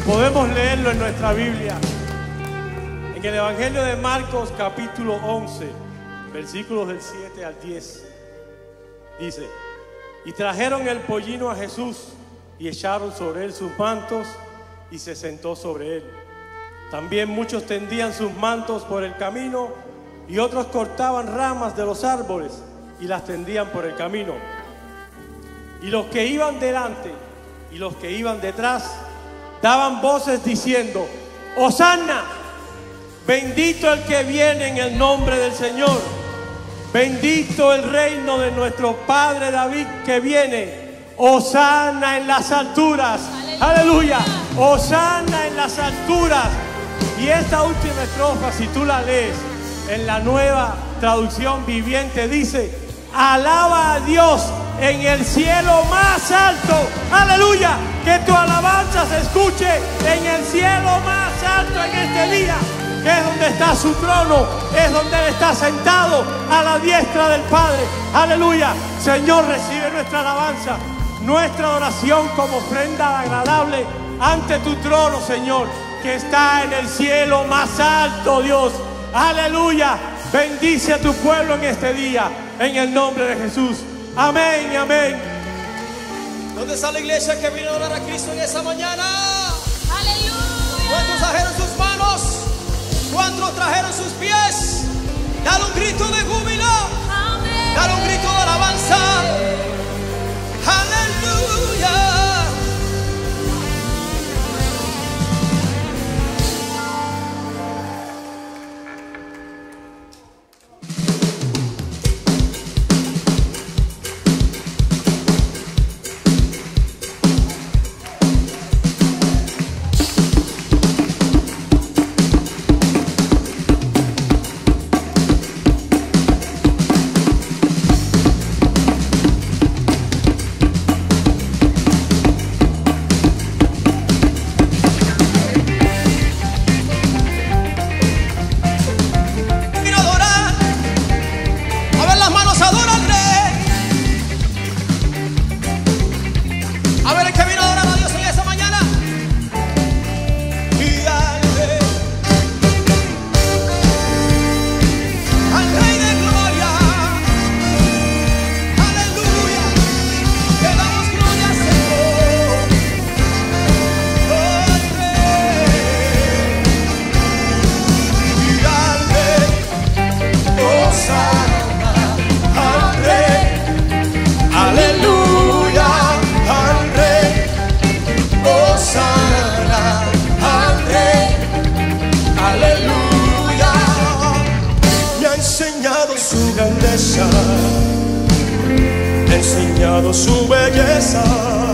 podemos leerlo en nuestra Biblia. En el Evangelio de Marcos, capítulo 11, versículos del 7 al 10. Dice: y trajeron el pollino a Jesús y echaron sobre él sus mantos y se sentó sobre él. También muchos tendían sus mantos por el camino y otros cortaban ramas de los árboles y las tendían por el camino. Y los que iban delante y los que iban detrás daban voces diciendo: Hosanna, bendito el que viene en el nombre del Señor, bendito el reino de nuestro padre David que viene, Hosanna en las alturas. Aleluya, Hosanna en las alturas. Y esta última estrofa, si tú la lees en la Nueva Traducción Viviente, dice: alaba a Dios en el cielo más alto. Aleluya, que tu alabanza se escuche en el cielo más alto en este día, que es donde está su trono, es donde Él está sentado a la diestra del Padre. Aleluya. Señor, recibe nuestra alabanza, nuestra oración como ofrenda agradable ante tu trono, Señor, que está en el cielo más alto, Dios. Aleluya. Bendice a tu pueblo en este día, en el nombre de Jesús. Amén y amén. ¿Dónde está la iglesia que vino a adorar a Cristo en esa mañana? Aleluya. ¿Cuántos trajeron sus manos? ¿Cuántos trajeron sus pies? Dale un grito de júbilo. Amén. Dale un grito de alabanza. Aleluya. Me ha enseñado su belleza,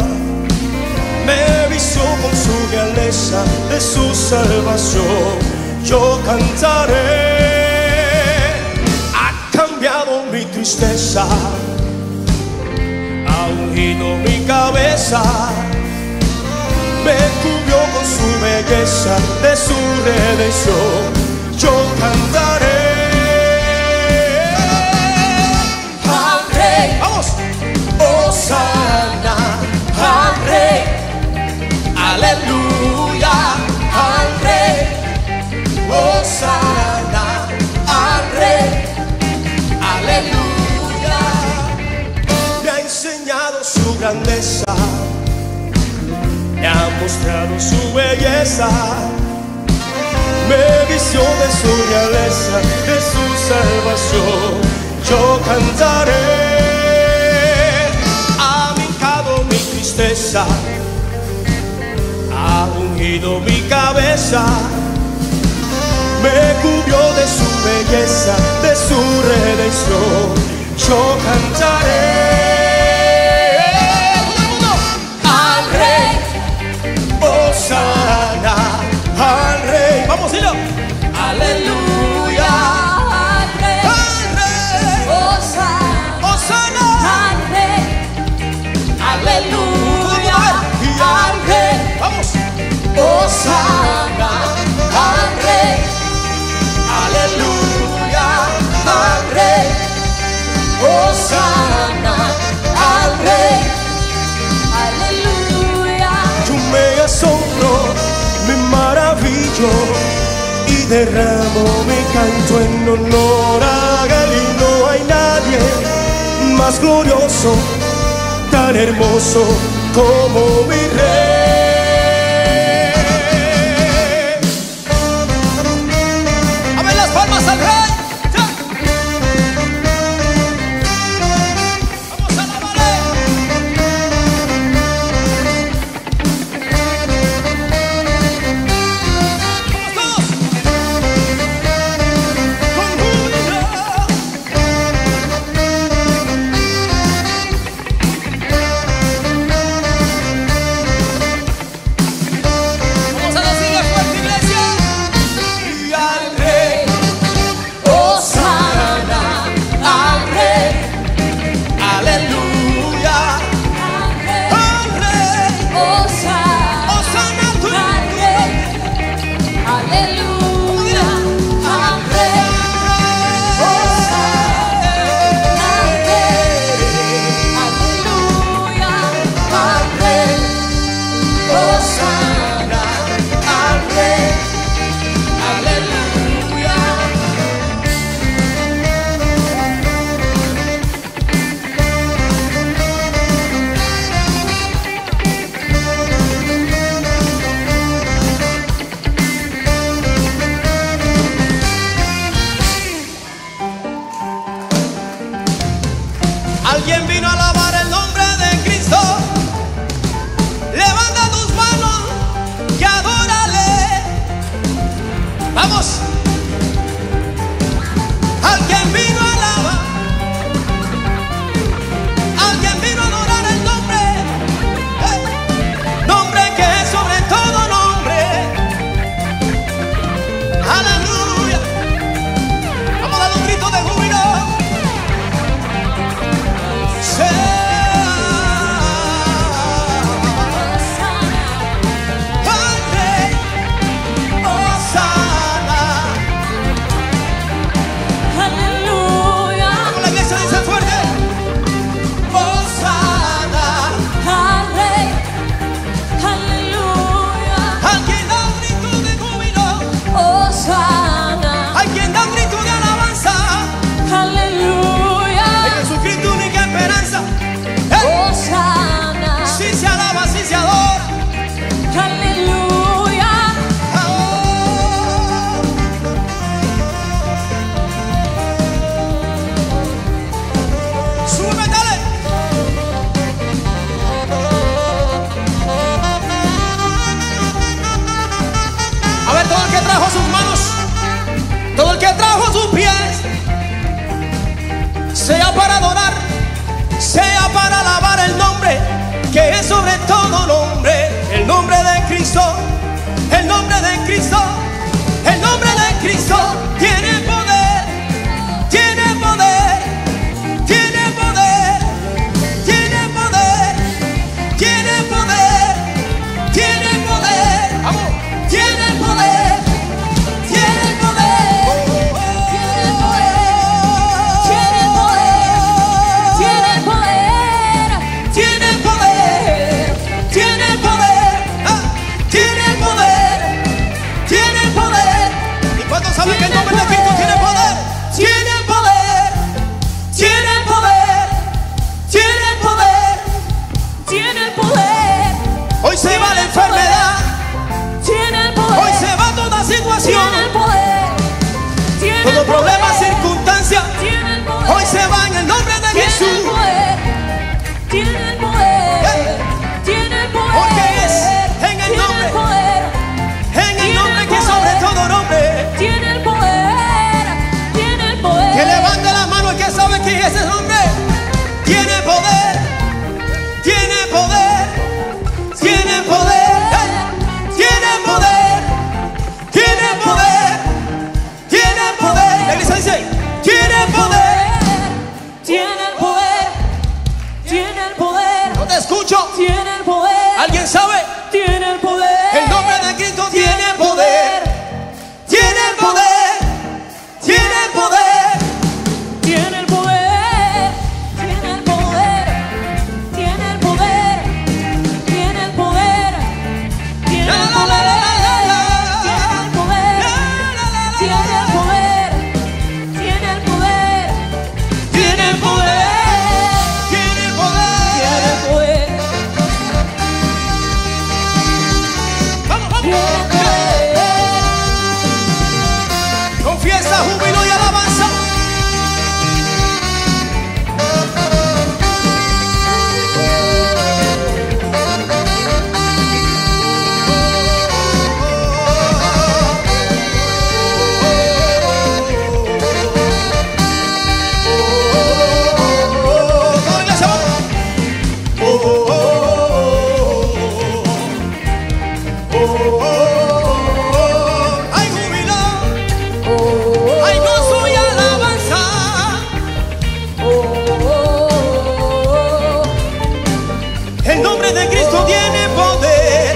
me vistió con su realeza, de su salvación yo cantaré. Ha cambiado mi tristeza, ha ungido mi cabeza, me cubrió con su belleza, de su redención yo cantaré. Hosanna al Rey, aleluya al Rey. Hosanna al Rey, aleluya. Me ha enseñado su grandeza, me ha mostrado su belleza, me vistió de su realeza, de su salvación yo cantaré. Ha ungido mi cabeza, me cubrió de su belleza, de su redención yo cantaré. Al Rey, Hosanna al Rey. Vamos, dilo. Aleluya Al Rey. al Rey. Hosanna. Hosanna Al Rey. Aleluya. al Rey. Vamos. Hosanna al Rey. Aleluya al Rey. Hosanna derramo mi canto en honor a Él, y no hay nadie más glorioso, tan hermoso como mi Rey. A ver las palmas al Rey. ¡Ya! Vamos a alabarle. Vamos todos. Con júbilo. Vamos a decirle fuerte, iglesia. Y al Rey, Hosana al Rey, aleluya. Al Rey, Hosana Hosana tú. al Rey, aleluya, al Rey, Hosana al Rey, aleluya, al Rey, Hosana al Rey, aleluya. Alguien vino a alabar el nombre de Cristo. Levanta tus manos y adórale. Vamos. Alguien vino a alabar. Alguien vino a adorar el nombre. Nombre que es sobre todo nombre. Aleluya. Vamos a dar un grito de júbilo. Aleluya, Como la iglesia dice fuerte, Hosana. al Rey, aleluya, Alguien da un grito de júbilo, Hosana, alguien da un grito de alabanza. aleluya, En Jesucristo única esperanza. Hosana, Si se alaba, si se adora. aleluya, Oh. Sube, dale. A ver, todo el que trajo sus manos, todo el que trajo sus pies, sea para adorar, sea para alabar el nombre que es sobre todo nombre, el nombre de Cristo, el nombre de Cristo, el nombre de Cristo tiene poder, tiene poder, tiene poder, tiene poder, tiene poder, tiene poder, vamos, tiene poder, tiene poder, tiene poder, tiene poder, tiene poder, tiene poder, tiene Hay júbilo, hay gozo y alabanza. El nombre de Cristo tiene poder.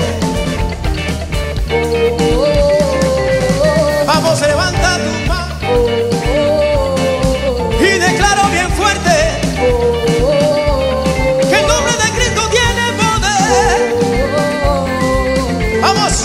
Vamos, levanta tu mano y declaro bien fuerte que el nombre de Cristo tiene poder. Vamos,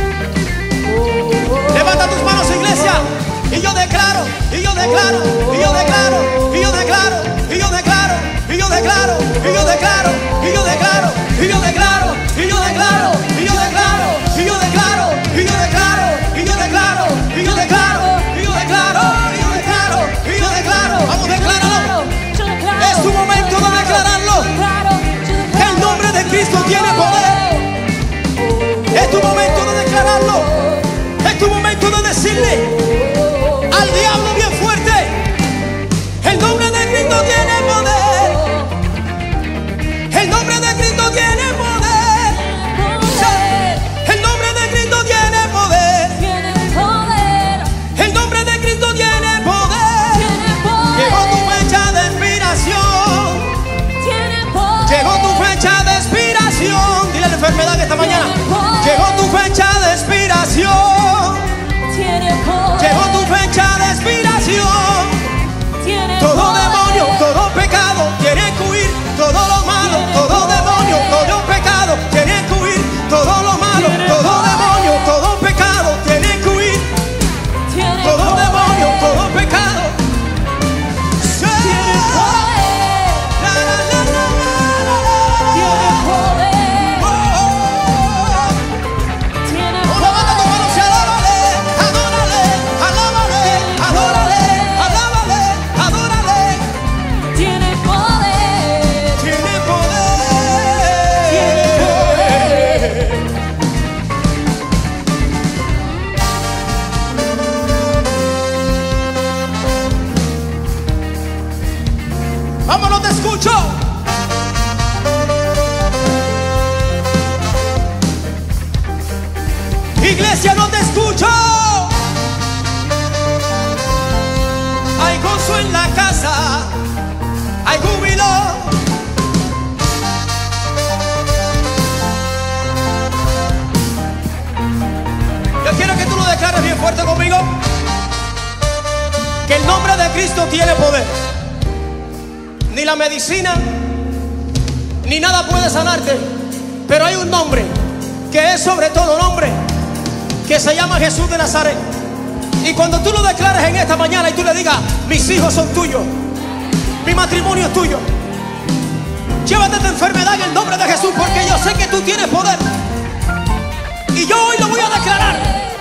levanta tus manos, iglesia, y yo declaro, y yo declaro, y yo declaro, y yo declaro, y yo declaro, y yo declaro, y yo declaro, y yo declaro, y yo declaro, y yo declaro, y yo declaro, y yo declaro, y yo declaro, y yo declaro, y yo declaro, y yo declaro, y yo declaro, y yo declaro. Vamos, decláralo. Es tu momento de declararlo. El nombre de Cristo tiene poder. Es tu momento de declararlo. Es tu momento de decirle al diablo bien fuerte: el nombre de Cristo tiene poder. El nombre de Cristo tiene poder. El nombre de Cristo tiene poder. El nombre de Cristo tiene poder. Llegó tu fecha de expiración. Llegó tu fecha de expiración. Dile a la enfermedad esta mañana: llegó tu fecha de expiración. Llegó tu fecha de expiración. Todo demonio, todo pecado tiene que huir. Todo lo malo, todo demonio, todo pecado tiene que huir. Todo lo malo, todo demonio, todo pecado tiene que huir. Todo demonio, todo pecado. Levanta tus manos y alábale, adórale, alábale, adórale, alábale, adórale. Tiene poder. Tiene poder. Vamos, no te escucho. Iglesia, no te escucho. Hay gozo en la casa, hay júbilo. Yo quiero que tú lo declares bien fuerte conmigo: que el nombre de Cristo tiene poder. Ni la medicina ni nada puede sanarte, pero hay un nombre que es sobre todo nombre, que se llama Jesús de Nazaret. Y cuando tú lo declares en esta mañana y tú le digas: mis hijos son tuyos, mi matrimonio es tuyo, llévate esta enfermedad en el nombre de Jesús, porque yo sé que tú tienes poder. Y yo hoy lo voy a declarar,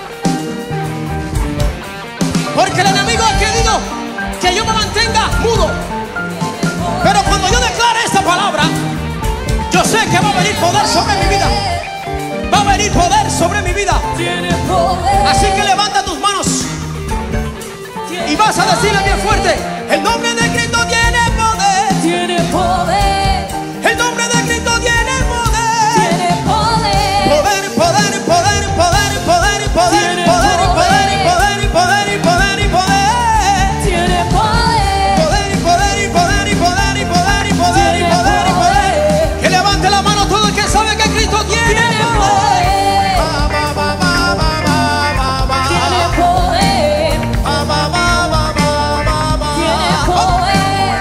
porque el enemigo ha querido que yo me mantenga mudo. Pero cuando yo declare esta palabra, yo sé que va a venir poder sobre mi vida. Va a venir poder sobre mi vida. Así que levanta tus manos y vas a decirle bien fuerte: el nombre de Cristo tiene poder. Tiene poder. El nombre de Cristo tiene poder. Tiene poder. Poder, poder, poder, poder, poder, poder, poder, poder, poder, poder, poder, poder. Tiene poder. Poder, poder, poder, poder, poder, poder, poder, poder. Que levante la mano todo el que sabe que Cristo tiene poder. Tiene poder. Tiene poder.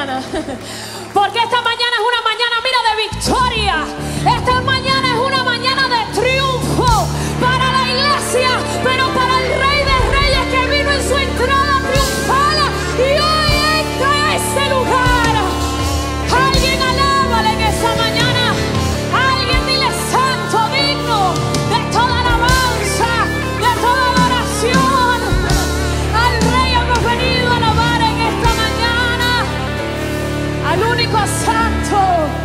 mañana. Porque esta mañana es una mañana, mira, de victoria. Esta mañana es una mañana de triunfo para la iglesia, pero para el Rey de Reyes que vino en su entrada triunfal y hoy entra a este lugar. Alguien alábale en esta mañana. Alguien dile santo, digno de toda alabanza, de toda adoración. Al Rey hemos venido a alabar en esta mañana, al único santo.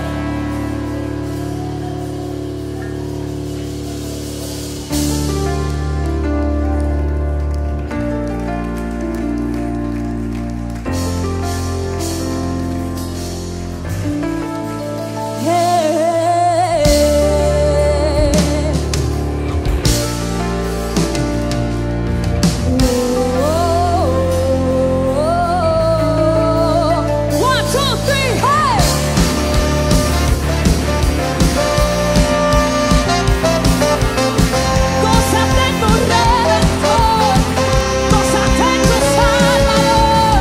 One, two, three, hey! Gózate en tu Redentor, gózate en tu Salvador.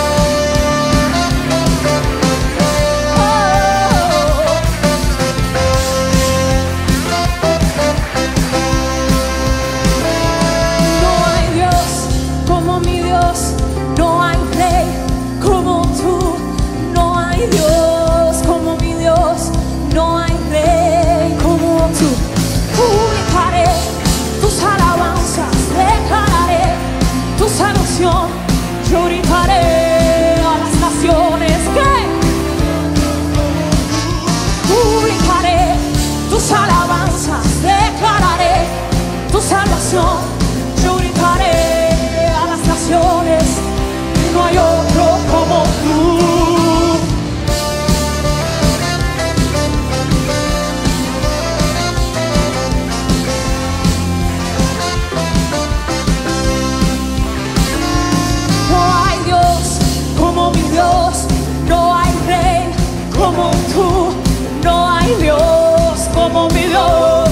No hay Dios como mi Dios, no hay Rey como tú, no hay Dios como mi Dios, no hay Rey como tú. Publicaré tus alabanzas, declararé tu salvación, yo gritaré a las naciones que publicaré tus alabanzas, declararé tu salvación, yo gritaré a las naciones, no hay otro como tú. No hay Dios como mi Dios, no hay Rey como tú, no hay Dios como mi Dios.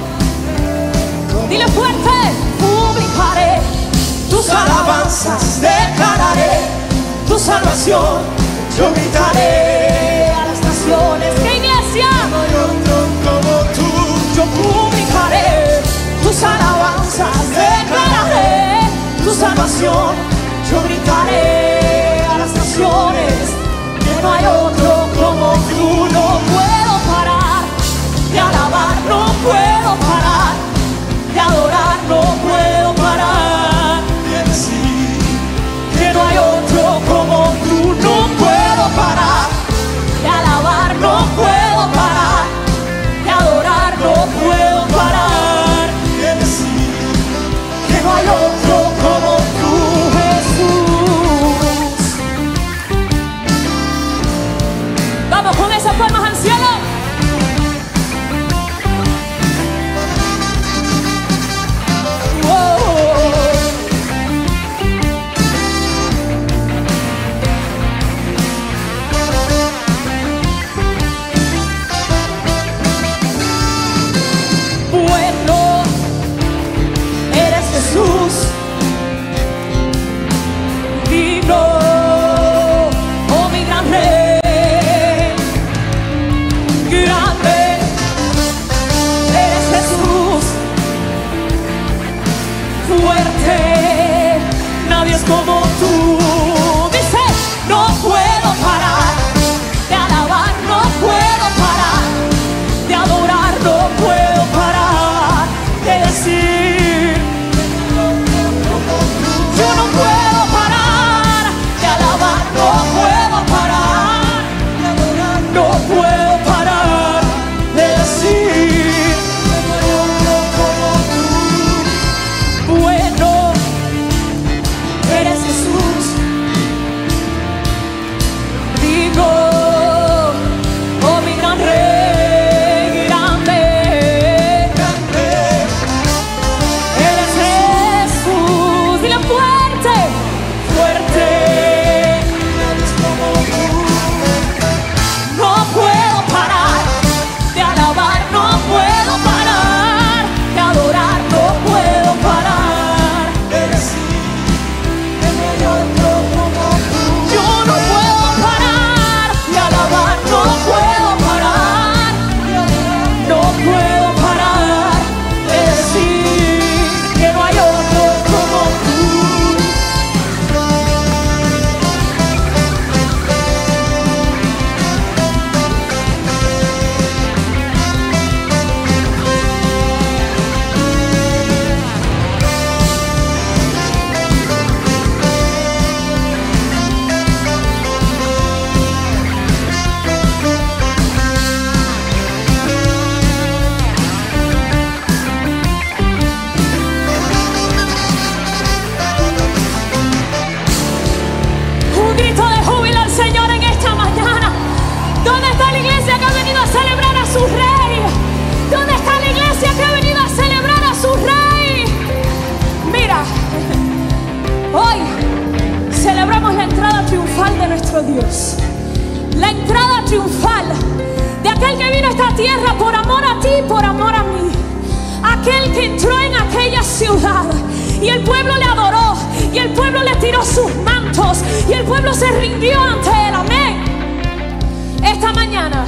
Dile fuerte, publicaré tus alabanzas, declararé tu salvación, yo gritaré a las naciones. ¿Qué iglesia? No hay otro como tú. Yo publicaré tus alabanzas, declararé tu salvación, yo gritaré a las naciones que no hay otro como tú. No puedo parar de alabar, no puedo parar de adorar, no puedo parar Y decir que no hay otro como tú. No puedo parar de alabar, no puedo parar de adorar, no puedo parar y decir que no hay otro como tú, Jesús. entrada triunfal de nuestro Dios. La entrada triunfal de aquel que vino a esta tierra por amor a ti, por amor a mí. Aquel que entró en aquella ciudad y el pueblo le adoró, y el pueblo le tiró sus mantos, y el pueblo se rindió ante él. Amén. Esta mañana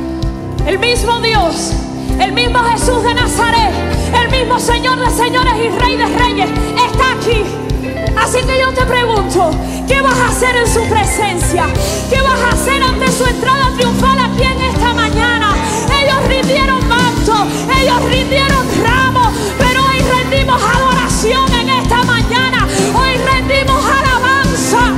el mismo Dios, el mismo Jesús de Nazaret, el mismo Señor de señores y Rey de reyes está aquí. Así que yo te pregunto, ¿qué vas a hacer en su presencia? ¿Qué vas a hacer ante su entrada triunfal aquí en esta mañana? Ellos rindieron manto, ellos rindieron ramos, pero hoy rendimos adoración en esta mañana. Hoy rendimos alabanza.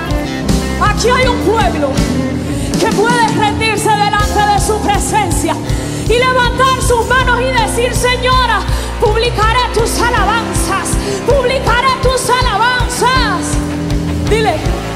Aquí hay un pueblo que puede rendirse delante de su presencia y levantar sus manos y decir: Señora, publicaré tus alabanzas, publicaré tus alabanzas. Dile: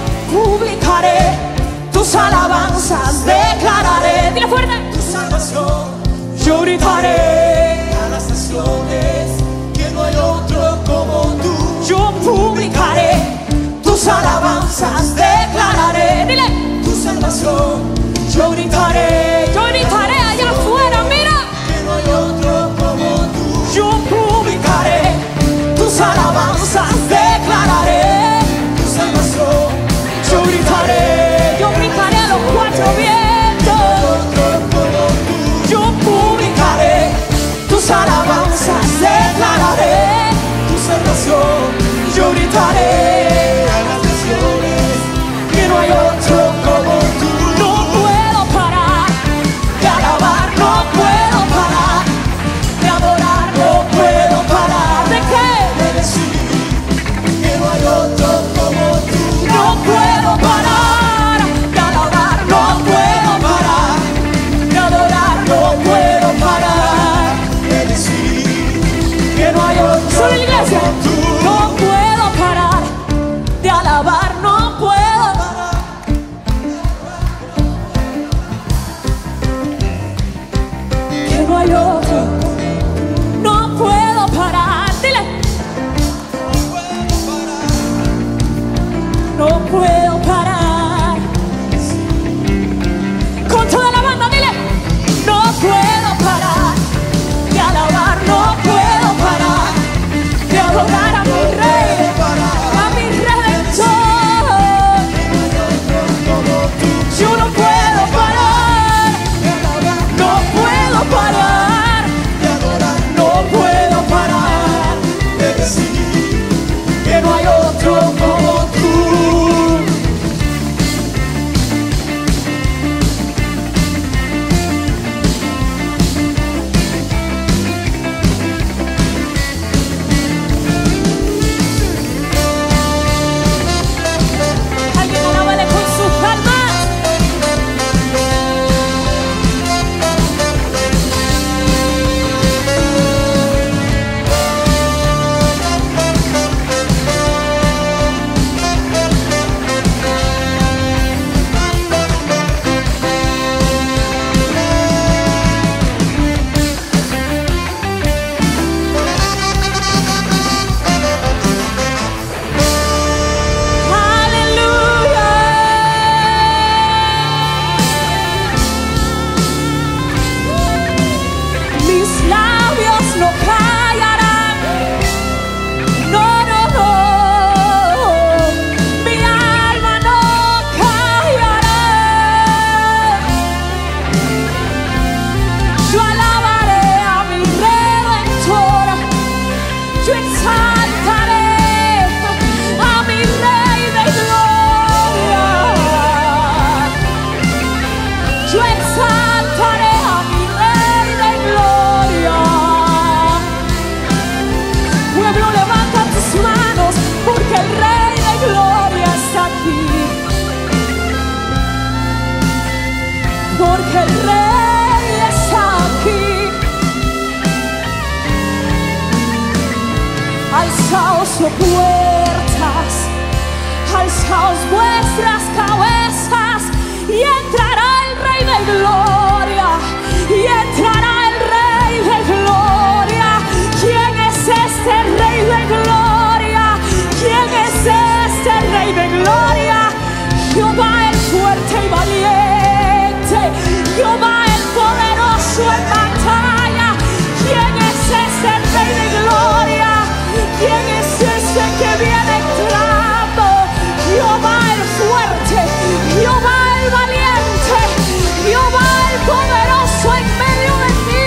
publicaré tus alabanzas, declararé. Dile fuerte: Tu salvación. yo gritaré A las naciones que no hay otro como tú. yo publicaré Tus alabanzas declararé. Dile: Tu salvación. yo gritaré allá afuera, mira. Que no hay otro como tú. Yo publicaré Tus alabanzas declararé. Tu salvación. yo gritaré a los cuatro vientos. Otro como tú. Yo publicaré Tus alabanzas declararé. Tu salvación. yo gritaré A las naciones que no hay otro como tú. No puedo parar de alabar, no puedo parar de adorar, no puedo parar. ¿De qué? de decir que no hay otro como tú. No puedo parar de alabar, no puedo parar de adorar, no puedo parar. De decir Que no hay otro. Solo la iglesia. como tú. No puedo parar de alabar, no puedo parar. Que no hay otro. No puedo parar. Dile: no puedo parar. Con toda la banda, dile: no puedo parar de alabar, no puedo parar de adorar a mi Rey, a mi Redentor. Yo no puedo parar, no puedo parar, no puedo parar De decir que no hay otro como tú. Alguien alábale con sus palmas. Mis labios no callarán, no, no, no, mi alma no callará. Yo alabaré a mi Redentor, yo exaltaré a mi Rey de gloria. Yo exaltaré a mi Rey de gloria. Pueblo, levanta tus manos, porque el Rey de gloria está aquí. Porque el Rey está aquí. Alzaos, oh puertas, alzaos vuestras cabezas, y entrará el Rey de gloria, y entrará el Rey de gloria. ¿Quién es este Rey de gloria? ¿Quién es este Rey de gloria? Jehová el fuerte y valiente, Jehová el poderoso en batalla. ¿Quién es ese Rey de gloria? ¿Quién es ese que viene entrando? Jehová el fuerte, Jehová el valiente, Jehová el poderoso en medio de ti.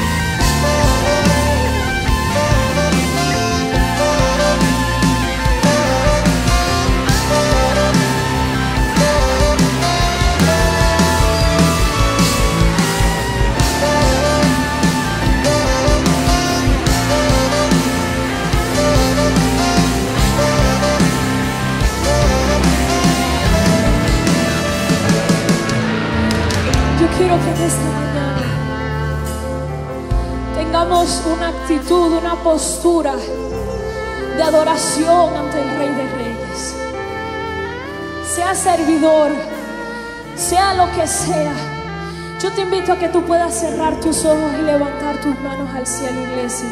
Quiero que en esta mañana tengamos una actitud, una postura de adoración ante el Rey de Reyes. Sea servidor, sea lo que sea, yo te invito a que tú puedas cerrar tus ojos y levantar tus manos al cielo, iglesia.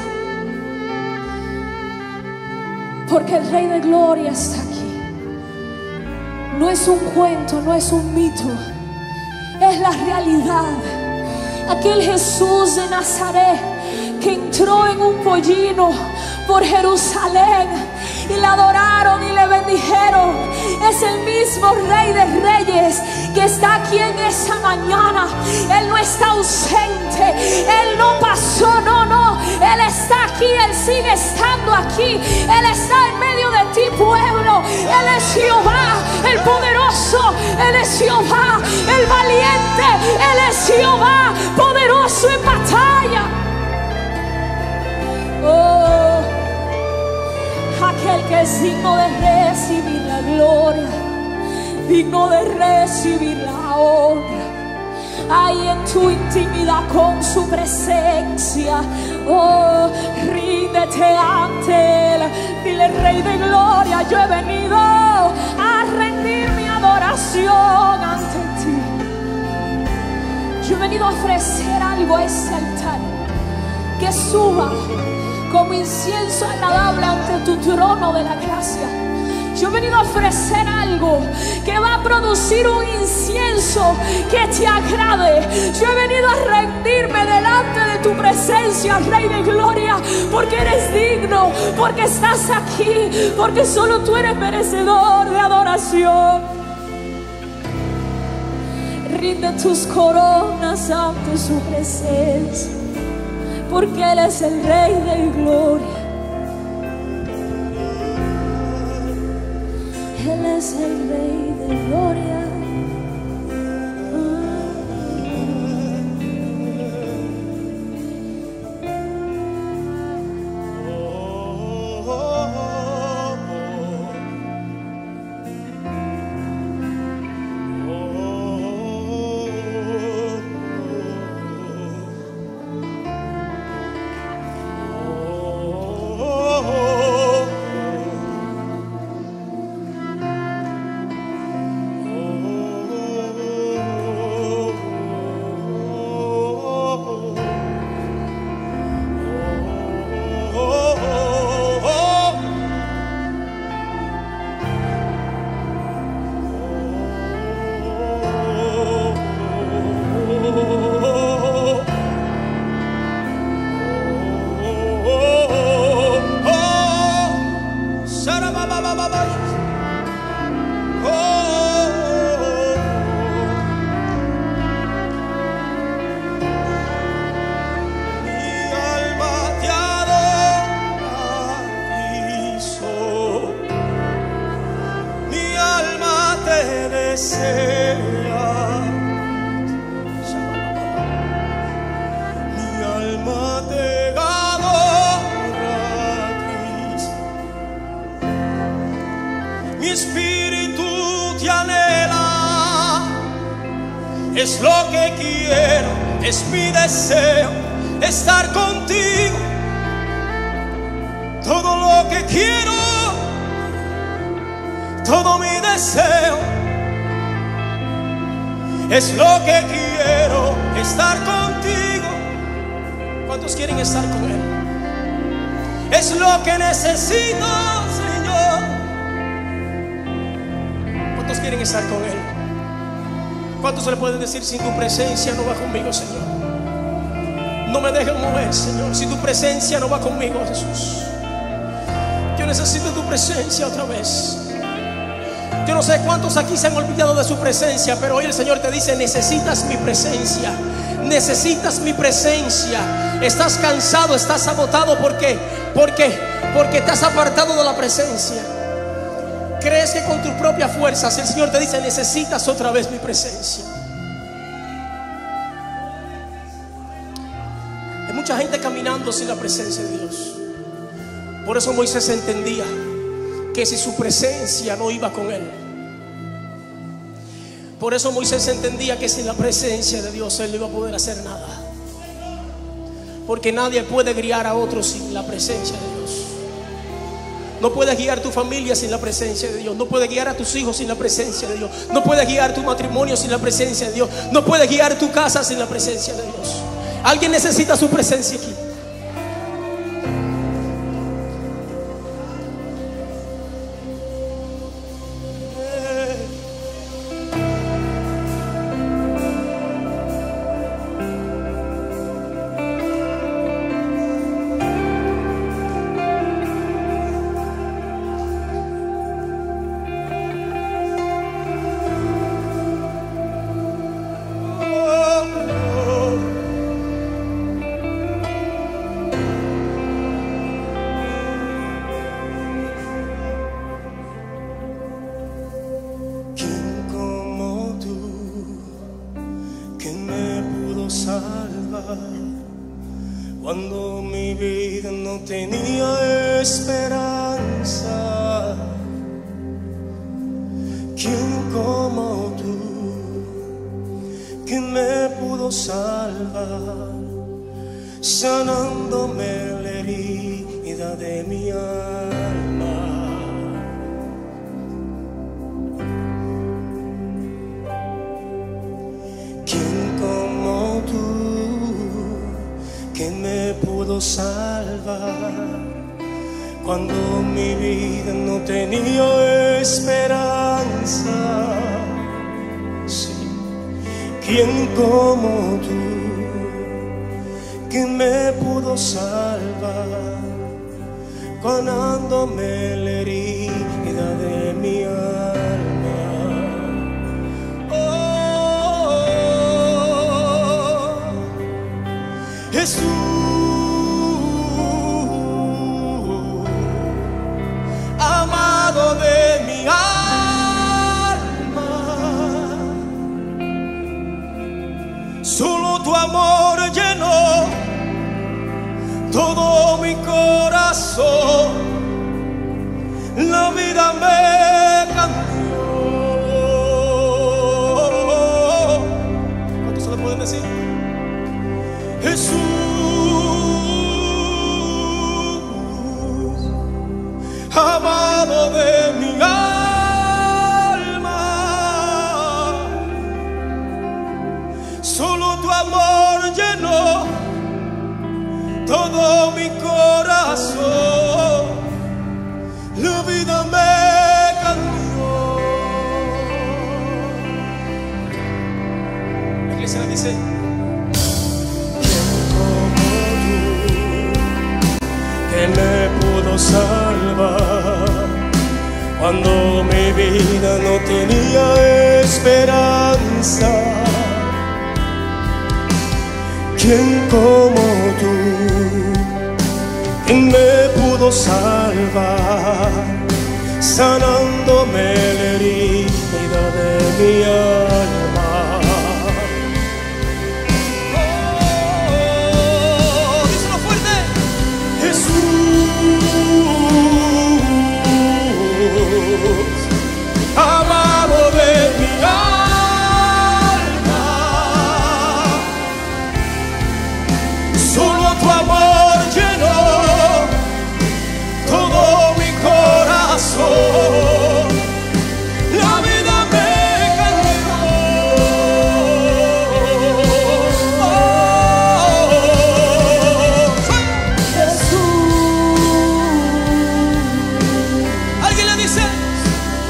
Porque el Rey de Gloria está aquí. No es un cuento, no es un mito, es la realidad. Aquel Jesús de Nazaret que entró en un pollino por Jerusalén y le adoraron y le bendijeron, es el mismo Rey de Reyes que está aquí en esa mañana. Él no está ausente, Él no pasó, no, Él está aquí, Él sigue estando aquí, Él está en medio de ti, pueblo. Él es Jehová el poderoso, Él es Jehová el valiente, Él es Jehová poderoso en batalla. Oh, aquel que es digno de recibir la gloria, digno de recibir la honra. Ahí en tu intimidad con su presencia, oh, ríndete ante Él. Dile: Rey de gloria, yo he venido a rendir mi adoración ante ti. Yo he venido a ofrecer algo a este altar que suba como incienso agradable ante tu trono de la gracia. Yo he venido a ofrecer algo que va a producir un incienso que te agrade. Yo he venido a rendirme delante de tu presencia, Rey de gloria, porque eres digno, porque estás aquí, porque solo tú eres merecedor de adoración. Rinde tus coronas ante su presencia, porque Él es el Rey de gloria. Él es el Rey de gloria. Es lo que quiero, es mi deseo, estar contigo. Todo lo que quiero, todo mi deseo, es lo que quiero, estar contigo. ¿Cuántos quieren estar con Él? Es lo que necesito, Señor. ¿Cuántos quieren quieren estar con Él? ¿Cuántos se le pueden decir: sin tu presencia no va conmigo, Señor? No me dejes mover, Señor. Si tu presencia no va conmigo, Jesús. Yo necesito tu presencia otra vez. Yo no sé cuántos aquí se han olvidado de su presencia, pero hoy el Señor te dice: necesitas mi presencia. Necesitas mi presencia. Estás cansado, estás agotado porque te has apartado de la presencia. Crees que con tus propias fuerzas. El Señor te dice: necesitas otra vez mi presencia. Hay mucha gente caminando sin la presencia de Dios. Por eso Moisés entendía que si su presencia no iba con él. Por eso Moisés entendía que sin la presencia de Dios él no iba a poder hacer nada. Porque nadie puede guiar a otros sin la presencia de Dios. No puedes guiar tu familia sin la presencia de Dios. No puedes guiar a tus hijos sin la presencia de Dios. No puedes guiar tu matrimonio sin la presencia de Dios. No puedes guiar tu casa sin la presencia de Dios. Alguien necesita su presencia aquí. Cuando mi vida no tenía esperanza, ¿quién como tú? ¿Quién me pudo salvar? Sanándome la herida de mi alma. ¿Quién como tú? ¿Quién me pudo salvar cuando mi vida no tenía esperanza? Sí. ¿Quién como tú? ¿Quién me pudo salvar sanándome la herida de mi alma? Oh, Jesús, amado de mi alma, solo tu amor llenó todo mi corazón, la vida me cambió. ¿Cuántos se lo pueden decir? Jesús, amado de mi alma, solo tu amor llenó todo mi corazón, la vida me cambió. La iglesia dice: ¿quién como tú, que me pudo salvar cuando mi vida no tenía esperanza? ¿Quién como tú, quien me pudo salvar, sanándome la herida de mi alma? Oh, díselo fuerte. Jesús, amado de mi alma, solo tu amor llenó todo mi corazón, la vida me cambió. Oh, Jesús. ¿Alguien le dice?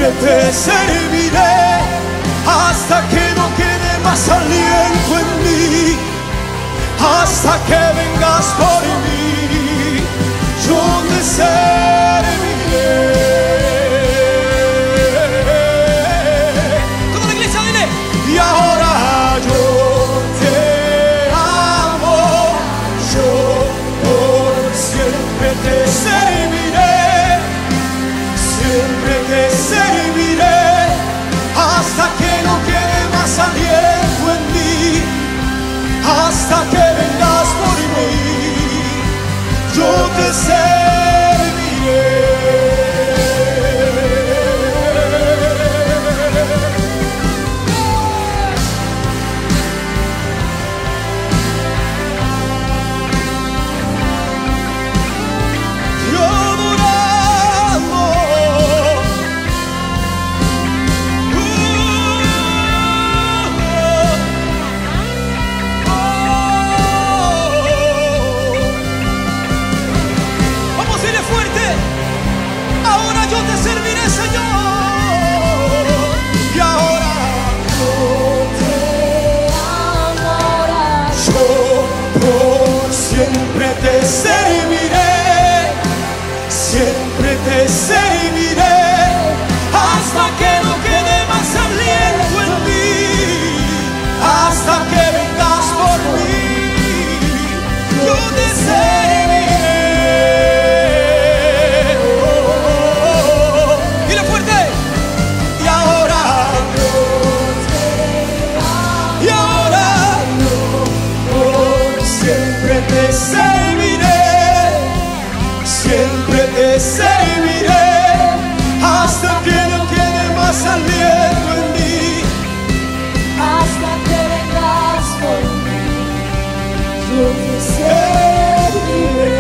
siempre te serviré, hasta que no quede más aliento en mí, hasta que vengas por mí, yo te serviré. Toda la iglesia, dile. Y ahora yo te amo, yo por siempre te serviré, siempre te serviré, hasta que no quede más aliento en mí, hasta que vengas por mí, yo te serviré. Siempre te serviré, siempre te serviré, hasta que no quede más aliento en mí, hasta que vengas por mí, yo te serviré. Dile fuerte. Y ahora, siempre te serviré, siempre te serviré, hasta que no quede más aliento en mí, Hasta que vengas por mí, yo te serviré.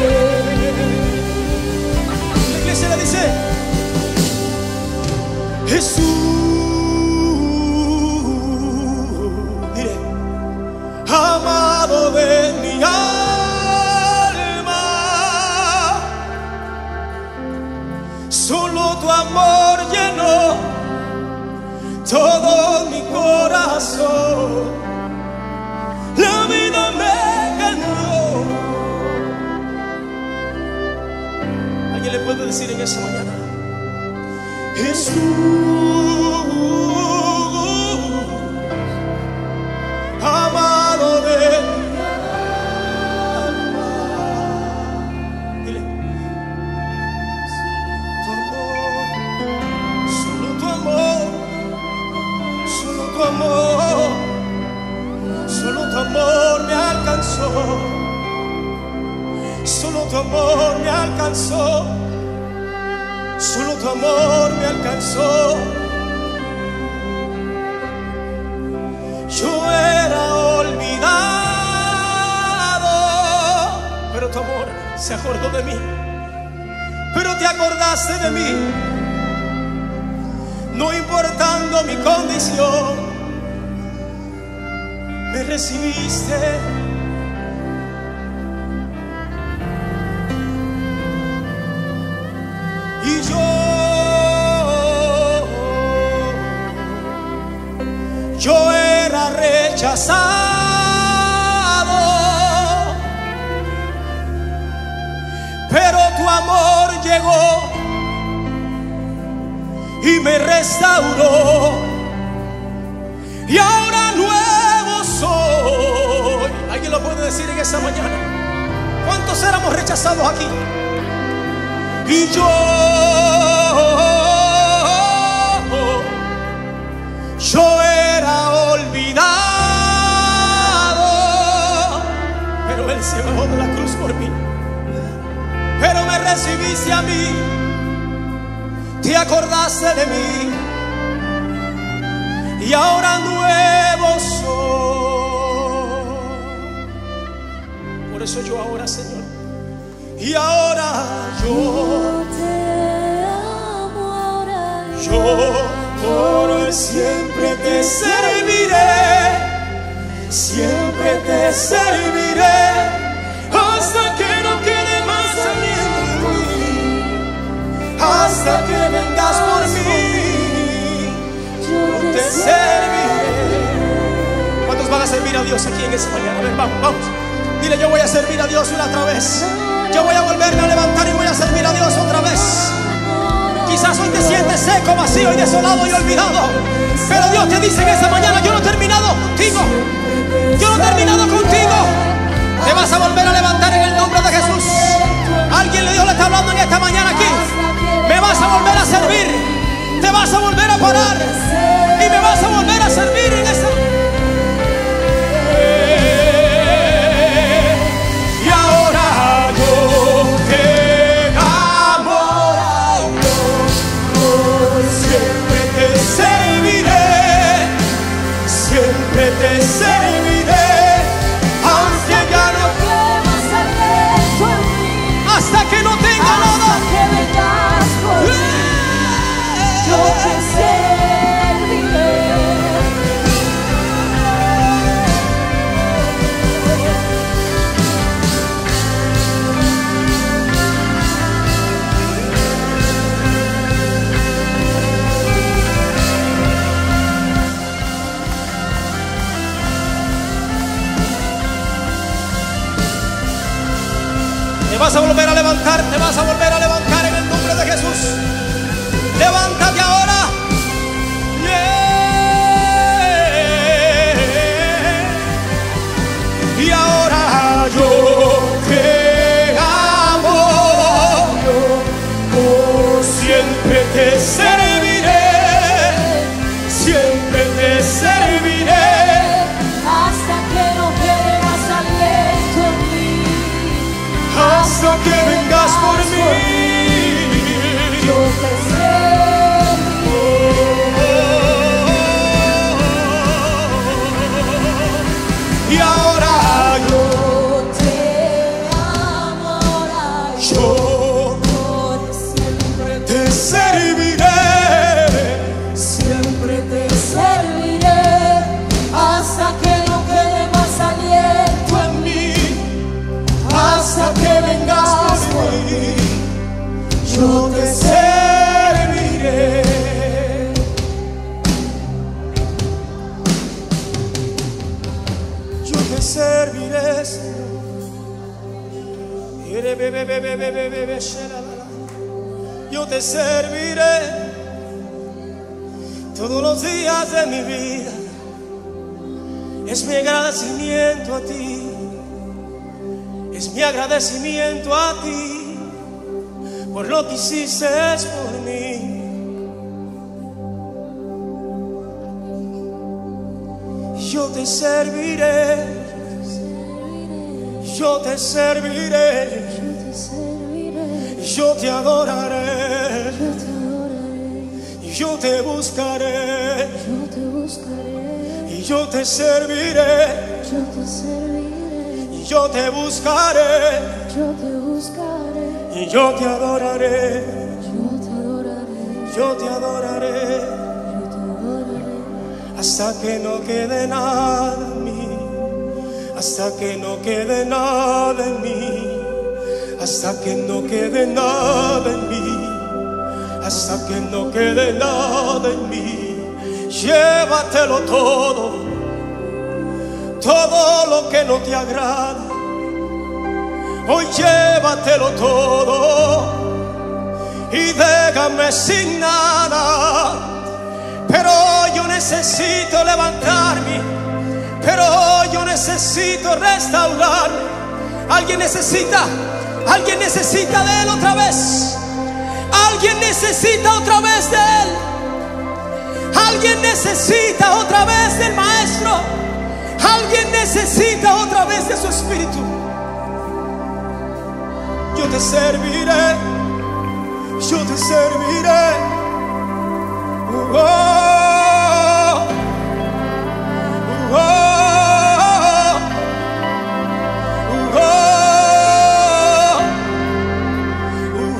La iglesia le dice: Jesús, dile, amado de mi alma, solo tu amor llenó todo mi corazón, la vida me ganó. ¿Alguien le puede decir en esa mañana? Jesús, amado de mi alma, dile, tu amor, solo tu amor, solo tu amor, solo tu amor me alcanzó, solo tu amor me alcanzó, solo tu amor me alcanzó. Yo era olvidado, pero tu amor se acordó de mí, pero te acordaste de mí, no importando mi condición, me recibiste. Y yo era rechazado, pero tu amor llegó y me restauró, y ahora nuevo soy. ¿Alguien lo puede decir en esa mañana? ¿Cuántos éramos rechazados aquí? Y yo era olvidado, pero Él se bajó de la cruz por mí, pero me recibiste a mí, te acordaste de mí, y ahora nuevo soy. Por eso yo ahora, Señor, y ahora yo te amo, ahora yo por siempre te serviré, siempre te serviré, hasta que no quede más aliento en mí, hasta que vengas por mí. servir a Dios aquí en esta mañana. A ver, vamos, vamos. Dile, yo voy a servir a Dios una otra vez. Yo voy a volverme a levantar y voy a servir a Dios otra vez. Quizás hoy te sientes seco, vacío y desolado y olvidado, pero Dios te dice en esta mañana: yo no he terminado contigo. Yo no he terminado contigo. Te vas a volver a levantar en el nombre de Jesús. Alguien le está hablando en esta mañana aquí. Me vas a volver a servir. Te vas a volver a parar y me vas a volver a servir en esta. Y ahora yo te amo, siempre te serviré, siempre te serviré, aunque ya no hasta que no tenga nada. Yo te serviré. Te vas a volver a levantar, te vas a volver a levantar en el nombre de Jesús. Levántate ahora. Yeah. Y ahora yo te amo, siempre te serviré, siempre te serviré, Hasta que no quede más aliento en mí. hasta que vengas por mí. Yo te Y ahora yo te amo, ahora yo por siempre te serviré, siempre te serviré, hasta que no quede más aliento en mí, hasta que vengas por mí. Yo te serviré. Yo te serviré, Señor. Yo te serviré todos los días de mi vida. Es mi agradecimiento a ti. Es mi agradecimiento a ti por lo que hiciste por mí. Yo te serviré, yo te serviré, yo te adoraré, yo te buscaré, y yo te serviré, y yo te buscaré, y yo te adoraré, yo te adoraré. Hasta que no quede nada en mí, hasta que no quede nada en mí, hasta que no quede nada en mí, hasta que no quede nada en mí. Llévatelo todo, todo lo que no te agrada. Hoy llévatelo todo y déjame sin nada. Pero yo necesito levantarme, pero yo necesito restaurarme. Alguien necesita de Él otra vez. Alguien necesita otra vez de Él. Alguien necesita otra vez del Maestro. Alguien necesita otra vez de su Espíritu. Yo te serviré, yo te serviré. Oh, oh, oh, oh, oh,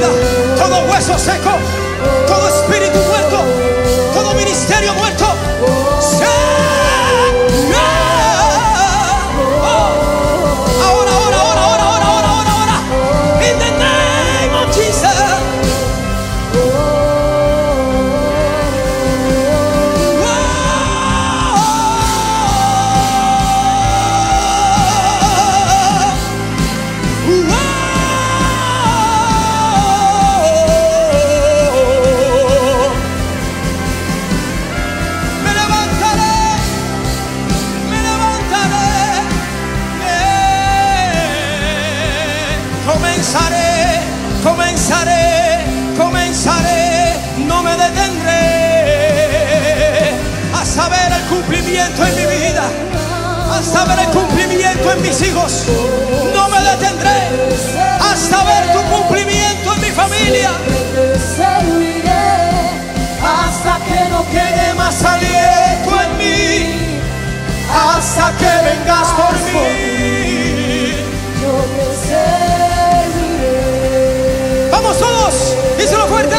vida, todo hueso seco, todo espíritu muerto, todo ministerio muerto. Ahora, ahora, ahora, ahora, ahora, ahora, ahora, ahora. In the name of Jesus. Comenzaré, no me detendré hasta ver el cumplimiento en mi vida, hasta ver el cumplimiento en mis hijos. No me detendré hasta ver tu cumplimiento en mi familia. Hasta que no quede más aliento en mí, hasta que vengas por mí. Yo te serviré. Vamos todos, díselo fuerte.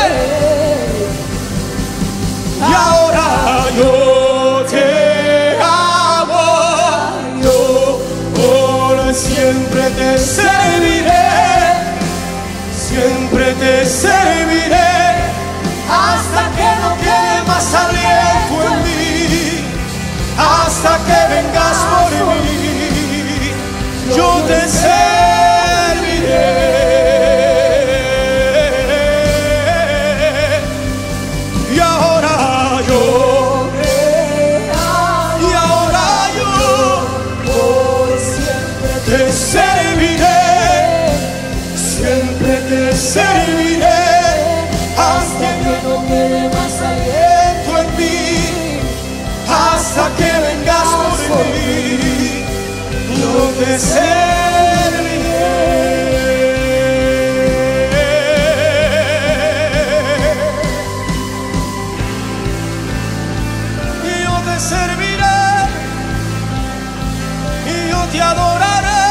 Y ahora yo te amo, yo por siempre te serviré, siempre te serviré, hasta que no quede más aliento en mí, hasta que vengas por mí. Yo te serviré. Serviré hasta que no quede más aliento en mí, hasta que vengas por mí. Yo te serviré. Y yo te serviré, y yo te adoraré.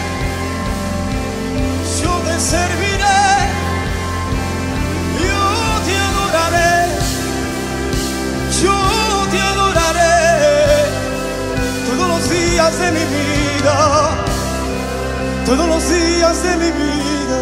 Yo te serviré. De mi vida, todos los días de mi vida.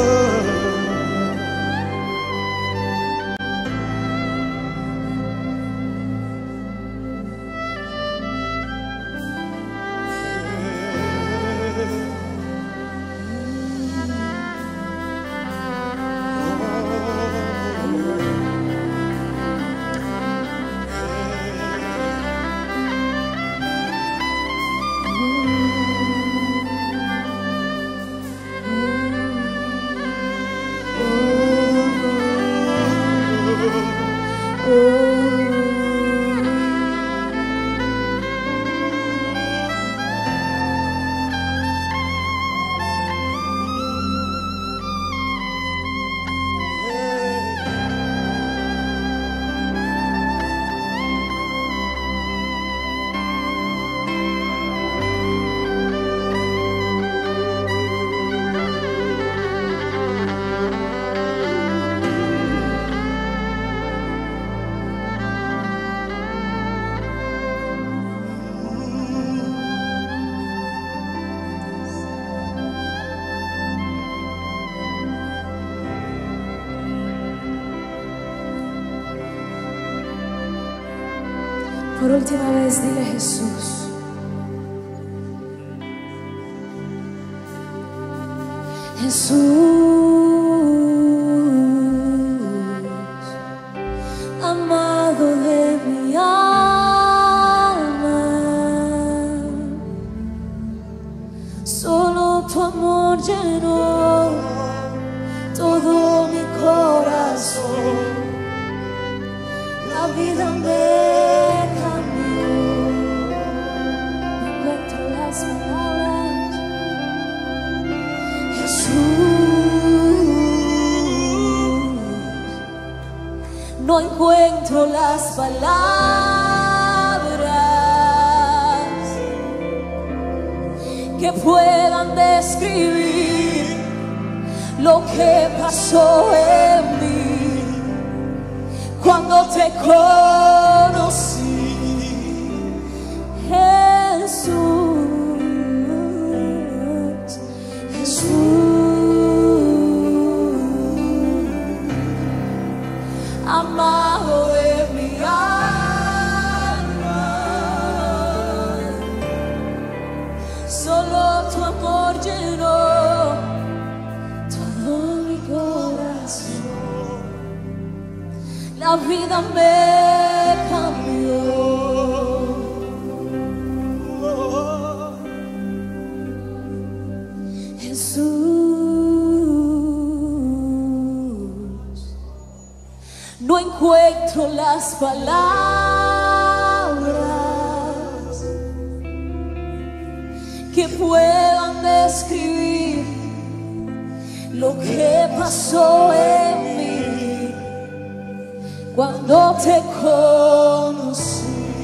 Por última vez dile: Jesús, Jesús, amado de mi alma, solo tu amor llenó todo mi corazón, la vida me cambió. No encuentro las palabras, Jesús, no encuentro las palabras que puedan describir lo que pasó en mí cuando te conocí, Jesús, Jesús, amado de mi alma, solo tu amor llenó todo mi corazón, la vida me cambió. Jesús, no encuentro las palabras que puedan describir lo que pasó en mí cuando te conocí.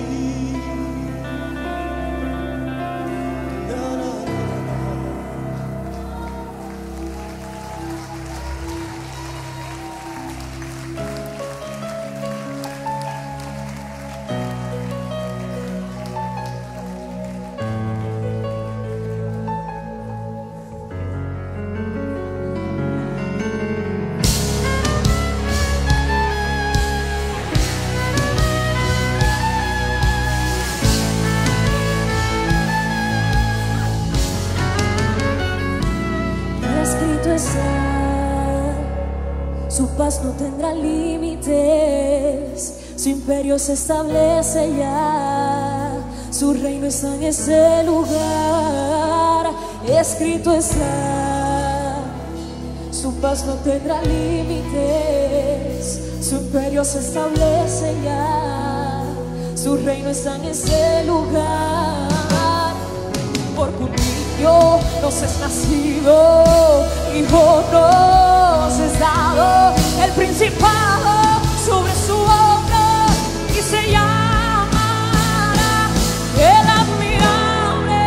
Su paz no tendrá límites, su imperio se establece ya, su reino está en ese lugar, escrito está. Su paz no tendrá límites, su imperio se establece ya, su reino está en ese lugar. Porque un niño nos es nacido, hijo nos es dado, el principado sobre su hombro, y se llamará el admirable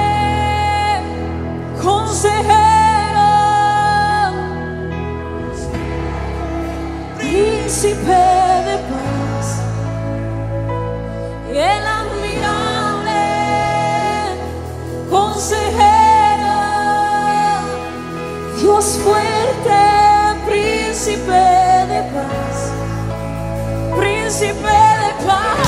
consejero, príncipe de paz, el admirable consejero, Dios fuerte, príncipe de paz, príncipe de paz,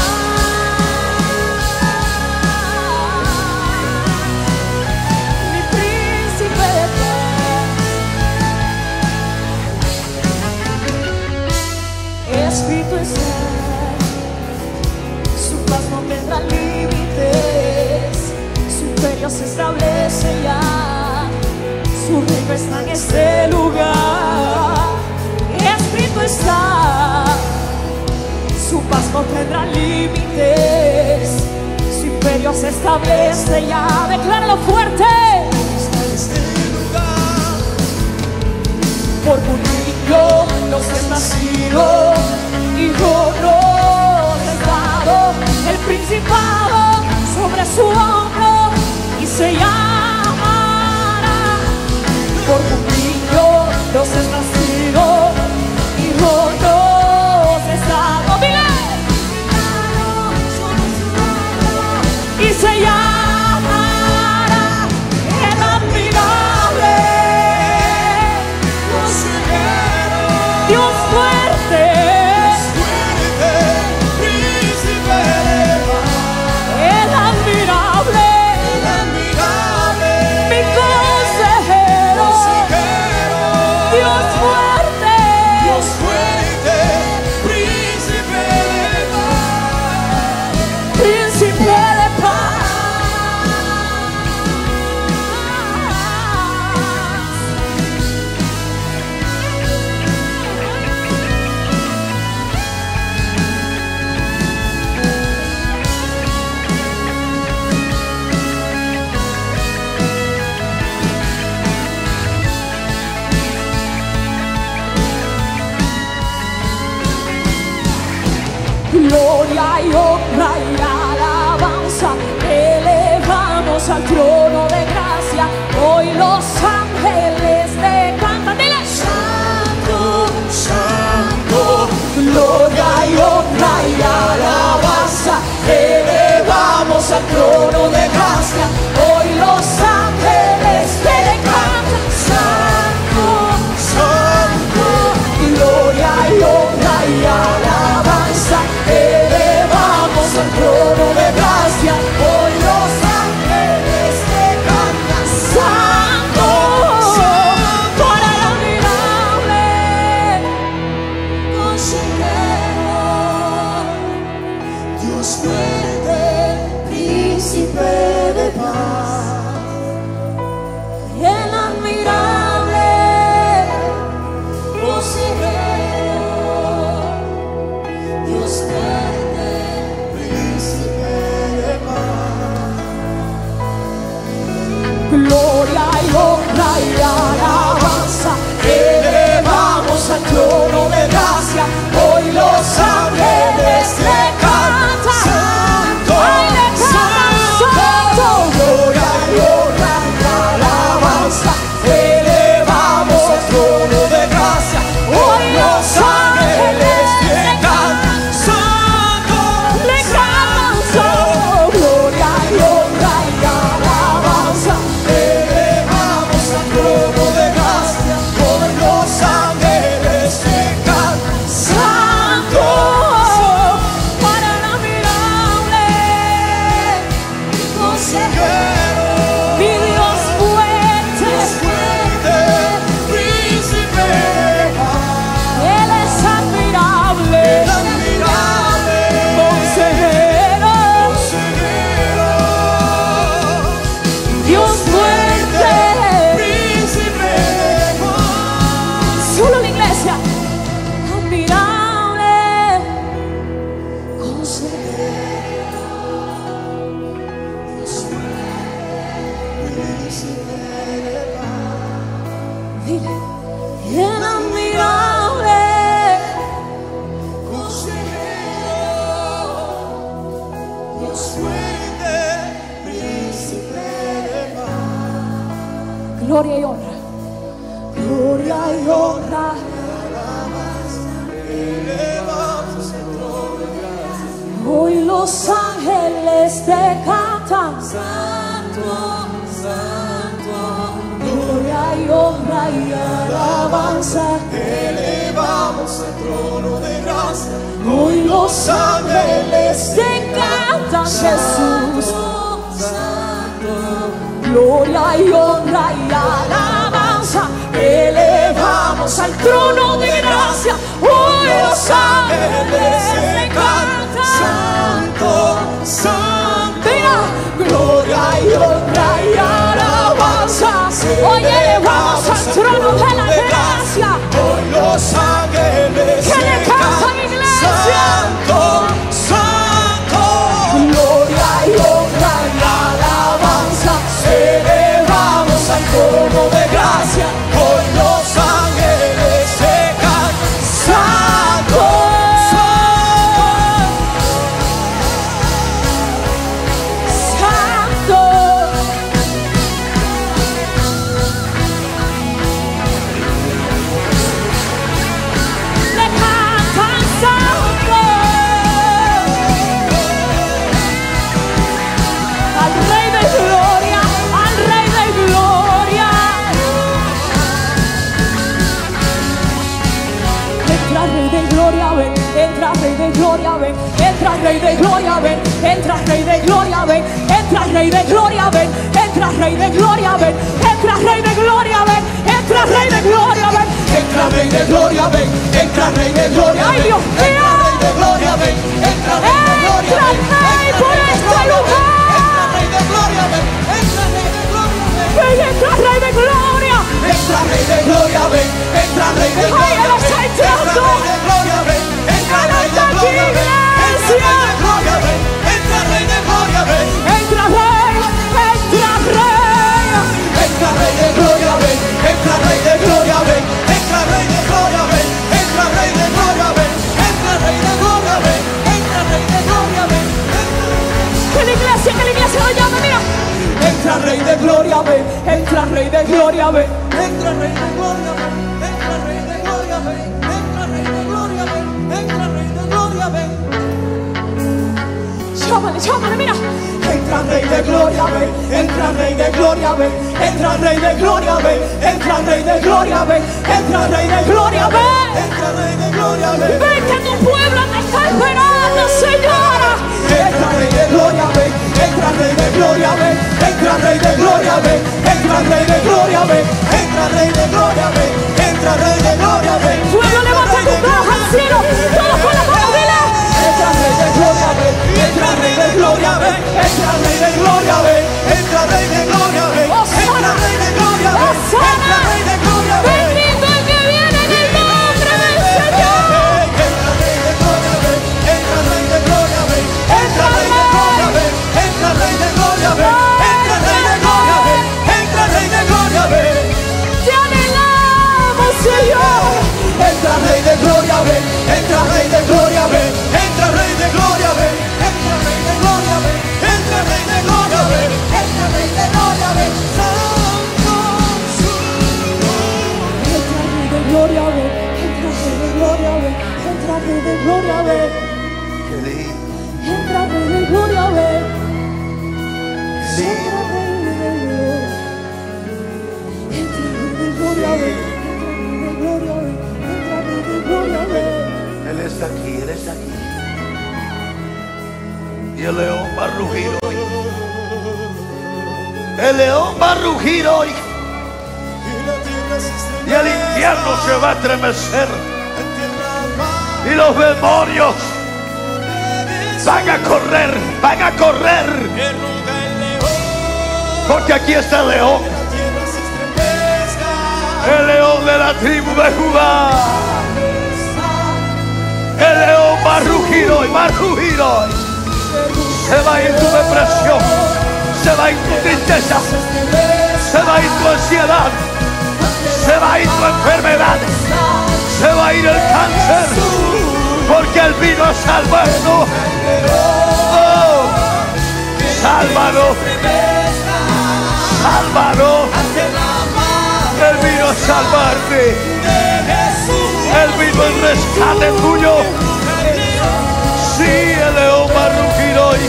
mi príncipe de paz. Escrito está, su paz no tendrá límites, su imperio se establece ya, su reino está en este lugar. Escrito está, su paz no tendrá límites, su imperio se establece ya. Decláralo fuerte. Está en este lugar. Por un niño nos es nacido, hijo nos es dado, el principado sobre su hombro, y se llamará. Por un niño nos es nacido, hijo nos es dado, y se llamará el admirable consejero, Dios fuerte, príncipe de paz, el admirable, mi consejero, Dios fuerte, príncipe de paz, príncipe de paz. Gloria y honra y alabanza, elevamos al trono de gracia. Hoy los ángeles te cantan, dile. Dios fuerte, príncipe de paz, el admirable consejero, Dios fuerte, príncipe de paz. Gloria y honra y alabanza, elevamos al trono de gracia. Hoy los ángeles le cantan, santo, santo. Gloria y honra y alabanza, elevamos al trono de gracia. Hoy los ángeles le cantan, santo, le cantan, santo. Gloria y honra y alabanza, elevamos al trono de gracia. Hoy los ángeles le cantan, santo, para el admirable consejero, mi Dios fuerte, príncipe de paz. Él es admirable, consejero, Dios fuerte, príncipe de paz. Solo la iglesia. Admirable, consejero, Dios fuerte, príncipe de paz. Dile, el admirable consejero, Dios fuerte, príncipe de paz. Gloria y honra, gloria y honra. Hoy los ángeles te cantan, santo, santo. Gloria y honra y alabanza, elevamos al trono de gracia. Hoy los ángeles te cantan, Jesús, santo. Gloria y honra y alabanza, elevamos al trono de gracia. Hoy los ángeles te cantan, santo, santo. Gloria y honra y alabanza, hoy elevamos al trono de la gracia. Hoy los ángeles que le cantan, iglesia, santo, santo. Gloria y honra y alabanza, elevamos al trono de gracia. Hoy los ángeles se cantan, santo, santo. Le cantan, santo, al Rey de gloria, al Rey de gloria. Entra Rey de gloria, ven, entra Rey de gloria, ven, entra Rey de gloria, ven, entra Rey de gloria, ven, entra Rey de gloria, ven, entra Rey de gloria, ven, entra Rey de gloria, ven, entra Rey de gloria, ven, entra Rey de gloria, ven, entra Rey de gloria, ven, ay Dios mío, entra Rey de gloria, ven, entra Rey de gloria, ven, Rey por este lugar, entra Rey de gloria, ven, entra Rey de gloria, ven, entra Rey de gloria, entra Rey de gloria, ven, entra Rey de gloria, ay Él está entrando, entra Rey de gloria, ven, entra Rey de gloria, ven, entra Rey de gloria, ven, entra Rey, entra Rey, entra Rey de gloria, ven, entra Rey de gloria, ven, entra Rey de gloria, ven, entra Rey de gloria, ven, entra Rey de gloria, ven, entra Rey de gloria, ven. Que la iglesia lo llame, mira. Entra Rey de gloria, ven, entra Rey de gloria, ven, entra Rey de gloria, ven, entra Rey de gloria, ven, entra Rey de gloria, ven, entra Rey de gloria, ven. Llámale, llámale, mira. Entra Rey de gloria, ven, entra Rey de gloria, ven, entra Rey de gloria, ven, entra Rey de gloria, ven, entra Rey de gloria, ven, entra Rey de gloria, ven. Ven que tu pueblo te está esperando, Señora. Entra Rey de gloria, ven, entra Rey de gloria, ven, entra Rey de gloria, ven, entra Rey de gloria, ven, entra Rey de gloria, ven, entra Rey de gloria, ven. Pueblo, levanta tus manos al cielo, todos con la mano, dile. Entra Rey de gloria, ven, Él está aquí. Y el león va a rugir hoy. El león va a rugir hoy. Y el infierno se va a estremecer. Y los demonios van a correr, van a correr. Porque aquí está el león. El león de la tribu de Judá. El león va a rugir hoy, va a rugir hoy. Se va a ir tu depresión, se va a ir tu tristeza, se va a ir tu ansiedad, se va a ir tu enfermedad, se va a ir el cáncer, porque Él vino a salvarnos. Oh, sálvanos, sálvanos. Él vino a salvarte. Él vino en rescate tuyo. Sí, el león va a rugir hoy.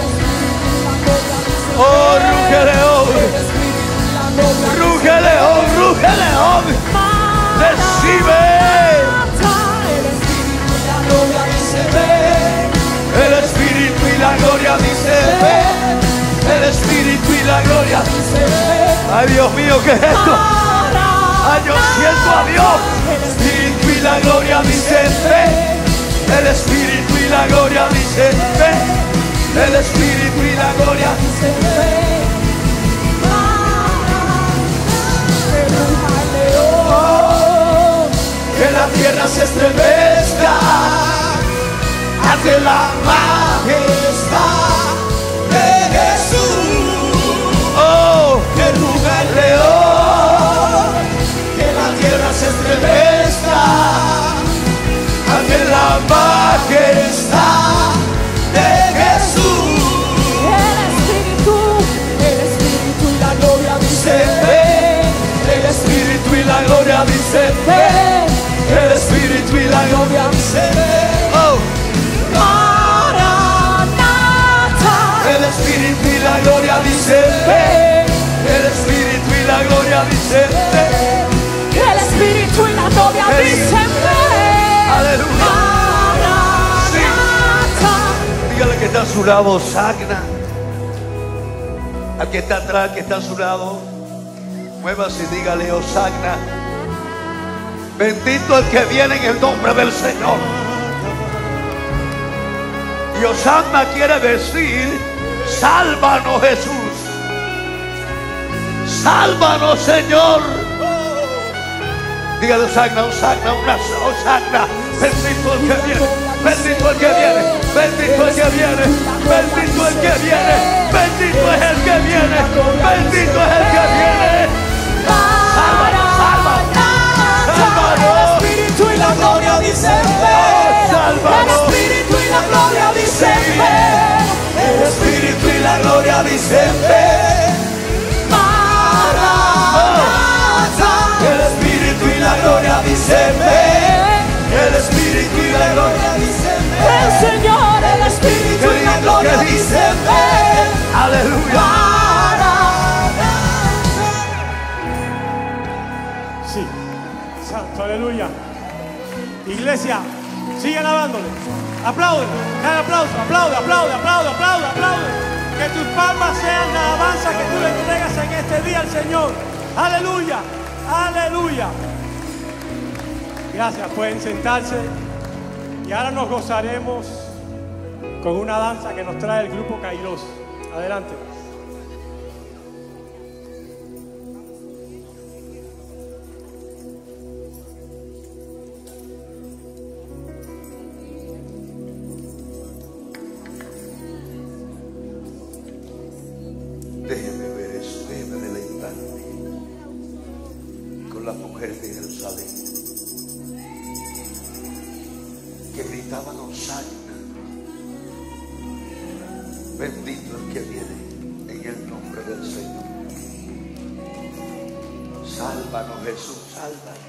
Oh, ruge león. Ruge león, ruge león. Recibe. El Espíritu y la gloria dice ven. El Espíritu y la gloria dice ven. Ay, Dios mío, ¿qué es esto? Ay, yo siento a Dios. El Espíritu y la gloria dice ven. El Espíritu y la gloria dice ven. El Espíritu y la gloria dice ven. Oh, que la tierra se estremezca ante la majestad de Jesús. Oh, que ruja el león. Que la tierra se estremezca ante la majestad de Jesús. El Espíritu y la gloria dicen ven. El Espíritu y la gloria dicen ven. El Espíritu y la gloria dicen ven. Oh, Maranatha. El Espíritu y la gloria dicen ven. El Espíritu y la gloria dicen ven. El Espíritu y la gloria dicen ven. Aleluya. Sí. Dígale que está a su lado, Sagna. Al que está atrás, que está a su lado, muévase y dígale, oh Sagna, bendito el que viene en el nombre del Señor. Y Hosanna quiere decir, sálvanos Jesús. Sálvanos Señor. Dígale, Hosanna, Hosanna, Hosanna. Bendito el que viene, bendito el que viene, bendito el que viene, bendito el que viene, bendito es el que viene, bendito es el que viene. Sálvanos, sálvanos, sálvanos. El Espíritu y la gloria dicen ven. El Espíritu y la gloria dicen ven. El Espíritu y la gloria dicen ven. Maranatha. El Espíritu y la gloria dicen ven. El Espíritu y la gloria dicen ven. El Señor, El Espíritu y la gloria dicen ven. Aleluya. Sí, santo, aleluya. Iglesia, sigue alabándole. Aplaude, dale aplauso, aplaude, aplaude, aplaude, aplaude, aplaude. Que tus palmas sean la alabanza que tú le entregas en este día al Señor. Aleluya, aleluya. Gracias, pueden sentarse. Y ahora nos gozaremos con una danza que nos trae el grupo Kairos. Adelante. Déjeme ver eso, déjeme deleitarme con las mujeres de Jerusalén que gritaban Hosanna, bendito el que viene en el nombre del Señor. Sálvanos Jesús, sálvanos.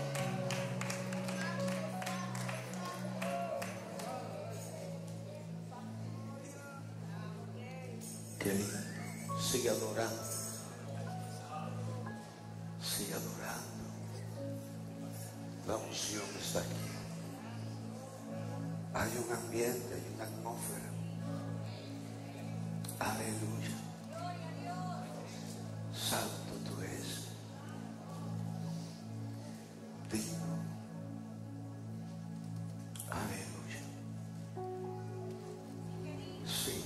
Qué lindo. Sigue adorando. Sigue adorando. La unción está aquí. Hay un ambiente, hay una atmósfera. Aleluya. Santo tú eres. Digno. Aleluya. Sí.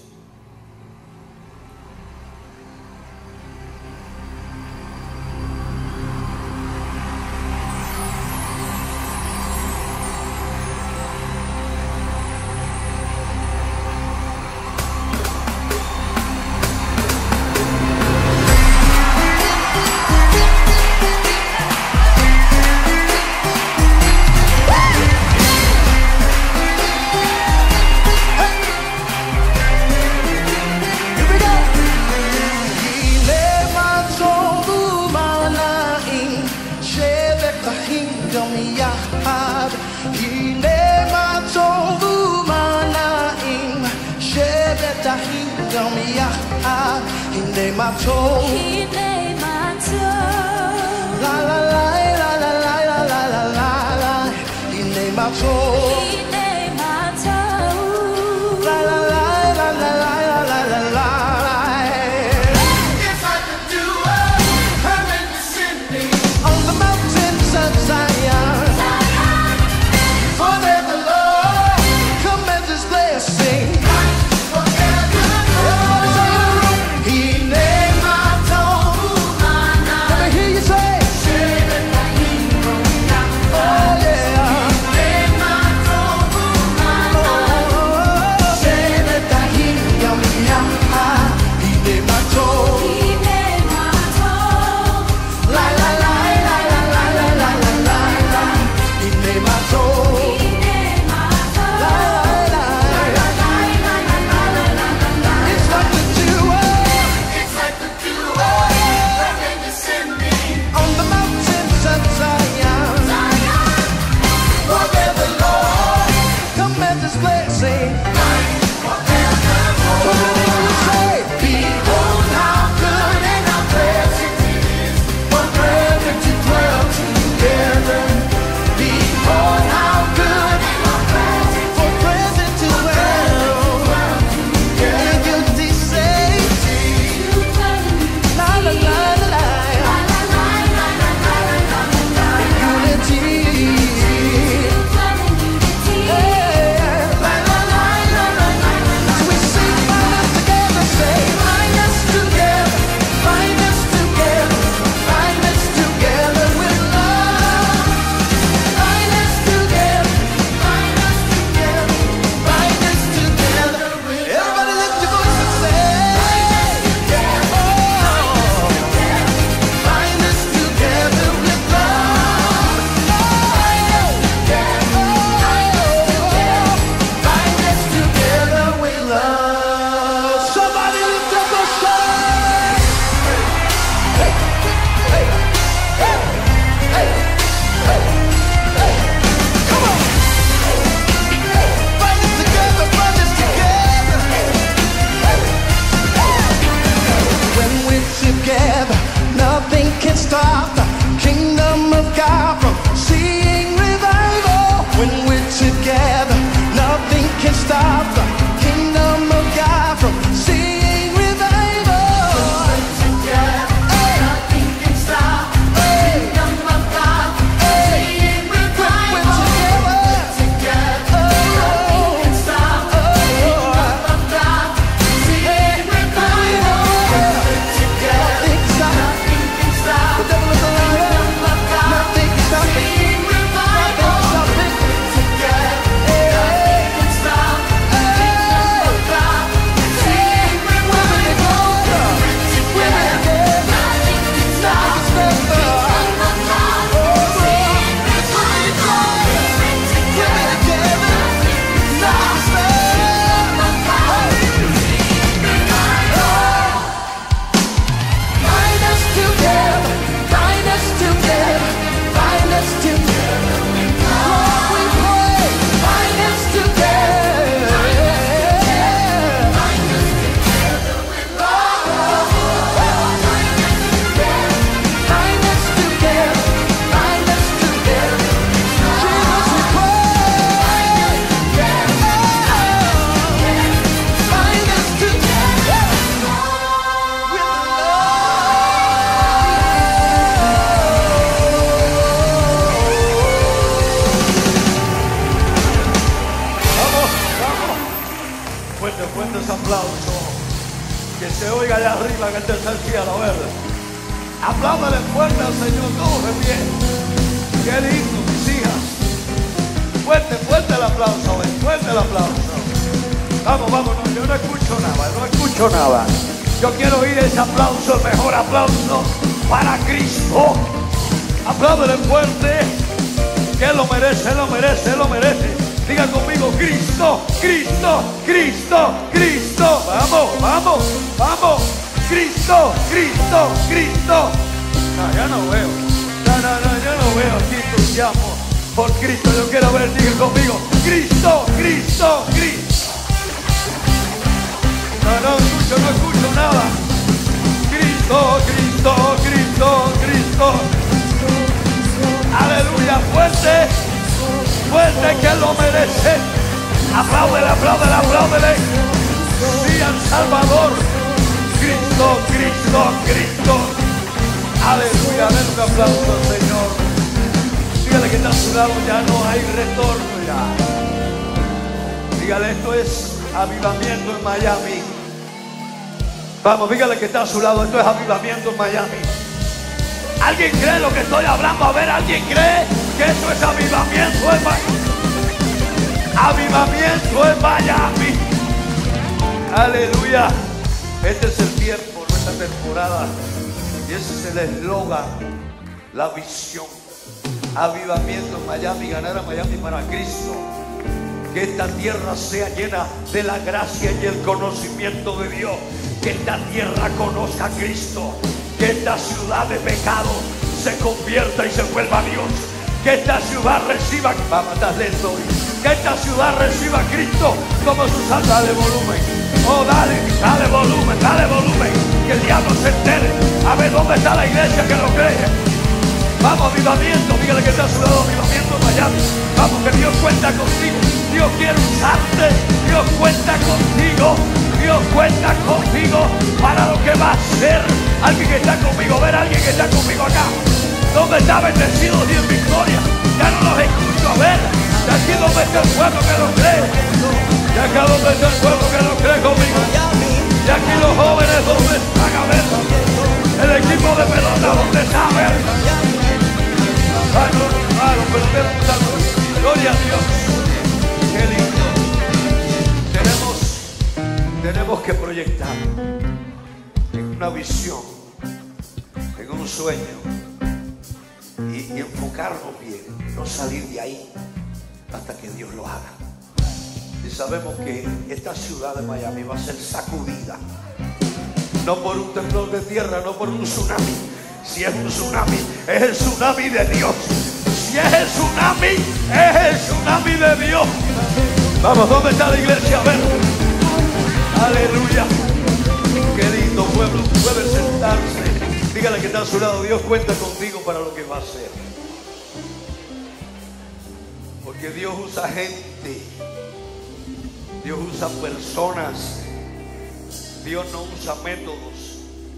The devil is alive. fuertes aplausos. Que se oiga allá arriba en el tercer cielo, ¿verdad? Apláudale fuerte al Señor, todos de pie. Qué lindo, mis hijas. Fuerte, fuerte el aplauso, fuerte el aplauso. Vamos, vamos, no, yo no escucho nada, no escucho nada. Yo quiero oír ese aplauso, el mejor aplauso para Cristo. Apláudale fuerte, que Él lo merece, Él lo merece, Él lo merece. Diga conmigo, Cristo, Cristo, Cristo, Cristo. Vamos, vamos, vamos. Cristo, Cristo, Cristo. No, ya no veo. No, yo no veo aquí entusiasmo por Cristo. Yo quiero ver, diga conmigo, Cristo, Cristo, Cristo. No escucho nada. Cristo, Cristo, Cristo, Cristo. Aleluya, fuerte, fuerte, que Él lo merece. Apláudele, apláudele, apláudele. Sí al Salvador. Cristo, Cristo, Cristo. Aleluya, denle un aplauso al Señor. Dígale que está a su lado, ya no hay retorno ya. Dígale, esto es avivamiento en Miami. Vamos, dígale que está a su lado, esto es avivamiento en Miami. ¿Alguien cree lo que estoy hablando? A ver, ¿alguien cree que esto es avivamiento en Miami? Avivamiento en Miami. Aleluya. Este es el tiempo, nuestra temporada. Y ese es el eslogan, la visión. Avivamiento en Miami, ganar a Miami para Cristo. Que esta tierra sea llena de la gracia y el conocimiento de Dios. Que esta tierra conozca a Cristo. Que esta ciudad de pecado se convierta y se vuelva a Dios. Que esta ciudad reciba, vamos a estar lento hoy. Que esta ciudad reciba a Cristo como su salva. Dale volumen. Oh, dale volumen, dale volumen. Que el diablo se entere. A ver dónde está la iglesia que lo cree. Vamos, avivamiento. Dígale que está a su lado, avivamiento en Miami. Vamos, que Dios cuenta contigo. Dios quiere usarte. Dios cuenta contigo. Dios cuenta contigo para lo que va a hacer. Alguien que está conmigo, ver a alguien que está conmigo acá. ¿Dónde está bendecido Dios en victoria? Ya no los escucho, a ver. De aquí donde está el pueblo que lo cree. De acá donde está el pueblo que lo cree conmigo. De aquí los jóvenes donde están, a ver. El equipo de pelota donde está, a ver. Pero gloria a Dios. Qué lindo. Tenemos que proyectar en una visión, en un sueño y enfocarnos bien, no salir de ahí hasta que Dios lo haga. Y sabemos que esta ciudad de Miami va a ser sacudida, no por un temblor de tierra, no por un tsunami. Si es un tsunami, es el tsunami de Dios. Si es el tsunami, es el tsunami de Dios. Vamos, ¿dónde está la iglesia? A ver. Aleluya. Qué lindo pueblo. Puede sentarse. Dígale que está a su lado. Dios cuenta contigo para lo que va a hacer. Porque Dios usa gente. Dios usa personas. Dios no usa métodos.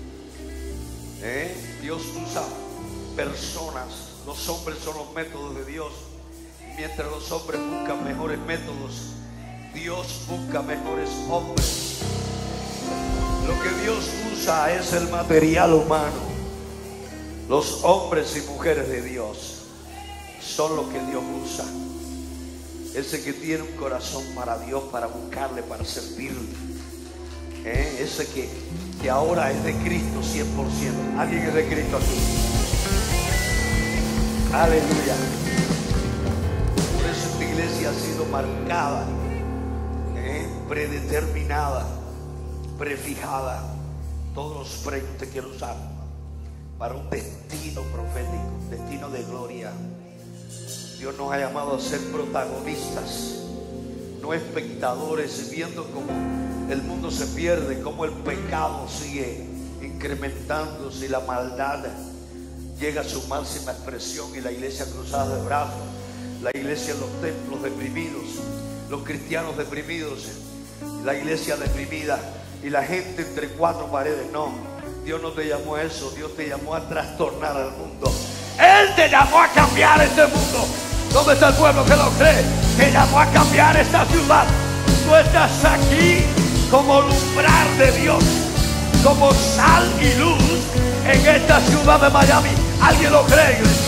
Dios usa personas. Los hombres son los métodos de Dios. Mientras los hombres buscan mejores métodos, Dios busca mejores hombres. Lo que Dios usa es el material humano. Los hombres y mujeres de Dios son lo que Dios usa. Ese que tiene un corazón para Dios, para buscarle, para servirle. Ese que ahora es de Cristo 100%. ¿Alguien es de Cristo aquí? Aleluya. Por eso esta iglesia ha sido marcada, predeterminada, prefijada. Todos los premios te quiero usar para un destino profético, un destino de gloria. Dios nos ha llamado a ser protagonistas, no espectadores, viendo cómo el mundo se pierde, cómo el pecado sigue incrementándose y la maldad llega a su máxima expresión, y la iglesia cruzada de brazos, la iglesia en los templos deprimidos, los cristianos deprimidos, la iglesia deprimida y la gente entre cuatro paredes. No, Dios no te llamó a eso. Dios te llamó a trastornar al mundo. Él te llamó a cambiar este mundo. ¿Dónde está el pueblo que lo cree? Te llamó a cambiar esta ciudad. Tú estás aquí como lumbrar de Dios, como sal y luz en esta ciudad de Miami. ¿Alguien lo cree, iglesia?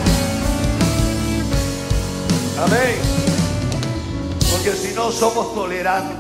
Amén. Porque si no somos tolerantes.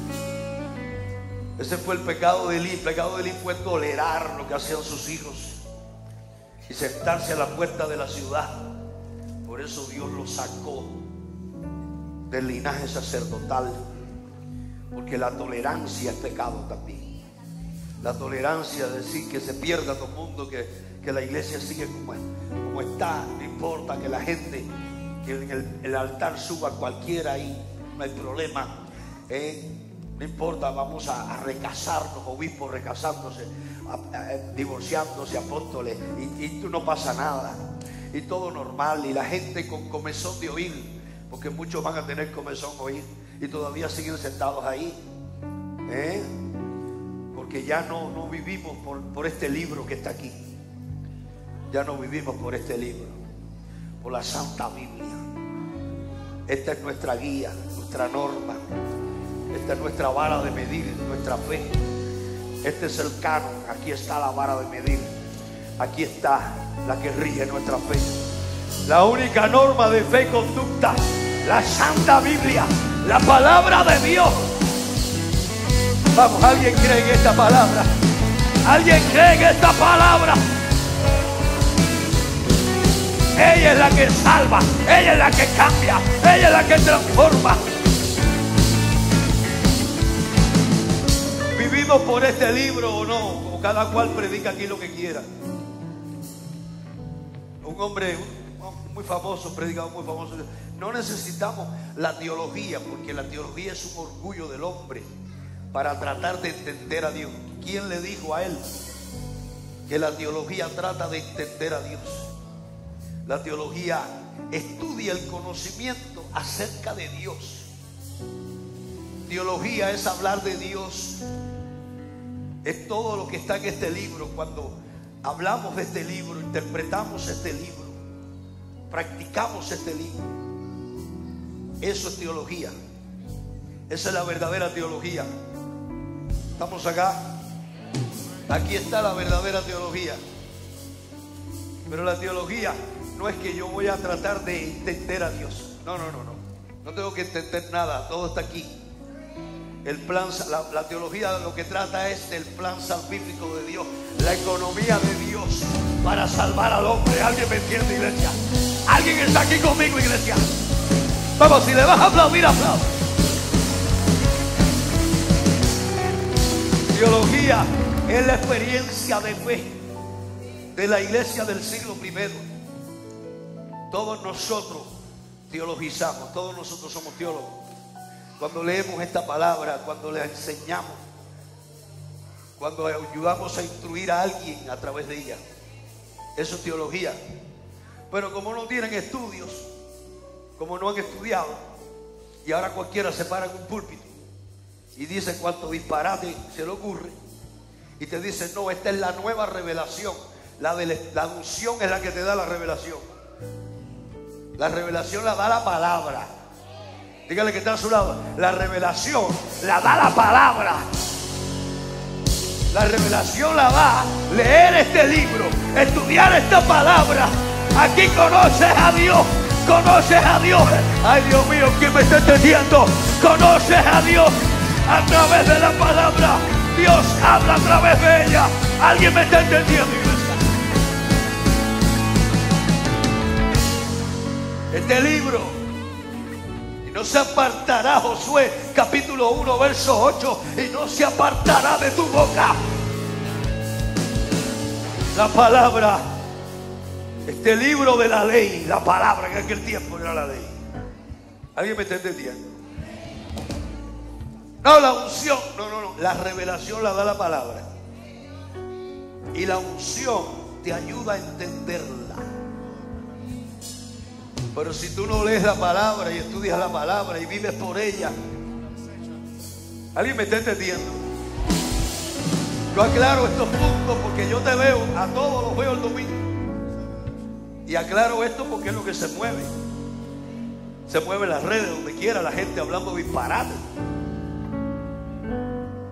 Ese fue el pecado de Elí. El pecado de Elí fue tolerar lo que hacían sus hijos y sentarse a la puerta de la ciudad. Por eso Dios lo sacó del linaje sacerdotal, porque la tolerancia es pecado también. La tolerancia de decir que se pierda todo el mundo, que la iglesia sigue como está, no importa que la gente, que en el altar suba cualquiera ahí, no hay problema, no importa, vamos a recasarnos, obispos recasándose, divorciándose, apóstoles, y tú no pasa nada, y todo normal, y la gente con comezón de oír, porque muchos van a tener comezón de oír, y todavía siguen sentados ahí, porque ya no vivimos por este libro que está aquí, ya no vivimos por este libro, por la Santa Biblia. Esta es nuestra guía, nuestra norma. Esta es nuestra vara de medir nuestra fe. Este es el canon. Aquí está la vara de medir. Aquí está la que rige nuestra fe. La única norma de fe y conducta, la Santa Biblia, la palabra de Dios. Vamos, ¿alguien cree en esta palabra? ¿Alguien cree en esta palabra? Ella es la que salva, ella es la que cambia, ella es la que transforma. ¿Vivimos por este libro o no? O cada cual predica aquí lo que quiera. Un hombre muy famoso, predicador muy famoso. No necesitamos la teología, porque la teología es un orgullo del hombre para tratar de entender a Dios. ¿Quién le dijo a él que la teología trata de entender a Dios? La teología estudia el conocimiento acerca de Dios. Teología es hablar de Dios. Es todo lo que está en este libro. Cuando hablamos de este libro, interpretamos este libro, practicamos este libro, eso es teología. Esa es la verdadera teología. ¿Estamos acá? Aquí está la verdadera teología. Pero la teología no es que yo voy a tratar de entender a Dios. No. No tengo que entender nada. Todo está aquí. El plan, la teología lo que trata es del plan salvífico de Dios, la economía de Dios para salvar al hombre. ¿Alguien me entiende, iglesia? ¿Alguien está aquí conmigo, iglesia? Vamos, si le vas a aplaudir, aplaude. Teología es la experiencia de fe de la iglesia del siglo I. Todos nosotros teologizamos, todos nosotros somos teólogos. Cuando leemos esta palabra, cuando la enseñamos, cuando ayudamos a instruir a alguien a través de ella, eso es teología. Pero como no tienen estudios, como no han estudiado, y ahora cualquiera se para en un púlpito y dice cuánto disparate se le ocurre, y te dice: no, esta es la nueva revelación. La unción es la que te da la revelación. La revelación la da la palabra. Dígale que está a su lado: la revelación la da la palabra. La revelación la da leer este libro, estudiar esta palabra. Aquí conoces a Dios, conoces a Dios. Ay, Dios mío, ¿quién me está entendiendo? Conoces a Dios a través de la palabra. Dios habla a través de ella. ¿Alguien me está entendiendo, iglesia? Este libro, y no se apartará, Josué capítulo 1 verso 8, y no se apartará de tu boca la palabra. Este libro de la ley, la palabra, en aquel tiempo era la ley. ¿Alguien me está entendiendo? No, la unción, no, la revelación la da la palabra, y la unción te ayuda a entenderla. Pero si tú no lees la palabra y estudias la palabra y vives por ella, ¿alguien me está entendiendo? Yo aclaro estos puntos porque yo te veo, a todos los veo el domingo, y aclaro esto porque es lo que se mueve. Se mueve en las redes, donde quiera, la gente hablando disparate.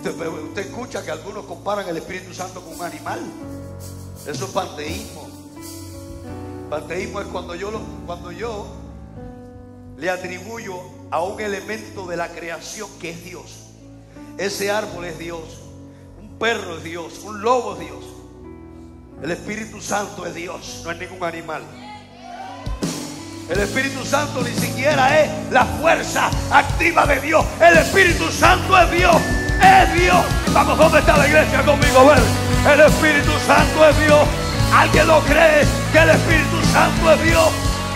Usted escucha que algunos comparan el Espíritu Santo con un animal. Eso es panteísmo. Panteísmo es cuando yo le atribuyo a un elemento de la creación que es Dios. Ese árbol es Dios, un perro es Dios, un lobo es Dios. El Espíritu Santo es Dios, no es ningún animal. El Espíritu Santo ni siquiera es la fuerza activa de Dios. El Espíritu Santo es Dios, es Dios. Vamos, ¿dónde está la iglesia conmigo? A ver, el Espíritu Santo es Dios. ¿Alguien lo cree que el Espíritu Santo es Dios?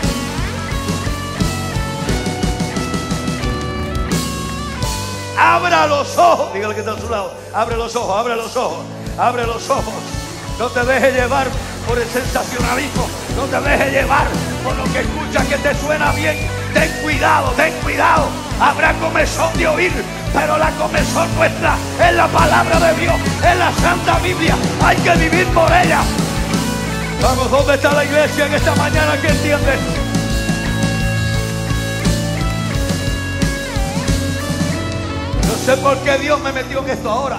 Abra los ojos. Dígale que está a su lado. Abre los ojos, abre los ojos, abre los ojos. No te dejes llevar por el sensacionalismo. No te dejes llevar por lo que escuchas que te suena bien. Ten cuidado, ten cuidado. Habrá comezón de oír, pero la comezón nuestra es la palabra de Dios, es la Santa Biblia. Hay que vivir por ella. Vamos, ¿dónde está la iglesia en esta mañana que entiende? No sé por qué Dios me metió en esto ahora.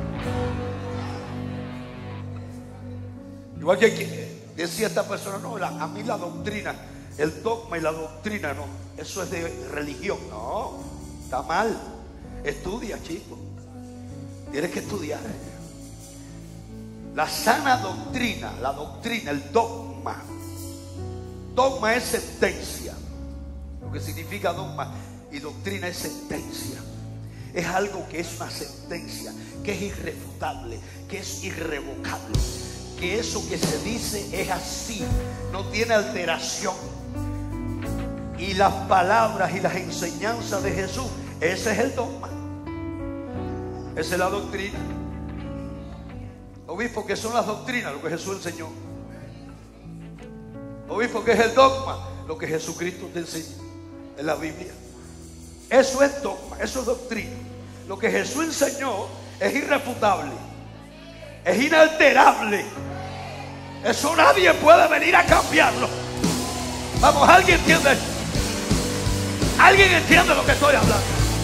Igual que decía esta persona, no, a mí la doctrina, el dogma y la doctrina, no, eso es de religión. No, está mal. Estudia, chico. Tienes que estudiar. La sana doctrina, la doctrina, el dogma. Dogma es sentencia. Lo que significa dogma y doctrina es sentencia. Es algo que es una sentencia, que es irrefutable, que es irrevocable. Que eso que se dice es así, no tiene alteración. Y las palabras y las enseñanzas de Jesús, ese es el dogma. Esa es la doctrina. Obispo, ¿qué son las doctrinas? Lo que Jesús enseñó. Obispo, ¿qué es el dogma? Lo que Jesucristo te enseña en la Biblia. Eso es dogma, eso es doctrina. Lo que Jesús enseñó es irrefutable, es inalterable. Eso nadie puede venir a cambiarlo. Vamos, ¿alguien entiende? ¿Alguien entiende lo que estoy hablando?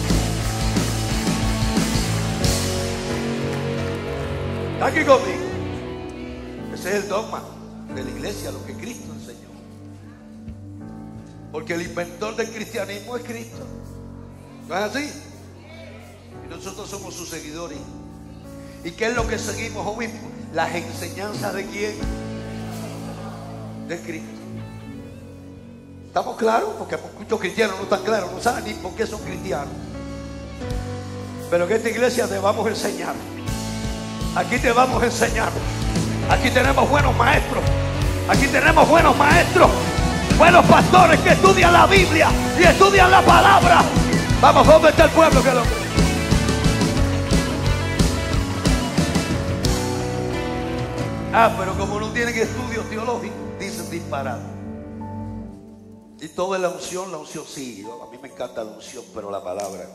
¿Está aquí conmigo? Ese es el dogma de la iglesia, lo que Cristo enseñó. Porque el inventor del cristianismo es Cristo. ¿No es así? Y nosotros somos sus seguidores. ¿Y qué es lo que seguimos, obispo? Las enseñanzas de quién? De Cristo. ¿Estamos claros? Porque muchos cristianos no están claros, no saben ni por qué son cristianos. Pero que esta iglesia te vamos a enseñar. Aquí te vamos a enseñar. Aquí tenemos buenos maestros. Aquí tenemos buenos maestros, buenos pastores que estudian la Biblia y estudian la palabra. Vamos, ¿dónde está el pueblo que lo cree? Pero como no tienen estudios teológicos, dicen disparate. Y todo es la unción sí. A mí me encanta la unción, pero la palabra.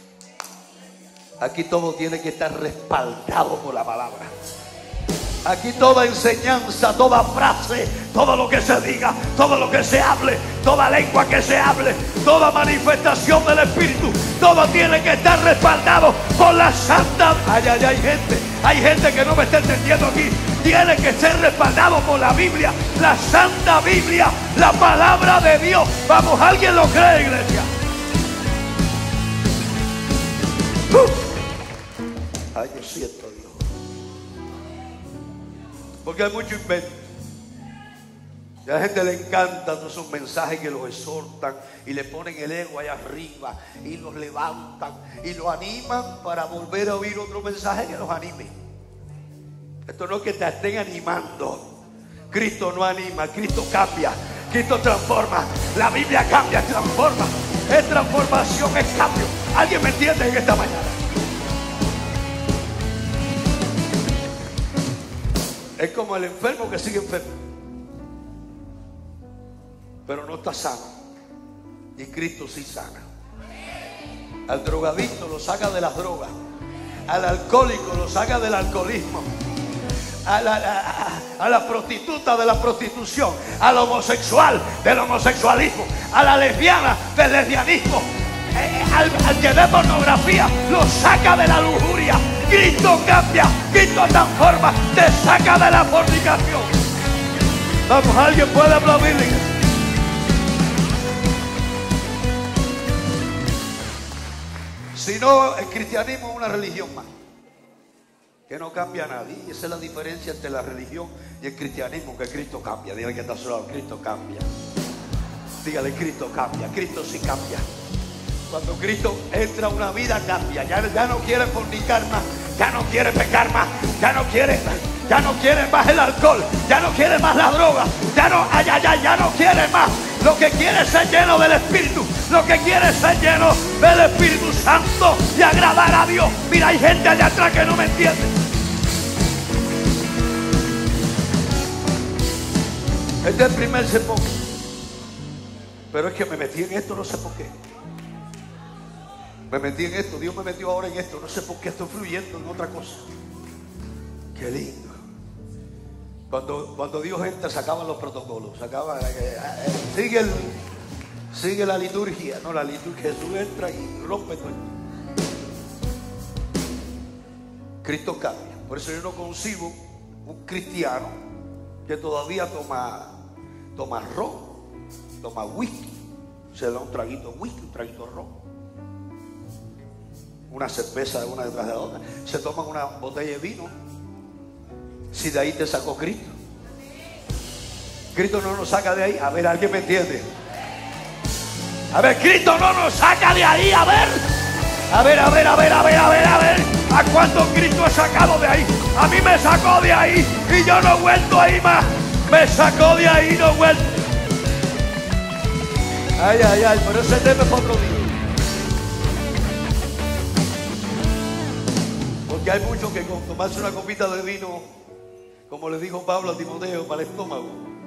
Aquí todo tiene que estar respaldado por la palabra. Aquí toda enseñanza, toda frase, todo lo que se diga, todo lo que se hable, toda lengua que se hable, toda manifestación del Espíritu, todo tiene que estar respaldado por la santa. Hay gente que no me está entendiendo aquí. Tiene que ser respaldado por la Biblia, la Santa Biblia, la palabra de Dios. Vamos, ¿alguien lo cree, iglesia? Ay, yo siento Dios. Porque hay mucho invento. Y a la gente le encantan esos mensajes que los exhortan y le ponen el ego allá arriba y los levantan y los animan para volver a oír otro mensaje que los anime. Esto no es que te estén animando. Cristo no anima, Cristo cambia, Cristo transforma. La Biblia cambia, transforma. Es transformación, es cambio. ¿Alguien me entiende en esta mañana? Es como el enfermo que sigue enfermo, pero no está sano. Y Cristo sí sana. Al drogadicto lo saca de las drogas. Al alcohólico lo saca del alcoholismo. A la prostituta de la prostitución. Al homosexual del homosexualismo. A la lesbiana del lesbianismo. al que ve pornografía, lo saca de la lujuria. Cristo cambia, Cristo transforma, te saca de la fornicación. Vamos, alguien puede aplaudirle. Si no, el cristianismo es una religión más que no cambia a nadie. Y esa es la diferencia entre la religión y el cristianismo, que Cristo cambia. Dígale que está a su lado, Cristo cambia. Dígale, Cristo cambia, Cristo sí cambia. Cuando Cristo entra a una vida, cambia. Ya no quiere fornicar más, ya no quiere pecar más, ya no quiere más el alcohol, ya no quiere más la droga, ya no quiere más. Lo que quiere es ser lleno del Espíritu, lo que quiere es ser lleno del Espíritu Santo y agradar a Dios. Mira, hay gente allá atrás que no me entiende. Este es el primer sermón, pero es que me metí en esto, no sé por qué. Me metí en esto, Dios me metió ahora en esto, no sé por qué estoy fluyendo en otra cosa. Qué lindo. Cuando Dios entra, se acaban los protocolos, se acaba, sigue la liturgia, no la liturgia. Jesús entra y rompe todo. Cristo cambia. Por eso yo no concibo un cristiano que todavía toma ron, toma whisky, se da un traguito de whisky, un traguito de ron, una cerveza una detrás de la otra, se toman una botella de vino. Si de ahí te sacó Cristo, Cristo no nos saca de ahí. A ver, ¿alguien me entiende? A ver, Cristo no nos saca de ahí. A ver, ¿a cuánto Cristo ha sacado de ahí? A mí me sacó de ahí y yo no he vuelto ahí más. Me sacó de ahí y no he vuelto. Ay, pero ese tema es otro día. Porque hay muchos que con tomarse una copita de vino, como le dijo Pablo a Timoteo, para el estómago,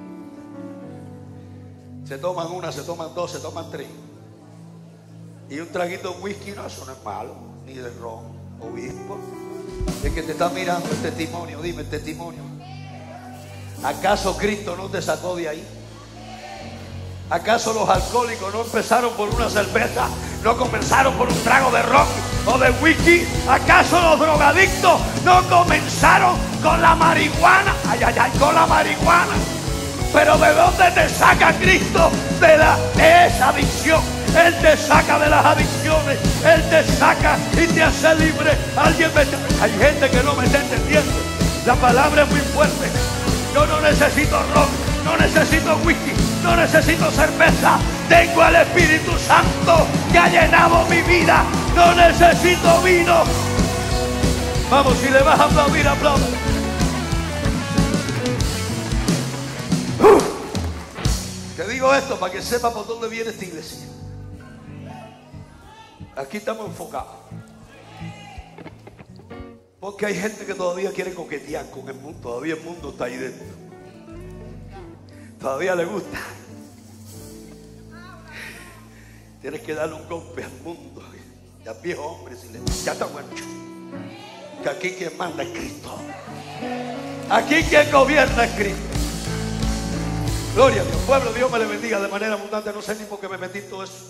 se toman una, se toman dos, se toman tres. Y un traguito de whisky, no, eso no es malo, ni de ron, obispo. El que te está mirando el testimonio, dime el testimonio. ¿Acaso Cristo no te sacó de ahí? ¿Acaso los alcohólicos no empezaron por una cerveza? ¿No comenzaron por un trago de ron o de whisky? ¿Acaso los drogadictos no comenzaron con la marihuana? Con la marihuana. Pero ¿de dónde te saca Cristo? De esa adicción. Él te saca de las adicciones. Él te saca y te hace libre. Hay gente que no me está entendiendo. La palabra es muy fuerte. Yo no necesito ron, no necesito whisky, no necesito cerveza. Tengo el Espíritu Santo que ha llenado mi vida. No necesito vino. Vamos, si le vas a aplaudir, aplaude. Te digo esto para que sepa por dónde viene esta iglesia. Aquí estamos enfocados. Porque hay gente que todavía quiere coquetear con el mundo. Todavía el mundo está ahí dentro. Todavía le gusta. Tienes que darle un golpe al mundo. Y al viejo hombre decirle, ya está bueno. Que aquí quien manda es Cristo. Aquí quien gobierna es Cristo. Gloria a Dios. Pueblo, Dios me le bendiga de manera abundante. No sé ni por qué me metí en todo eso.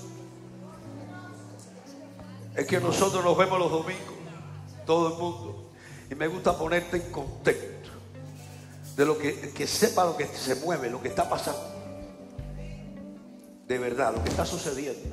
Es que nosotros nos vemos los domingos, todo el mundo, y me gusta ponerte en contexto de lo que sepa lo que se mueve, lo que está pasando, de verdad, lo que está sucediendo.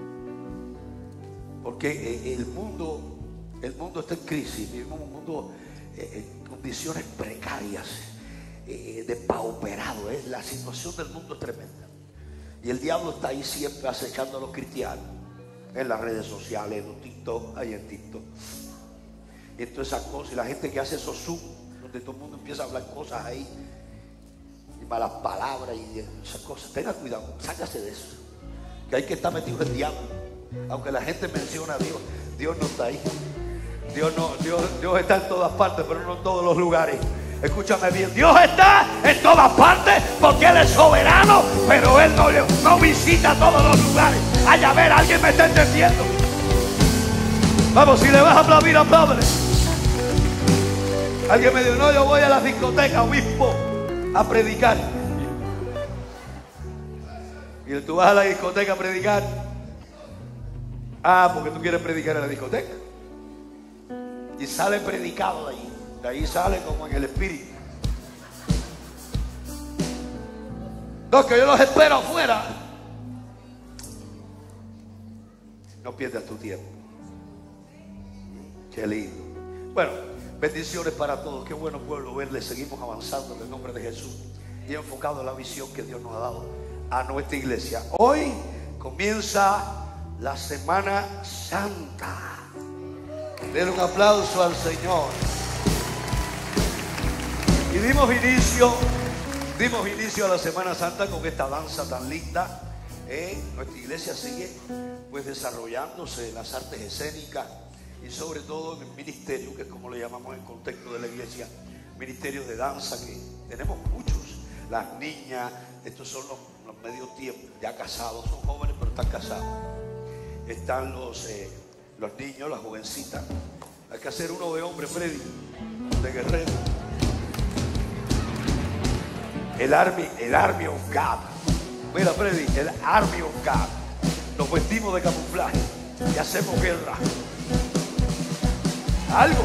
Porque el mundo está en crisis, vivimos un mundo en condiciones precarias, depauperado. La situación del mundo es tremenda. Y el diablo está ahí siempre acechando a los cristianos. En las redes sociales, en los TikTok, ahí en TikTok. Y todas esas cosas. Y la gente que hace esos Zoom, donde todo el mundo empieza a hablar cosas ahí. Y malas palabras y esas cosas. Tenga cuidado, sácase de eso. Que hay que estar metido el diablo. Aunque la gente menciona a Dios, Dios no está ahí. Dios está en todas partes, pero no en todos los lugares. Escúchame bien, Dios está en todas partes porque Él es soberano, pero Él no visita todos los lugares. Ay, a ver, alguien me está entendiendo. Vamos, si le vas a aplaudir, apláudele. Alguien me dijo, no, yo voy a la discoteca, obispo, a predicar. Y tú vas a la discoteca a predicar Ah, porque tú quieres predicar en la discoteca. Y sale predicado de ahí. De ahí sale como en el espíritu. No, que yo los espero afuera. No pierdas tu tiempo. Qué lindo. Bueno, bendiciones para todos. Qué bueno, pueblo, verles. Seguimos avanzando en el nombre de Jesús y enfocado en la visión que Dios nos ha dado a nuestra iglesia. Hoy comienza la Semana Santa. Denle un aplauso al Señor. Y dimos inicio a la Semana Santa con esta danza tan linda. Nuestra iglesia sigue pues desarrollándose en las artes escénicas y sobre todo en el ministerio, que es como le llamamos en el contexto de la iglesia, ministerios de danza, que tenemos muchos. Las niñas, estos son los medio tiempo, ya casados, son jóvenes pero están casados. Están los niños, las jovencitas. Hay que hacer uno de hombre, Freddy, de guerrero. El Army of God. Mira, Freddy, el Army of God. Nos vestimos de camuflaje y hacemos guerra. Algo.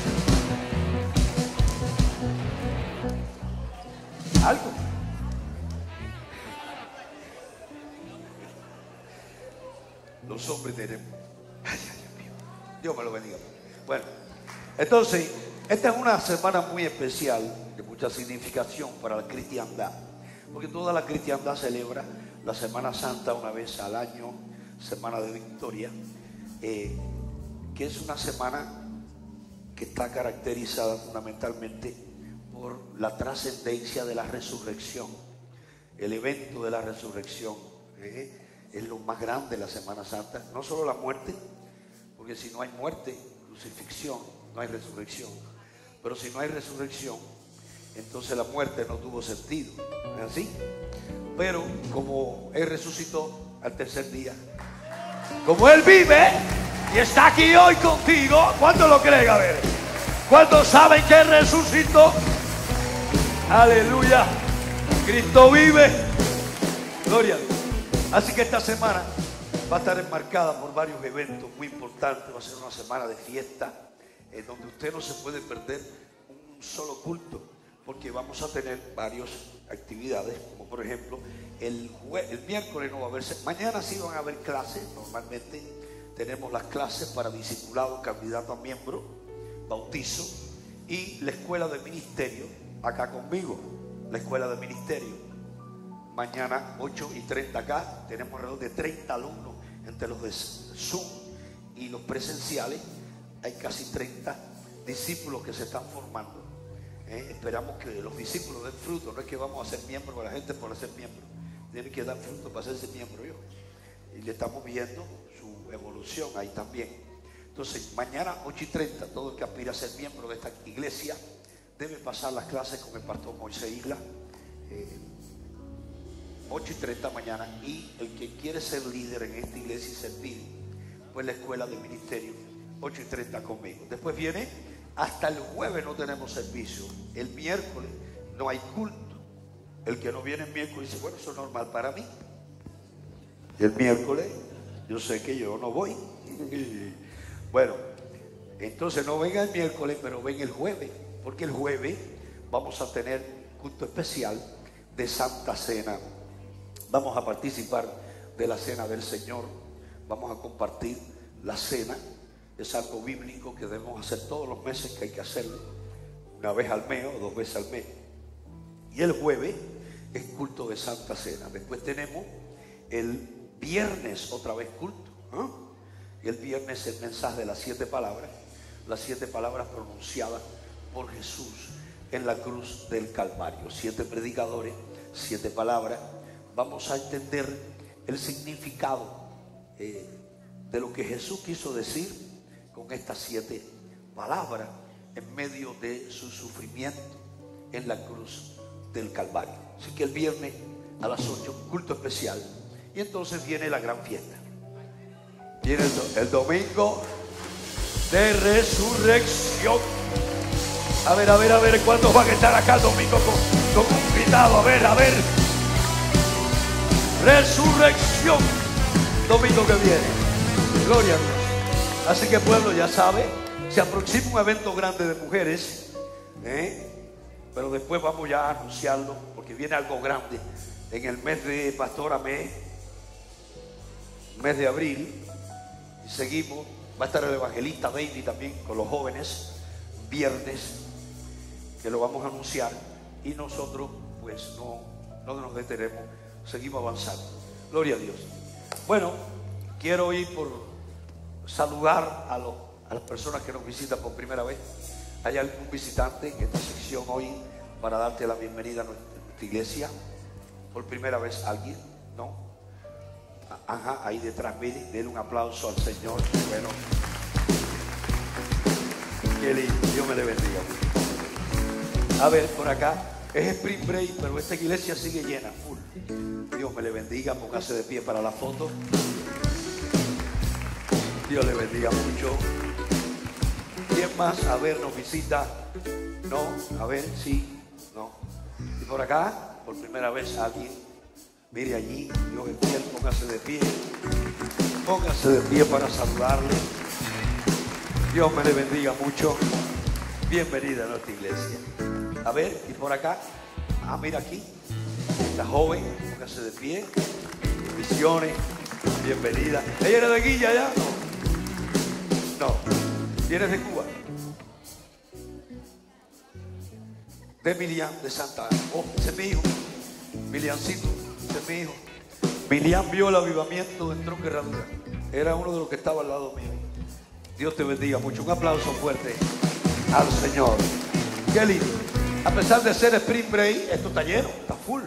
Los hombres tenemos. Ay, Dios mío. Dios me lo bendiga. Bueno, entonces, esta es una semana muy especial, de mucha significación para la cristiandad. Porque toda la cristiandad celebra la Semana Santa una vez al año, Semana de Victoria, que es una semana que está caracterizada fundamentalmente por la trascendencia de la resurrección. El evento de la resurrección es lo más grande de la Semana Santa. No solo la muerte, porque si no hay muerte, crucifixión, no hay resurrección. Pero si no hay resurrección, entonces la muerte no tuvo sentido. ¿No es así? Pero como Él resucitó al tercer día, como Él vive y está aquí hoy contigo, ¿cuántos lo creen? A ver, ¿cuántos saben que Él resucitó? Aleluya, Cristo vive. Gloria a Dios. Así que esta semana va a estar enmarcada por varios eventos muy importantes. Va a ser una semana de fiesta, donde usted no se puede perder un solo culto, porque vamos a tener varias actividades, como por ejemplo el miércoles no va a haber, mañana sí van a haber clases. Normalmente tenemos las clases para discipulado, candidato a miembro, bautizo y la escuela de ministerio acá conmigo. La escuela de ministerio mañana 8:30 acá. Tenemos alrededor de 30 alumnos entre los de Zoom y los presenciales. Hay casi 30 discípulos que se están formando. Esperamos que los discípulos den fruto. No es que vamos a ser miembros para la gente por ser miembros. Tienen que dar fruto para hacerse miembro yo. Y le estamos viendo su evolución ahí también. Entonces, mañana 8:30, todo el que aspira a ser miembro de esta iglesia debe pasar las clases con el pastor Moisés Isla. 8:30 mañana. Y el que quiere ser líder en esta iglesia y servir, pues la escuela de ministerio, 8:30 conmigo. Después viene, hasta el jueves no tenemos servicio. El miércoles no hay culto. El que no viene el miércoles dice, bueno, eso es normal para mí. El miércoles, yo sé que yo no voy. Bueno, entonces no venga el miércoles, pero ven el jueves. Porque el jueves vamos a tener culto especial de Santa Cena. Vamos a participar de la Cena del Señor. Vamos a compartir la cena. Es algo bíblico que debemos hacer todos los meses, que hay que hacerlo. Una vez al mes o 2 veces al mes. Y el jueves es culto de Santa Cena. Después tenemos el viernes otra vez culto. Y el viernes el mensaje de las 7 palabras. Las 7 palabras pronunciadas por Jesús en la cruz del Calvario. 7 predicadores, 7 palabras. Vamos a entender el significado de lo que Jesús quiso decir con estas 7 palabras en medio de su sufrimiento en la cruz del Calvario. Así que el viernes a las 8, culto especial. Y entonces viene la gran fiesta. Viene el domingo de resurrección. A ver, ¿cuántos van a estar acá el domingo con un invitado? A ver. Resurrección. Domingo que viene. Gloria a Dios. Así que pueblo, ya sabe, se aproxima un evento grande de mujeres, pero después vamos ya a anunciarlo, porque viene algo grande en el mes de Pastora mes de abril. Y seguimos, va a estar el evangelista David también con los jóvenes, viernes, que lo vamos a anunciar. Y nosotros pues no nos detenemos, seguimos avanzando. Gloria a Dios. Bueno, quiero ir por saludar a las personas que nos visitan por primera vez. ¿Hay algún visitante en esta sección hoy para darte la bienvenida a nuestra iglesia? ¿Por primera vez alguien? ¿No? Ajá, ahí detrás, miren, denle un aplauso al Señor. Bueno, qué lindo, Dios me le bendiga. A ver, por acá es Spring Break, pero esta iglesia sigue llena, full. Dios me le bendiga, póngase de pie para la foto. Dios le bendiga mucho. ¿Quién más? A ver, nos visita. No, a ver, sí, no. Y por acá, por primera vez alguien. Mire allí, Dios es fiel, póngase de pie. Póngase de pie para saludarle. Dios me le bendiga mucho. Bienvenida a nuestra iglesia. A ver, y por acá. Ah, mira aquí. Esta joven, póngase de pie. Misiones, bienvenida. ¿Ella era de Guilla ya? No. ¿Vienes de Cuba? De Milian, de Santa Ana. Oh, ese es mi hijo. Miliancito, ese es mi hijo. Milian vio el avivamiento en Tronco Herradura. Era uno de los que estaba al lado mío. Dios te bendiga mucho. Un aplauso fuerte al Señor. Qué lindo. A pesar de ser Spring Break, esto está lleno, está full.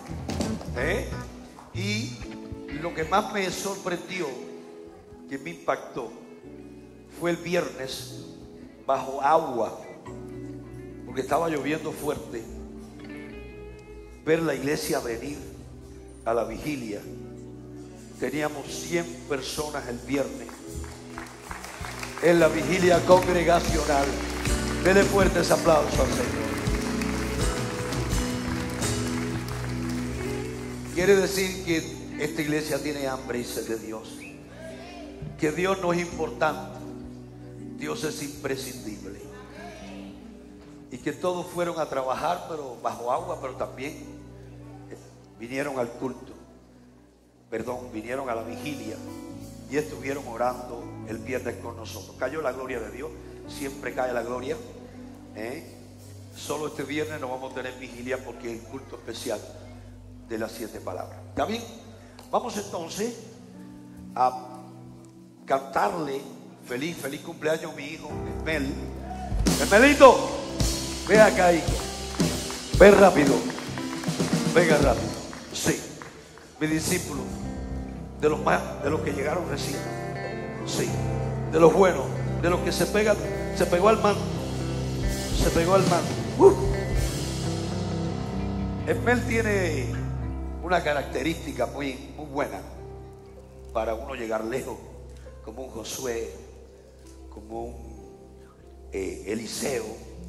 Y lo que más me sorprendió, que me impactó, fue el viernes bajo agua, porque estaba lloviendo fuerte, ver la iglesia venir a la vigilia. Teníamos 100 personas el viernes en la vigilia congregacional. Dele fuertes aplausos al Señor. Quiere decir que esta iglesia tiene hambre y sed de Dios, que Dios no es importante, Dios es imprescindible, y que todos fueron a trabajar, pero bajo agua, pero también vinieron al culto, vinieron a la vigilia y estuvieron orando el viernes con nosotros. Cayó la gloria de Dios, siempre cae la gloria. Solo este viernes no vamos a tener vigilia porque es el culto especial de las 7 palabras. ¿Está bien? Vamos entonces a cantarle feliz cumpleaños a mi hijo Esmel. Esmelito, ve acá, hijo. Ven rápido. Venga rápido. Sí, mi discípulo, de los que llegaron recién. Sí, de los buenos, de los que se pegó al manto. Se pegó al manto. Esmel tiene una característica muy buena para uno llegar lejos, como un Josué, como un Eliseo,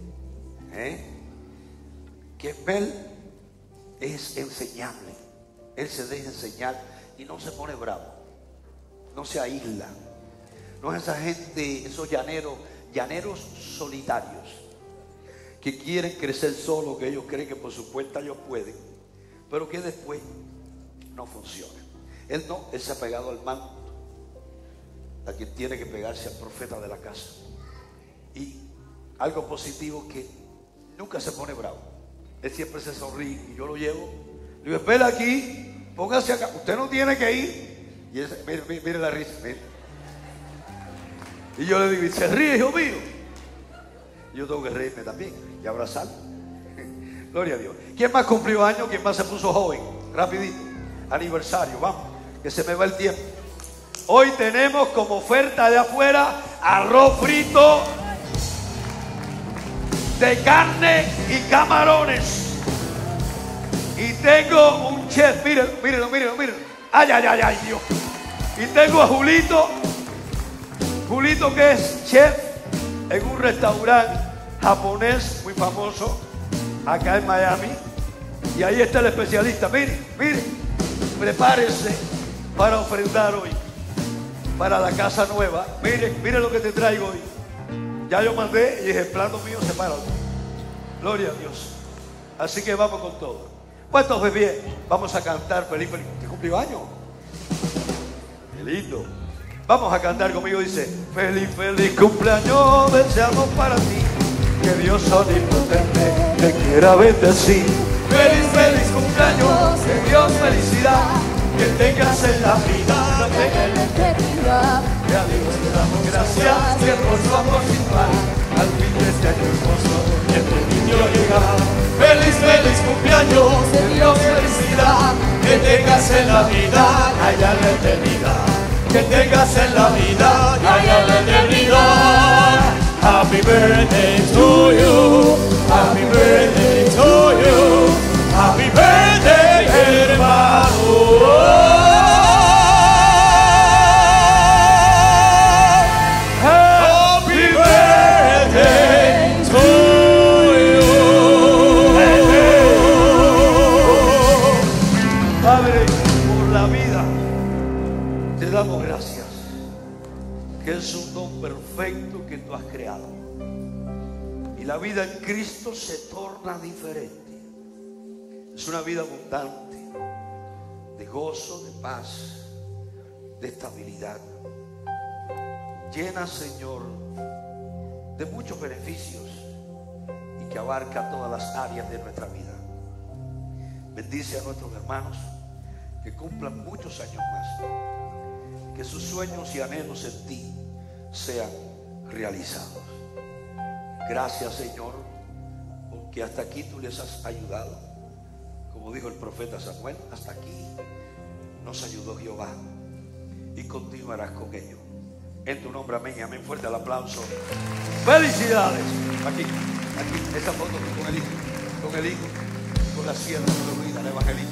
que Esmel es enseñable. Él se deja enseñar y no se pone bravo, no se aísla, no es esa gente, esos llaneros solitarios que quieren crecer solo, que ellos creen que por su cuenta ellos pueden, pero que después no funciona. Él se ha pegado al manto, a quien tiene que pegarse al profeta de la casa. Y algo positivo, que nunca se pone bravo, él siempre se sonríe. Y yo lo llevo, le digo, espera aquí, póngase acá, usted no tiene que ir. Y él, mire la risa, mire. Y yo le digo, ¿y se ríe, hijo mío? Yo tengo que reírme también y abrazarlo. Gloria a Dios. ¿Quién más cumplió años? ¿Quién más se puso joven? Rapidito. Aniversario, vamos, que se me va el tiempo. Hoy tenemos como oferta de afuera arroz frito de carne y camarones. Y tengo un chef, mírenlo. Ay, Dios. Y tengo a Julito que es chef en un restaurante japonés muy famoso acá en Miami. Y ahí está el especialista. Mire, prepárese para ofrendar hoy. para la casa nueva. Mire lo que te traigo hoy. Ya yo mandé y dije, el plano mío se para. Gloria a Dios. Así que vamos con todo. Puestos de pie, vamos a cantar feliz, feliz. ¿Te cumplió año? Qué lindo. Vamos a cantar conmigo, dice: feliz, feliz cumpleaños deseamos para ti. Que Dios omnipotente te quiera bendecir. Feliz, feliz cumpleaños, que Dios felicidad, que tengas en la vida, no tengas en la eternidad. Que a Dios te damos gracias, que por su amor sin par, al fin de este año hermoso, y este niño llegará. Feliz, feliz cumpleaños, que Dios felicidad, que tengas en la vida, allá en la eternidad. Que tengas en la vida, allá en la eternidad. Happy birthday to you, happy birthday to you, happy birthday, hermano. Happy birthday to you. Padre, por la vida te damos gracias, que es un don perfecto que tú has creado. Y la vida en Cristo se torna diferente. Es una vida abundante, de gozo, de paz, de estabilidad. Llena, Señor, de muchos beneficios y que abarca todas las áreas de nuestra vida. Bendice a nuestros hermanos, que cumplan muchos años más, que sus sueños y anhelos en ti sean realizados. Gracias, Señor, porque hasta aquí tú les has ayudado. Como dijo el profeta Samuel, hasta aquí nos ayudó Jehová y continuarás con ello. En tu nombre, amén, amén. Fuerte el aplauso. Felicidades. Aquí, esa foto con el hijo, con la sierva de la evangelista.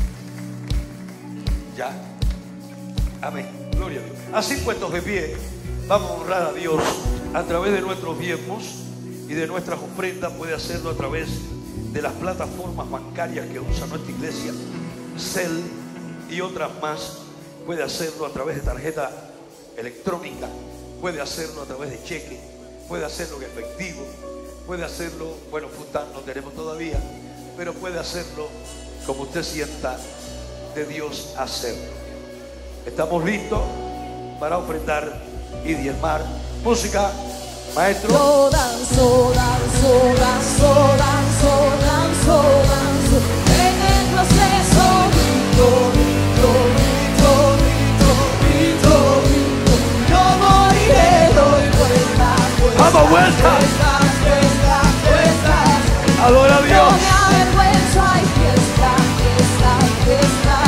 Ya. Amén. Gloria a Dios. Así puestos de pie, vamos a honrar a Dios a través de nuestros diezmos y de nuestras ofrendas. Puede hacerlo a través de las plataformas bancarias que usa nuestra iglesia, Zelle y otras más. Puede hacerlo a través de tarjeta electrónica, puede hacerlo a través de cheque, puede hacerlo en efectivo, puede hacerlo, bueno, funtal no tenemos todavía, pero puede hacerlo como usted sienta de Dios hacerlo. Estamos listos para ofrendar y diezmar. Música, maestro. Yo danzo, danzo, danzo, danzo, danzo, danzo. En el proceso grito, grito, grito, grito, grito, grito. No moriré, doy vueltas, vueltas. ¡Vamos, vueltas! Vueltas, vueltas. Adora a Dios. No me avergüenzo, hay fiesta, fiesta, fiesta.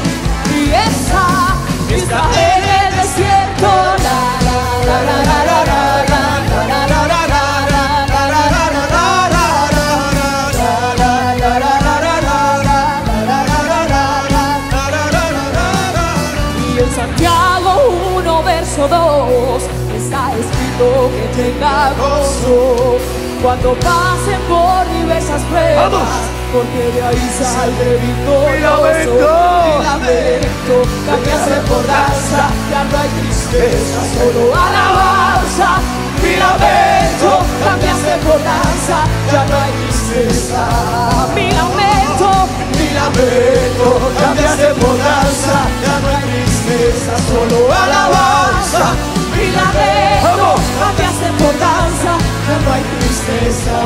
Fiesta en el desierto. La, la, la, la, la, la, la, la. Santiago 1 verso 2 está escrito que tenga gozo cuando pasen por diversas pruebas. ¡Vamos! Porque de ahí saldré victorioso. ¡Mi lamento cambiase por danza, ya no hay tristeza, solo alabanza. Mi lamento cambiase por danza, ya no hay tristeza. Mi lamento cambiase por danza, ya no hay tristeza, solo alabanza. Mi lamento cambiase por danza, ya no hay tristeza.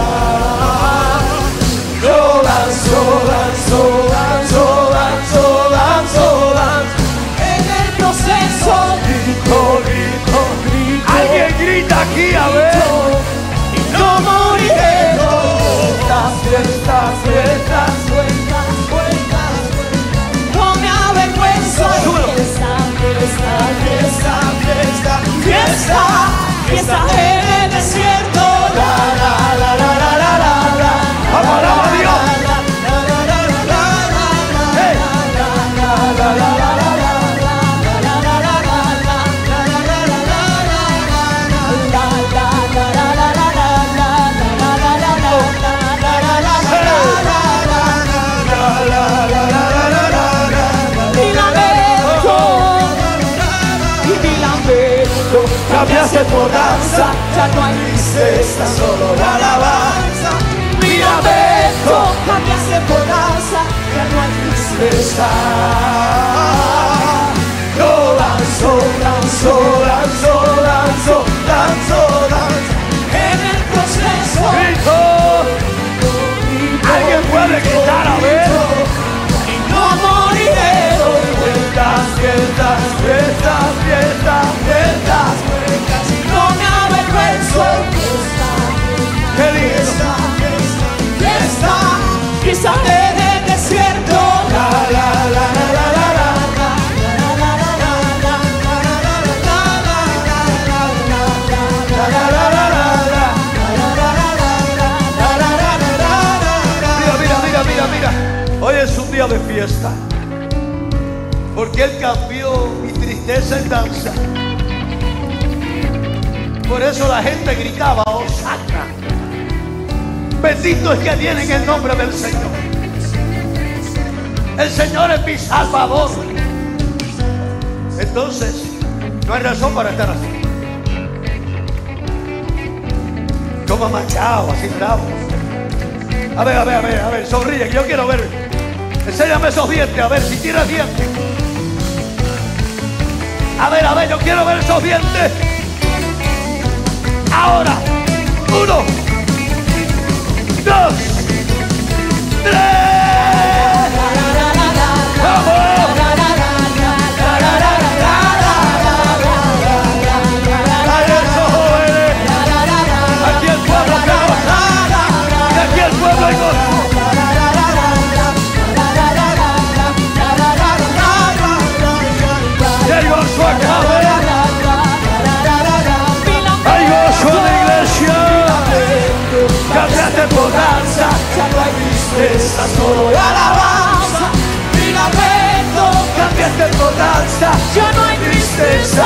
Yo danzo, danzo, danzo, danzo, danzo, danzo. En el proceso grito, grito, grito. Alguien grita aquí, a ver. Y no moriré. Vueltas, vueltas, vueltas, vueltas, vueltas, vueltas. No me avergüenzo. Fiesta, fiesta, fiesta, fiesta, fiesta, fiesta en el desierto. La, la, la, la, la. cambiaste por danza, ya no hay tristeza, solo la alabanza. Mi lamento cambiaste por danza, ya no hay tristeza. Yo danzo, danzo, danzo, danzo, danzo, danzo. En el proceso. Grito. Alguien puede gritar, a ver. Y no moriré, doy vueltas, vueltas, vueltas, vueltas, vueltas, vueltas. Y no me avergüenzo. Qué lindo. Fiesta, fiesta en el desierto. La, la, la, la, la, la, la. Mira, hoy es un día de fiesta, porque Él cambió mi tristeza en danza. Por eso la gente gritaba, Hosanna. Bendito es que viene en el nombre del Señor. El Señor es mi Salvador. Entonces, no hay razón para estar así. Como machado, así bravo. A ver, sonríe, que yo quiero ver. Enséñame esos dientes, a ver si tienes dientes. A ver, yo quiero ver esos dientes. Ahora, 1, 2, 3. ¡Vamos! ¡Ay, esos jóvenes! Aquí el pueblo que goza. Y aquí el pueblo hay gozo. ¡Que el gozo acabe! ¡Hay gozo en la iglesia! ¡Cambiaste por danza! Ya no hay tristeza, solo alabanza. Mi lamento ¡Cambiaste por danza! ya no hay tristeza.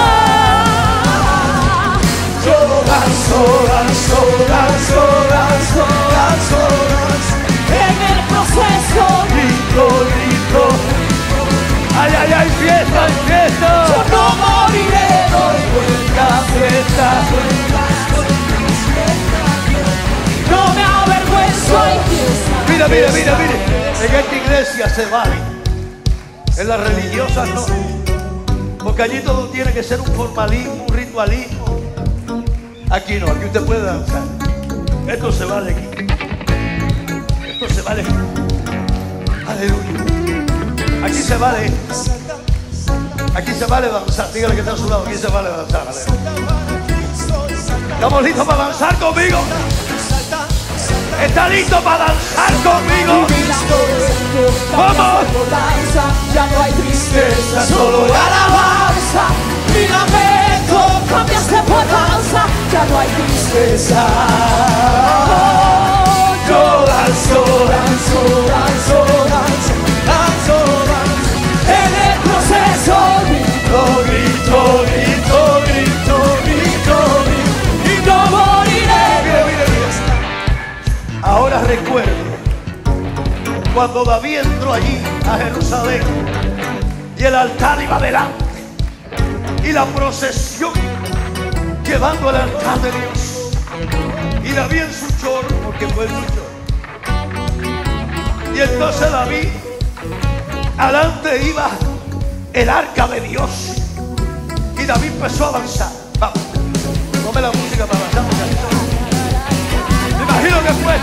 Yo danzo, danzo, danzo, danzo, danzo, danzo. En el proceso ¡Grito, grito! ¡Ay, fiesta, fiesta! yo no moriré, doy vueltas, vueltas, vueltas, vueltas, vueltas. No me avergüenzo, hay fiesta. Mira. En esta iglesia se vale. En las religiosas no. Porque allí todo tiene que ser un formalismo, un ritualismo. Aquí no, aquí usted puede danzar. Esto se vale aquí. Esto se vale aquí. Aleluya. Aquí se vale. Aquí se vale danzar. Dígale que está a su lado. Aquí se vale danzar. A ver. ¿Estamos listos para danzar conmigo? ¿Está listo para danzar conmigo? ¡Vamos! Ya no hay tristeza, solo alabanza. Mi lamento cambiaste por danza. Ya no hay tristeza. Yo danzo, danzo, danzo, danzo, danzo, danzo. En el proceso grito, grito, grito, grito, grito, grito. Y no moriré. Mira. Ahora recuerdo cuando David entró allí a Jerusalén y el altar iba adelante y la procesión llevando el altar de Dios y David en su chorro, porque fue su chorro. Y entonces David, adelante iba el arca de Dios y David empezó a avanzar. Vamos, ponme la música para avanzar. Me imagino que fue.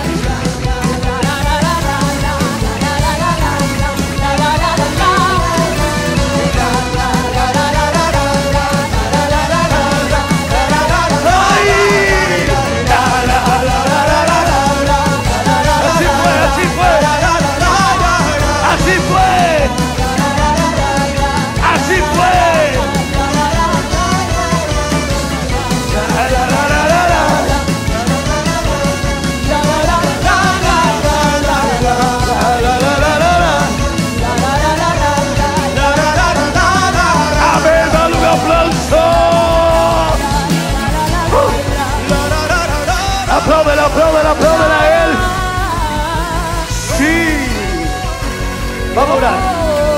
Apláudela a él. Sí. Vamos a orar.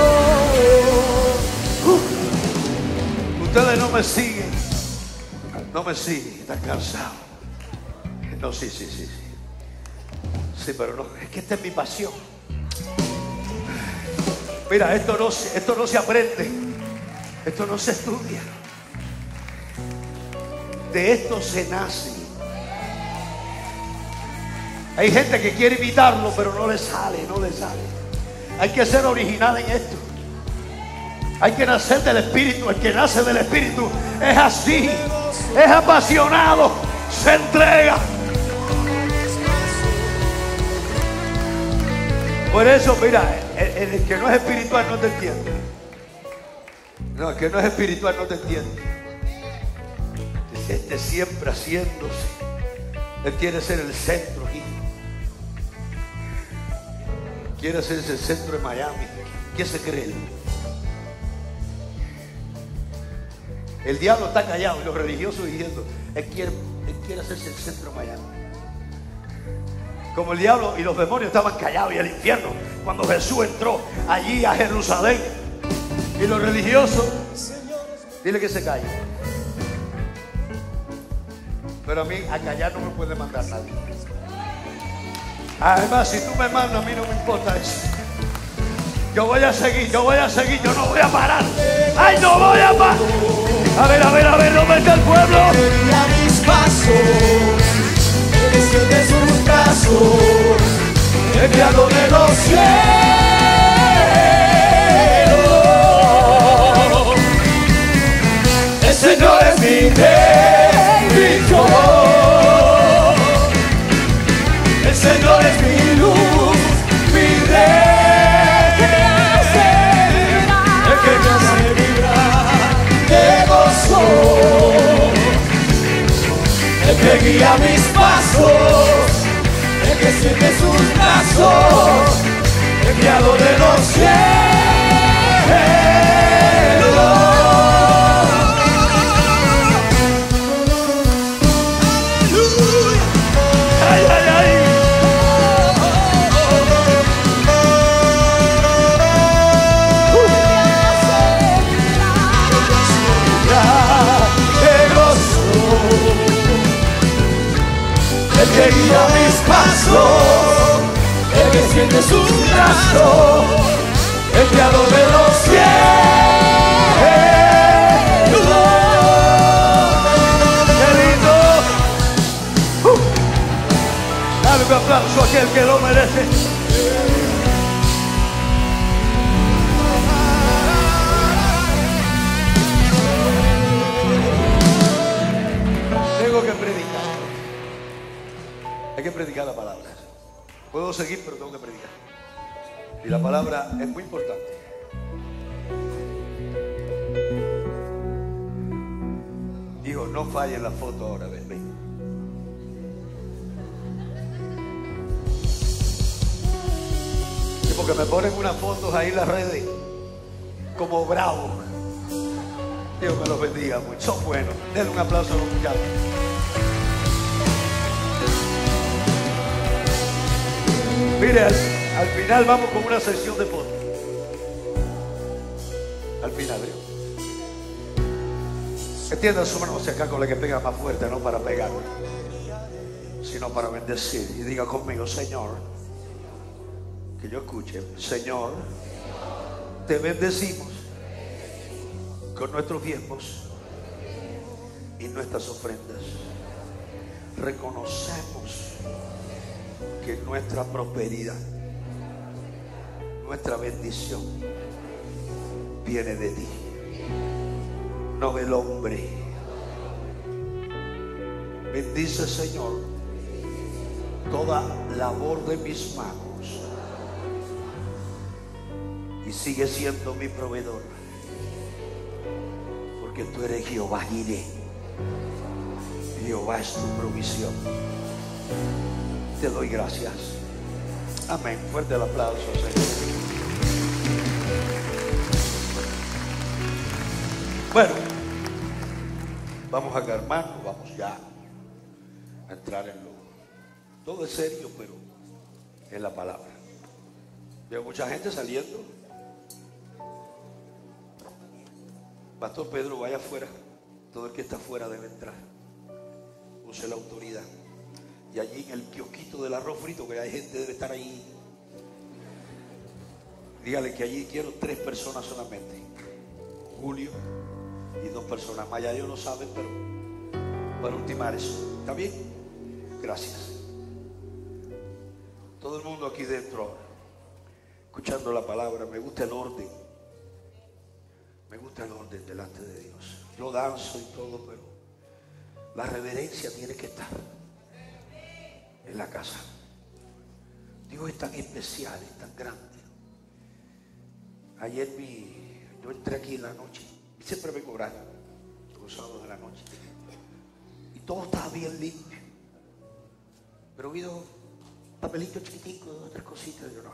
Ustedes no me siguen. No me sigue, estás cansado. No, sí. Sí, pero no, es que esta es mi pasión. Mira, esto no se aprende. Esto no se estudia. De esto se nace. Hay gente que quiere imitarlo, pero no le sale. Hay que ser original en esto. Hay que nacer del Espíritu. El que nace del Espíritu es así. Es apasionado. Se entrega. Por eso, mira, el que no es espiritual no te entiende. No, el que no es espiritual no te entiende. Este siempre haciéndose. Él quiere ser el centro aquí. Quiere hacerse el centro de Miami. ¿Qué se cree él? El diablo está callado y los religiosos diciendo, él quiere hacerse el centro de Miami. Como el diablo y los demonios estaban callados y el infierno cuando Jesús entró allí a Jerusalén. Y los religiosos, dile que se calle. Pero a mí a callar no me puede mandar nadie. Además, si tú me mandas, a mí no me importa eso. Yo voy a seguir, yo no voy a parar. ¡Ay, no voy a parar! A ver, ¿dónde está el pueblo? A mis pasos, desciende sus brazos, el creador de los cielos. El Señor es mi rey, mi Dios. El Señor es mi luz, mi rey. El que me hace vibrar de gozo. El que guía mis pasos, el que siente sus brazos, el creador de los cielos. ¡Ay, ay, ay! De gozo. El que guía mis pasos, el que siente sus brazos, el creador de los cielos. ¡Qué lindo! Dale un aplauso a aquel que lo merece. Tengo que predicar. Hay que predicar la palabra. Puedo seguir, pero tengo que predicar. Y la palabra es muy importante. Hijo, no falle en la foto ahora, ven. Sí, porque me ponen unas fotos ahí en las redes como bravo. Dios me los bendiga mucho. Son buenos. Denle un aplauso a los muchachos. Mire, al final vamos con una sesión de fotos. Al final, entiendan su mano hacia acá con la que pega más fuerte, no para pegar, sino para bendecir. Y diga conmigo, Señor, que yo escuche, Señor, te bendecimos con nuestros diezmos y nuestras ofrendas. Reconocemos que nuestra prosperidad, nuestra bendición viene de ti, no del hombre. Bendice, Señor, toda labor de mis manos y sigue siendo mi proveedor, porque tú eres Jehová Jireh. Jehová es tu provisión. Te doy gracias. Amén. Fuerte el aplauso, Señor. Bueno, vamos a calmarnos, vamos ya a entrar en lo. Todo es serio, pero en la palabra. Veo mucha gente saliendo. Pastor Pedro, vaya afuera. Todo el que está afuera debe entrar. conoce la autoridad. Y allí en el kiosquito del arroz frito, que hay gente debe estar ahí, dígale que allí quiero 3 personas solamente. Julio y 2 personas más. Ya Dios lo sabe, pero para ultimar eso. ¿Está bien? Gracias. Todo el mundo aquí dentro, escuchando la palabra. Me gusta el orden. Me gusta el orden delante de Dios. Yo danzo y todo, pero la reverencia tiene que estar en la casa. Dios es tan especial, es tan grande. Ayer yo entré aquí en la noche, y siempre vengo a orar los sábados de la noche, y todo estaba bien limpio, pero vi dos papelitos chiquiticos, otras cositas. Y yo,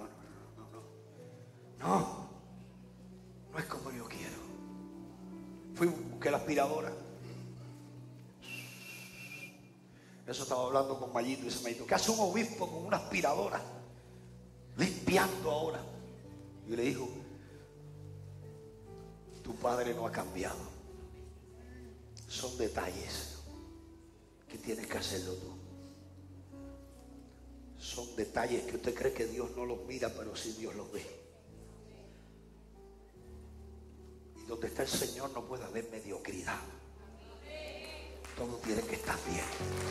no es como yo quiero. Fui, busqué la aspiradora. Eso estaba hablando con Mayito, y dice Mayito, ¿qué hace un obispo con una aspiradora limpiando ahora? Y le dijo, tu padre no ha cambiado. Son detalles que tienes que hacerlo tú. Son detalles que usted cree que Dios no los mira, pero sí Dios los ve. Y donde está el Señor no puede haber mediocridad. Todo tiene que estar bien.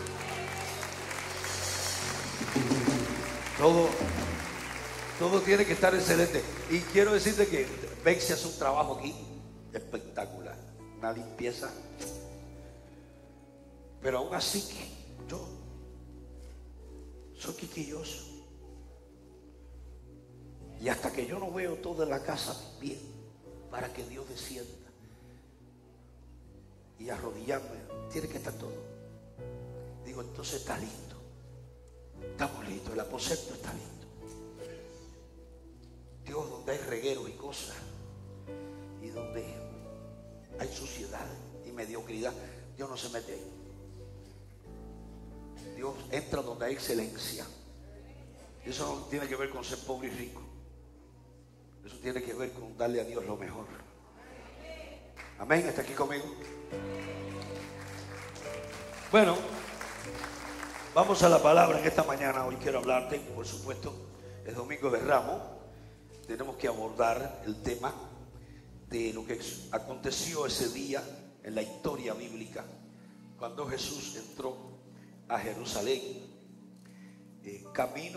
Todo tiene que estar excelente. Y quiero decirte que Bexi hace un trabajo aquí espectacular. Una limpieza. Pero aún así que yo soy quisquilloso. Y hasta que yo no veo toda la casa bien, para que Dios descienda y arrodillarme, tiene que estar todo. Digo, entonces está listo. Estamos listos, el aposento está listo. Dios, donde hay regueros y cosas, y donde hay suciedad y mediocridad, Dios no se mete ahí. Dios entra donde hay excelencia. Eso no tiene que ver con ser pobre y rico. Eso tiene que ver con darle a Dios lo mejor. Amén. ¿Está aquí conmigo? Bueno, vamos a la palabra en esta mañana. Hoy quiero hablarte, por supuesto, es Domingo de Ramos. Tenemos que abordar el tema de lo que aconteció ese día en la historia bíblica, cuando Jesús entró a Jerusalén, camino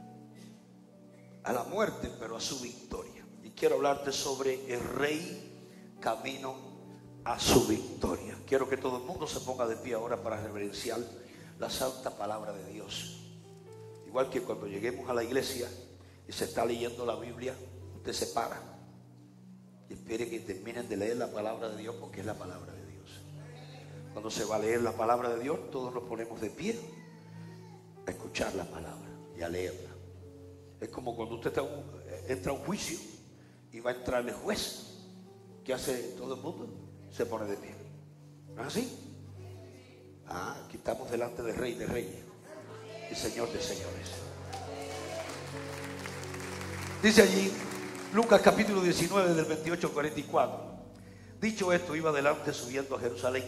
a la muerte, pero a su victoria. Y quiero hablarte sobre el rey camino a su victoria. Quiero que todo el mundo se ponga de pie ahora para reverenciar la santa palabra de Dios. Igual que cuando lleguemos a la iglesia y se está leyendo la Biblia, usted se para y espere que terminen de leer la palabra de Dios, porque es la palabra de Dios. Cuando se va a leer la palabra de Dios, todos nos ponemos de pie a escuchar la palabra y a leerla. Es como cuando usted entra a un juicio y va a entrar el juez. ¿Qué hace todo el mundo? Se pone de pie. ¿No es así? Aquí estamos delante del Rey de Reyes y Señor de Señores. Dice allí Lucas capítulo 19 del 28 al 44. Dicho esto, iba adelante subiendo a Jerusalén.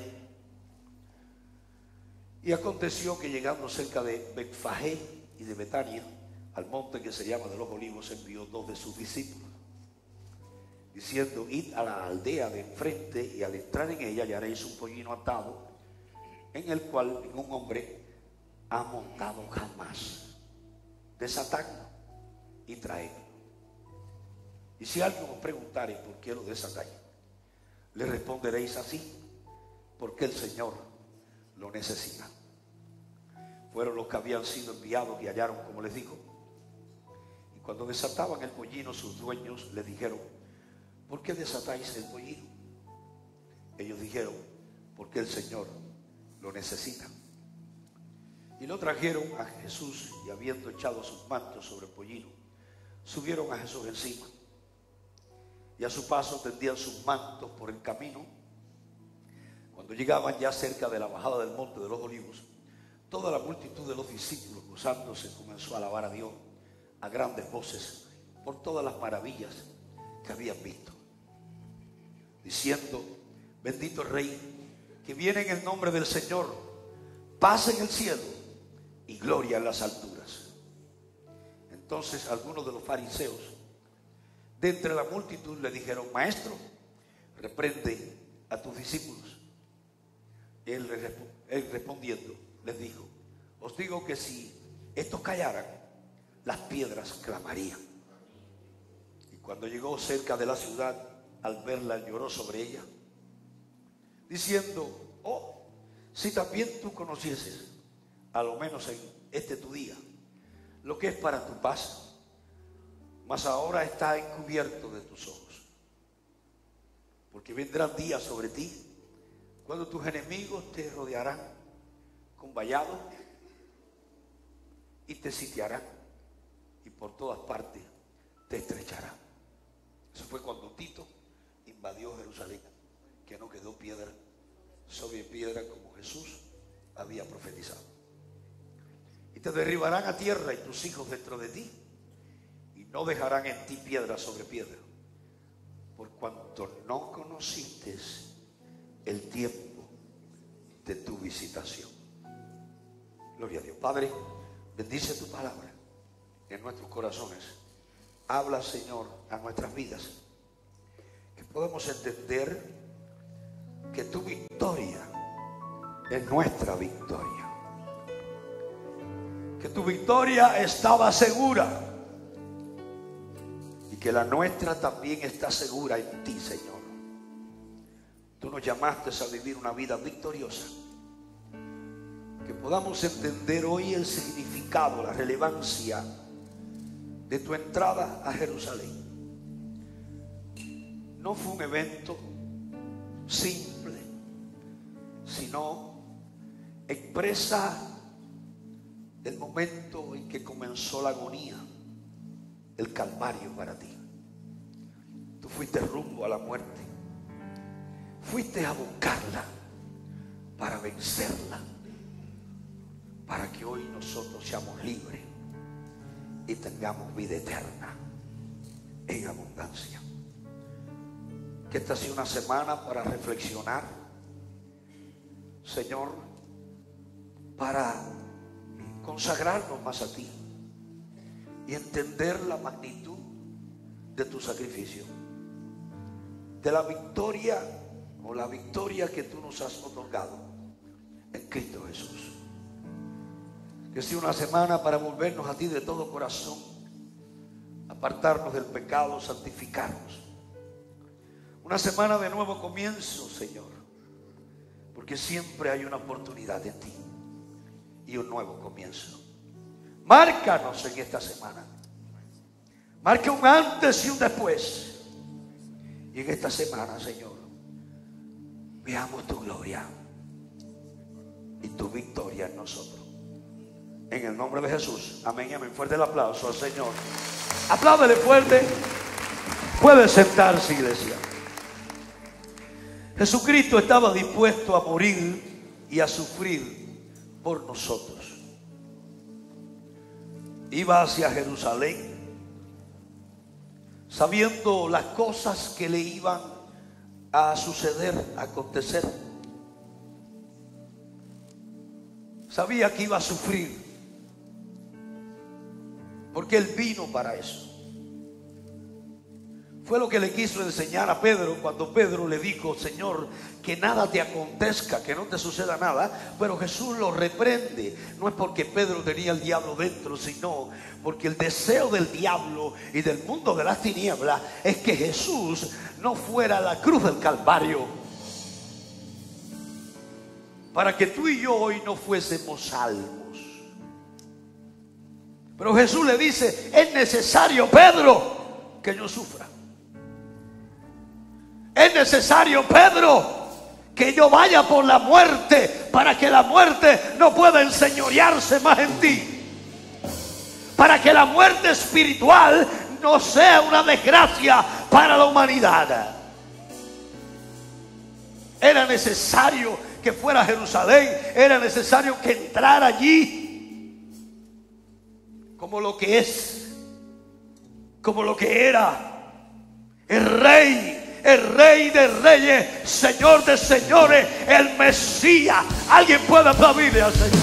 Y aconteció que llegando cerca de Betfagé y de Betania, al monte que se llama de los Olivos, envió 2 de sus discípulos, diciendo, id a la aldea de enfrente, y al entrar en ella hallaréis un pollino atado, en el cual ningún hombre ha montado jamás. Desatadlo y traedlo. Y si alguien os preguntare por qué lo desatáis, le responderéis así, porque el Señor lo necesita. Fueron los que habían sido enviados y hallaron como les dijo. Y cuando desataban el pollino, sus dueños le dijeron, ¿por qué desatáis el pollino? Ellos dijeron, porque el Señor lo necesita. Y lo trajeron a Jesús, y habiendo echado sus mantos sobre el pollino, subieron a Jesús encima. Y a su paso tendían sus mantos por el camino. Cuando llegaban ya cerca de la bajada del monte de los Olivos, toda la multitud de los discípulos, gozándose, comenzó a alabar a Dios a grandes voces por todas las maravillas que habían visto, diciendo, bendito el Rey que viene en el nombre del Señor, paz en el cielo y gloria en las alturas. Entonces algunos de los fariseos de entre la multitud le dijeron: Maestro, reprende a tus discípulos. Él respondiendo les dijo: Os digo que si estos callaran, las piedras clamarían. Y cuando llegó cerca de la ciudad, al verla lloró sobre ella, diciendo: Oh, si también tú conocieses, a lo menos en este tu día, lo que es para tu paz, mas ahora está encubierto de tus ojos. Porque vendrán días sobre ti cuando tus enemigos te rodearán con vallado y te sitiarán, y por todas partes te estrecharán. Eso fue cuando Tito invadió Jerusalén, que no quedó piedra sobre piedra, como Jesús había profetizado. Y te derribarán a tierra y tus hijos dentro de ti, y no dejarán en ti piedra sobre piedra, por cuanto no conociste el tiempo de tu visitación. Gloria a Dios. Padre, bendice tu palabra en nuestros corazones. Habla, Señor, a nuestras vidas, que podamos entender que tu victoria es nuestra victoria, que tu victoria estaba segura y que la nuestra también está segura en ti, Señor. Tú nos llamaste a vivir una vida victoriosa, que podamos entender hoy el significado, la relevancia de tu entrada a Jerusalén. No fue un evento simple, sino expresa el momento en que comenzó la agonía, el calvario para ti. Tú fuiste rumbo a la muerte, fuiste a buscarla para vencerla, para que hoy nosotros seamos libres y tengamos vida eterna en abundancia. Que esta sea una semana para reflexionar, Señor, para consagrarnos más a ti y entender la magnitud de tu sacrificio, de la victoria o la victoria que tú nos has otorgado en Cristo Jesús. Que sea una semana para volvernos a ti de todo corazón, apartarnos del pecado, santificarnos. Una semana de nuevo comienzo, Señor, porque siempre hay una oportunidad en ti y un nuevo comienzo. Márcanos en esta semana. Marca un antes y un después. Y en esta semana, Señor, veamos tu gloria y tu victoria en nosotros. En el nombre de Jesús. Amén y amén. Fuerte el aplauso al Señor. Apláudele fuerte. Puede sentarse, iglesia. Jesucristo estaba dispuesto a morir y a sufrir por nosotros. Iba hacia Jerusalén sabiendo las cosas que le iban a suceder, a acontecer. Sabía que iba a sufrir, porque Él vino para eso. Fue lo que le quiso enseñar a Pedro cuando Pedro le dijo: Señor, que nada te acontezca, que no te suceda nada. Pero Jesús lo reprende. No es porque Pedro tenía el diablo dentro, sino porque el deseo del diablo y del mundo de las tinieblas es que Jesús no fuera a la cruz del Calvario, para que tú y yo hoy no fuésemos salvos. Pero Jesús le dice: es necesario, Pedro, que yo sufra. Es necesario, Pedro, que yo vaya por la muerte, para que la muerte no pueda enseñorearse más en ti, para que la muerte espiritual no sea una desgracia para la humanidad. Era necesario que fuera a Jerusalén, era necesario que entrara allí como lo que es, como lo que era, el rey, el Rey de Reyes, Señor de Señores, el Mesías. Alguien puede aplaudirle al Señor.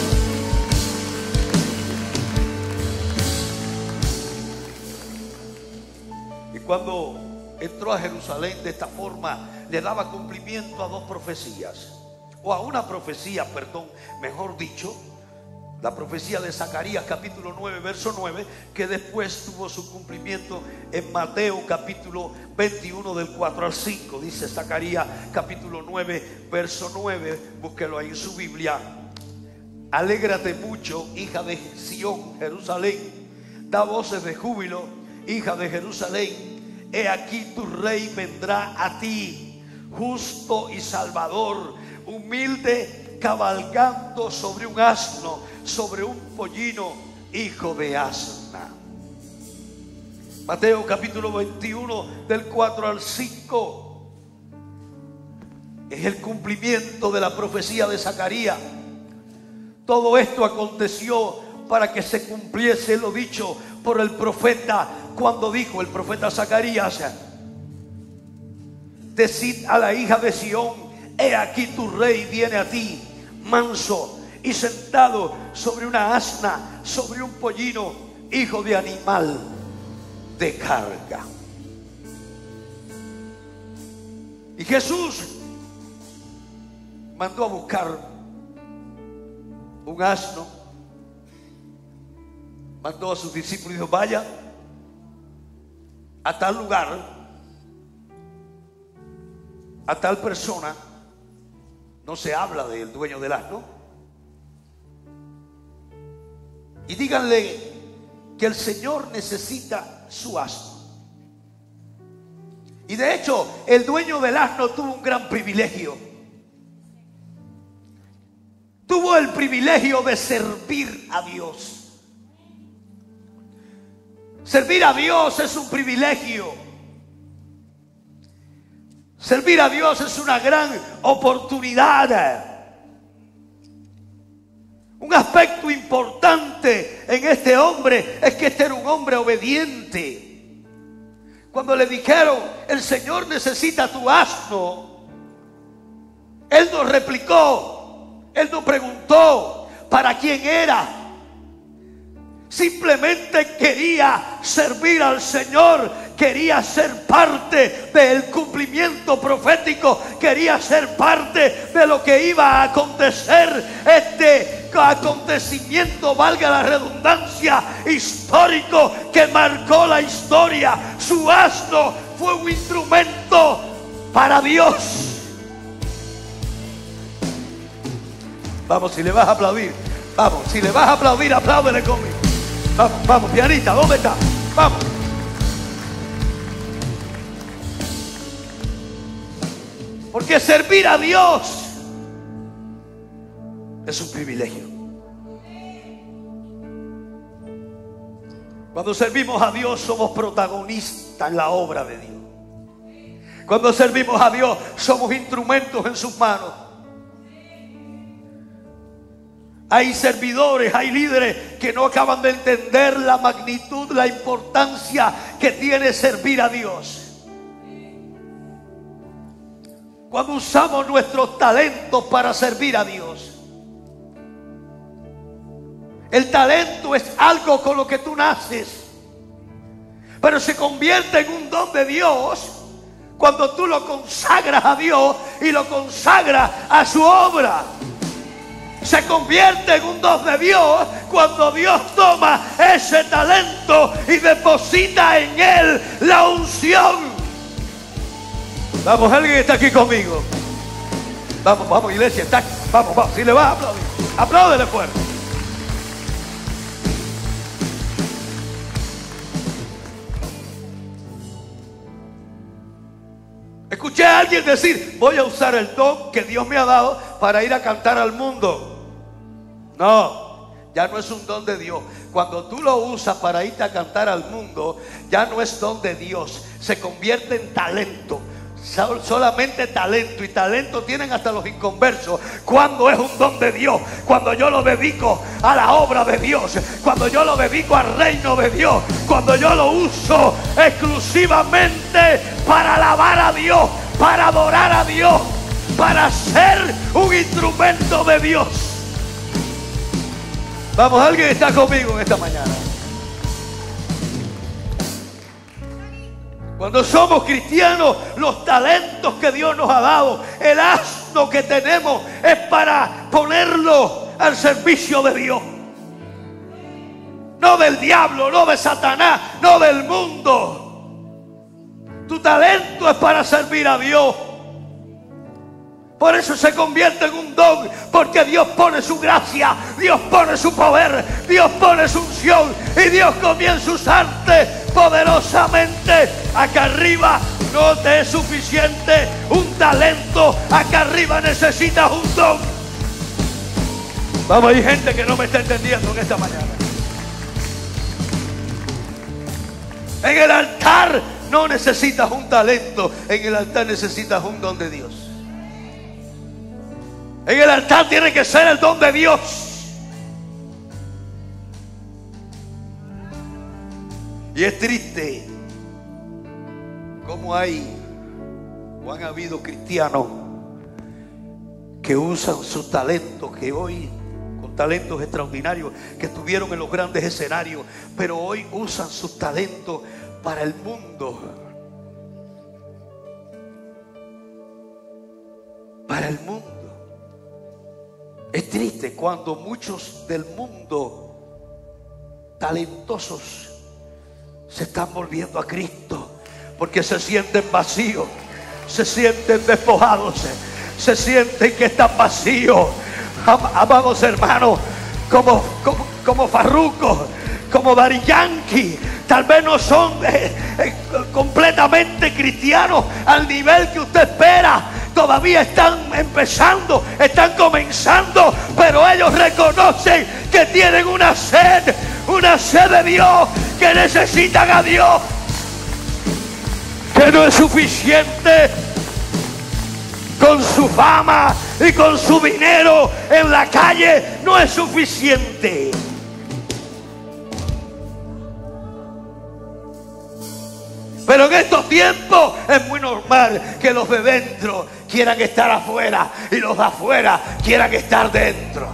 Y cuando entró a Jerusalén de esta forma, le daba cumplimiento a dos profecías, o a una profecía, perdón, mejor dicho, la profecía de Zacarías capítulo 9 verso 9, que después tuvo su cumplimiento en Mateo capítulo 21 del 4 al 5. Dice Zacarías capítulo 9 verso 9, búsquelo ahí en su Biblia: alégrate mucho, hija de Sión, Jerusalén, da voces de júbilo, hija de Jerusalén, he aquí tu rey vendrá a ti, justo y salvador, humilde, cabalgando sobre un asno, sobre un pollino, hijo de asna. Mateo capítulo 21 del 4 al 5 es el cumplimiento de la profecía de Zacarías. Todo esto aconteció para que se cumpliese lo dicho por el profeta, cuando dijo el profeta Zacarías: decid a la hija de Sión, he aquí tu rey viene a ti, manso y sentado sobre una asna, sobre un pollino, hijo de animal de carga. Y Jesús mandó a buscar un asno, mandó a sus discípulos y dijo: vaya a tal lugar, a tal persona. No se habla del dueño del asno. Y díganle que el Señor necesita su asno. Y de hecho, el dueño del asno tuvo un gran privilegio. Tuvo el privilegio de servir a Dios. Servir a Dios es un privilegio. Servir a Dios es una gran oportunidad. Un aspecto importante en este hombre es que este era un hombre obediente. Cuando le dijeron: el Señor necesita tu asno, él no replicó, él no preguntó para quién era. Simplemente quería servir al Señor, quería ser parte del cumplimiento profético, quería ser parte de lo que iba a acontecer. Este acontecimiento, valga la redundancia, histórico, que marcó la historia. Su asno fue un instrumento para Dios. Vamos, si le vas a aplaudir, vamos, si le vas a aplaudir, apláudele conmigo. Vamos, vamos, pianista, ¿dónde está? Vamos. Porque servir a Dios es un privilegio. Cuando servimos a Dios somos protagonistas en la obra de Dios. Cuando servimos a Dios somos instrumentos en sus manos. Hay servidores, hay líderes que no acaban de entender la magnitud, la importancia que tiene servir a Dios. Cuando usamos nuestros talentos para servir a Dios. El talento es algo con lo que tú naces, pero se convierte en un don de Dios cuando tú lo consagras a Dios y lo consagras a su obra. Se convierte en un don de Dios cuando Dios toma ese talento y deposita en él la unción. Vamos, alguien está aquí conmigo. Vamos, vamos, iglesia, está aquí. Vamos, vamos, si le vas a aplaudir, apláudele fuerte. Escuché a alguien decir: voy a usar el don que Dios me ha dado para ir a cantar al mundo. No, ya no es un don de Dios. Cuando tú lo usas para irte a cantar al mundo, ya no es don de Dios, se convierte en talento. solamente talento, y talento tienen hasta los inconversos. Cuando es un don de Dios, cuando yo lo dedico a la obra de Dios, cuando yo lo dedico al reino de Dios, cuando yo lo uso exclusivamente para alabar a Dios, para adorar a Dios, para ser un instrumento de Dios. Vamos, alguien está conmigo en esta mañana. Cuando somos cristianos, los talentos que Dios nos ha dado, el asno que tenemos, es para ponerlo al servicio de Dios. No del diablo, no de Satanás, no del mundo. Tu talento es para servir a Dios. Por eso se convierte en un don, porque Dios pone su gracia, Dios pone su poder, Dios pone su unción, y Dios comienza a usarte poderosamente. Acá arriba no te es suficiente un talento, acá arriba necesitas un don. Vamos, hay gente que no me está entendiendo en esta mañana. En el altar no necesitas un talento, en el altar necesitas un don de Dios. En el altar tiene que ser el don de Dios. Y es triste cómo hay o han habido cristianos que usan sus talentos, que hoy, con talentos extraordinarios, que estuvieron en los grandes escenarios, pero hoy usan sus talentos para el mundo. Para el mundo. Es triste cuando muchos del mundo talentosos se están volviendo a Cristo, porque se sienten vacíos, se sienten despojados, se sienten que están vacíos. Amados hermanos, como Farruko, como Daddy Yankee, tal vez no son completamente cristianos al nivel que usted espera. Todavía están empezando, están comenzando, pero ellos reconocen que tienen una sed de Dios, que necesitan a Dios, que no es suficiente con su fama y con su dinero en la calle, no es suficiente. Pero en estos tiempos es muy normal que los de dentro quieran estar afuera y los de afuera quieran estar dentro.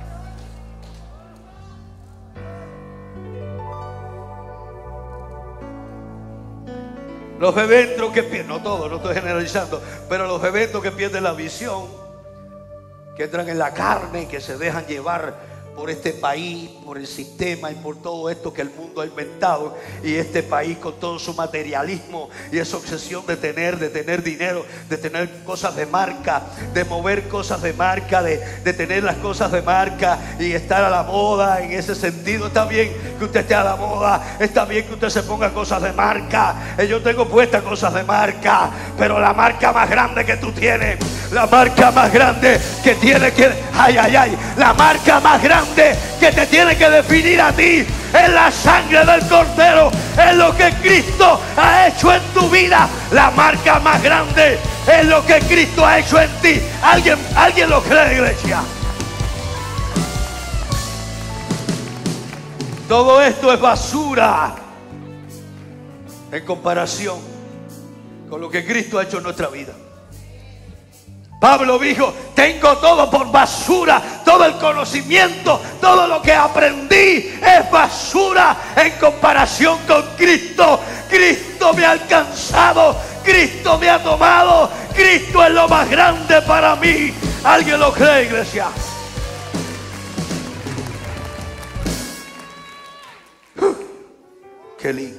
Los de dentro que pierden, no todos, no estoy generalizando, pero los de dentro que pierden la visión, que entran en la carne, que se dejan llevar por este país, por el sistema y por todo esto que el mundo ha inventado, y este país con todo su materialismo y esa obsesión de tener dinero, de tener cosas de marca, de mover cosas de marca, de tener las cosas de marca y estar a la moda. En ese sentido está bien que usted esté a la moda, está bien que usted se ponga cosas de marca. Yo tengo puestas cosas de marca, pero la marca más grande que tú tienes, la marca más grande que tiene que, la marca más grande que te tiene que definir a ti es la sangre del Cordero, es lo que Cristo ha hecho en tu vida. La marca más grande es lo que Cristo ha hecho en ti. ¿Alguien lo cree, iglesia? Todo esto es basura en comparación con lo que Cristo ha hecho en nuestra vida. Pablo dijo: tengo todo por basura, todo el conocimiento, todo lo que aprendí es basura en comparación con Cristo. Cristo me ha alcanzado, Cristo me ha tomado, Cristo es lo más grande para mí. ¿Alguien lo cree, iglesia? Qué lindo.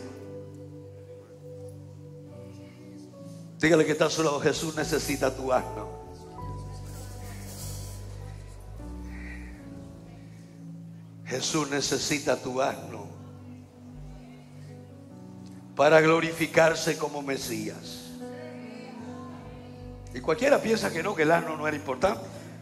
Dígale que está a su lado: Jesús necesita tu asno. Jesús necesita tu asno para glorificarse como Mesías. Y cualquiera piensa que no, que el asno no era importante.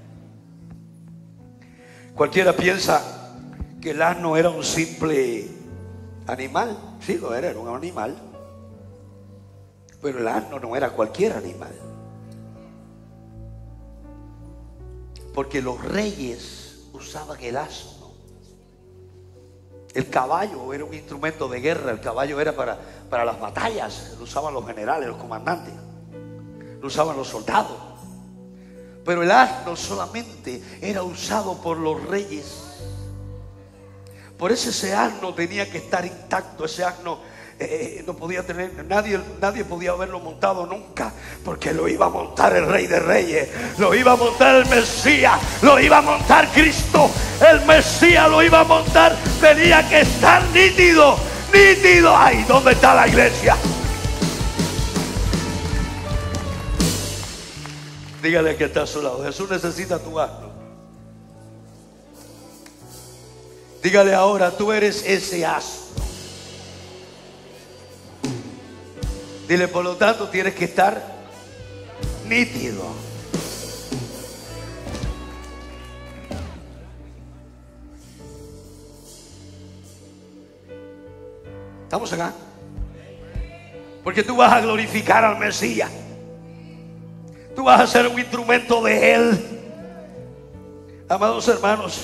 Cualquiera piensa que el asno era un simple animal. Sí, lo era un animal. Pero el asno no era cualquier animal, porque los reyes usaban el asno. El caballo era un instrumento de guerra. El caballo era para las batallas. Lo usaban los generales, los comandantes, lo usaban los soldados. Pero el asno solamente era usado por los reyes. Por eso ese asno tenía que estar intacto. Ese asno no podía tener, nadie podía haberlo montado nunca, porque lo iba a montar el Rey de Reyes, lo iba a montar el Mesías, lo iba a montar Cristo. El Mesías lo iba a montar. Tenía que estar nítido, nítido. Ahí donde está la iglesia. Dígale que está a su lado: Jesús necesita tu asno. Dígale ahora: tú eres ese asno. Dile: por lo tanto tienes que estar nítido. ¿Estamos acá? Porque tú vas a glorificar al Mesías. Tú vas a ser un instrumento de Él. Amados hermanos,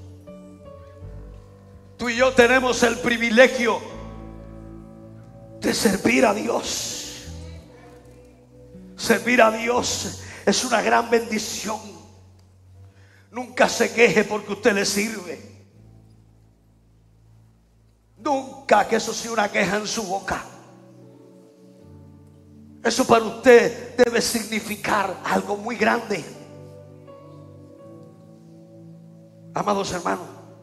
tú y yo tenemos el privilegio de servir a Dios. Servir a Dios es una gran bendición. Nunca se queje porque usted le sirve. Nunca que eso sea una queja en su boca. Eso para usted debe significar algo muy grande. Amados hermanos,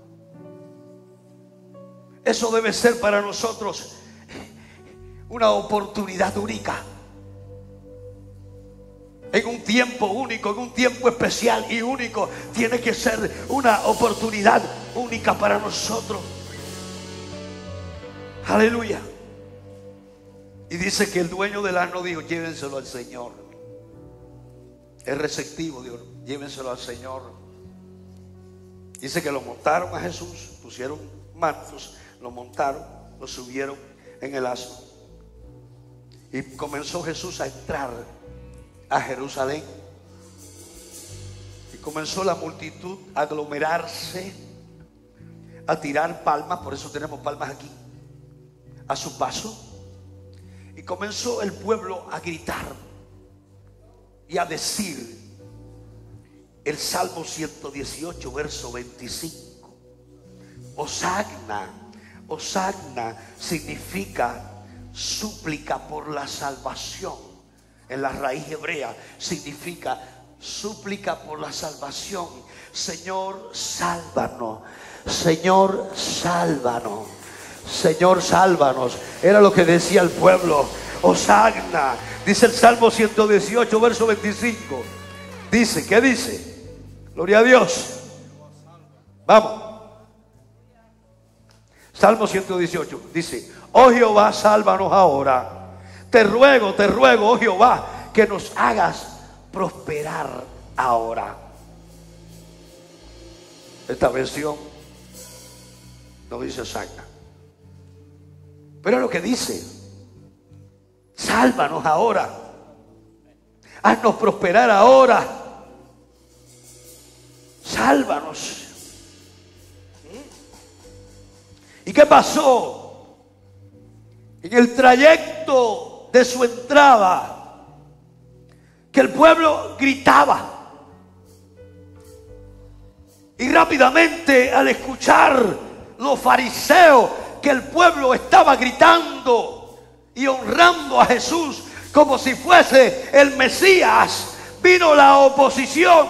eso debe ser para nosotros una oportunidad única, en un tiempo único, en un tiempo especial y único. Tiene que ser una oportunidad única para nosotros. Aleluya. Y dice que el dueño del asno dijo: llévenselo al Señor. Es receptivo, Dios, llévenselo al Señor. Dice que lo montaron a Jesús, pusieron mantos, lo montaron, lo subieron en el asno. Y comenzó Jesús a entrar a Jerusalén. Y comenzó la multitud a aglomerarse, a tirar palmas. Por eso tenemos palmas aquí, a su paso. Y comenzó el pueblo a gritar y a decir el Salmo 118, verso 25. Hosanna. Hosanna significa súplica por la salvación. En la raíz hebrea significa súplica por la salvación. Señor, sálvanos. Señor, sálvanos. Señor, sálvanos. Era lo que decía el pueblo. Hosanna. Dice el Salmo 118, verso 25. Dice, ¿qué dice? Gloria a Dios. Vamos. Salmo 118 dice: oh Jehová, sálvanos ahora. Te ruego, oh Jehová, que nos hagas prosperar ahora. Esta versión no dice Hosanna, pero es lo que dice: sálvanos ahora, haznos prosperar ahora, sálvanos. ¿Y qué pasó? En el trayecto de su entrada, que el pueblo gritaba, y rápidamente, al escuchar los fariseos que el pueblo estaba gritando y honrando a Jesús como si fuese el Mesías, vino la oposición.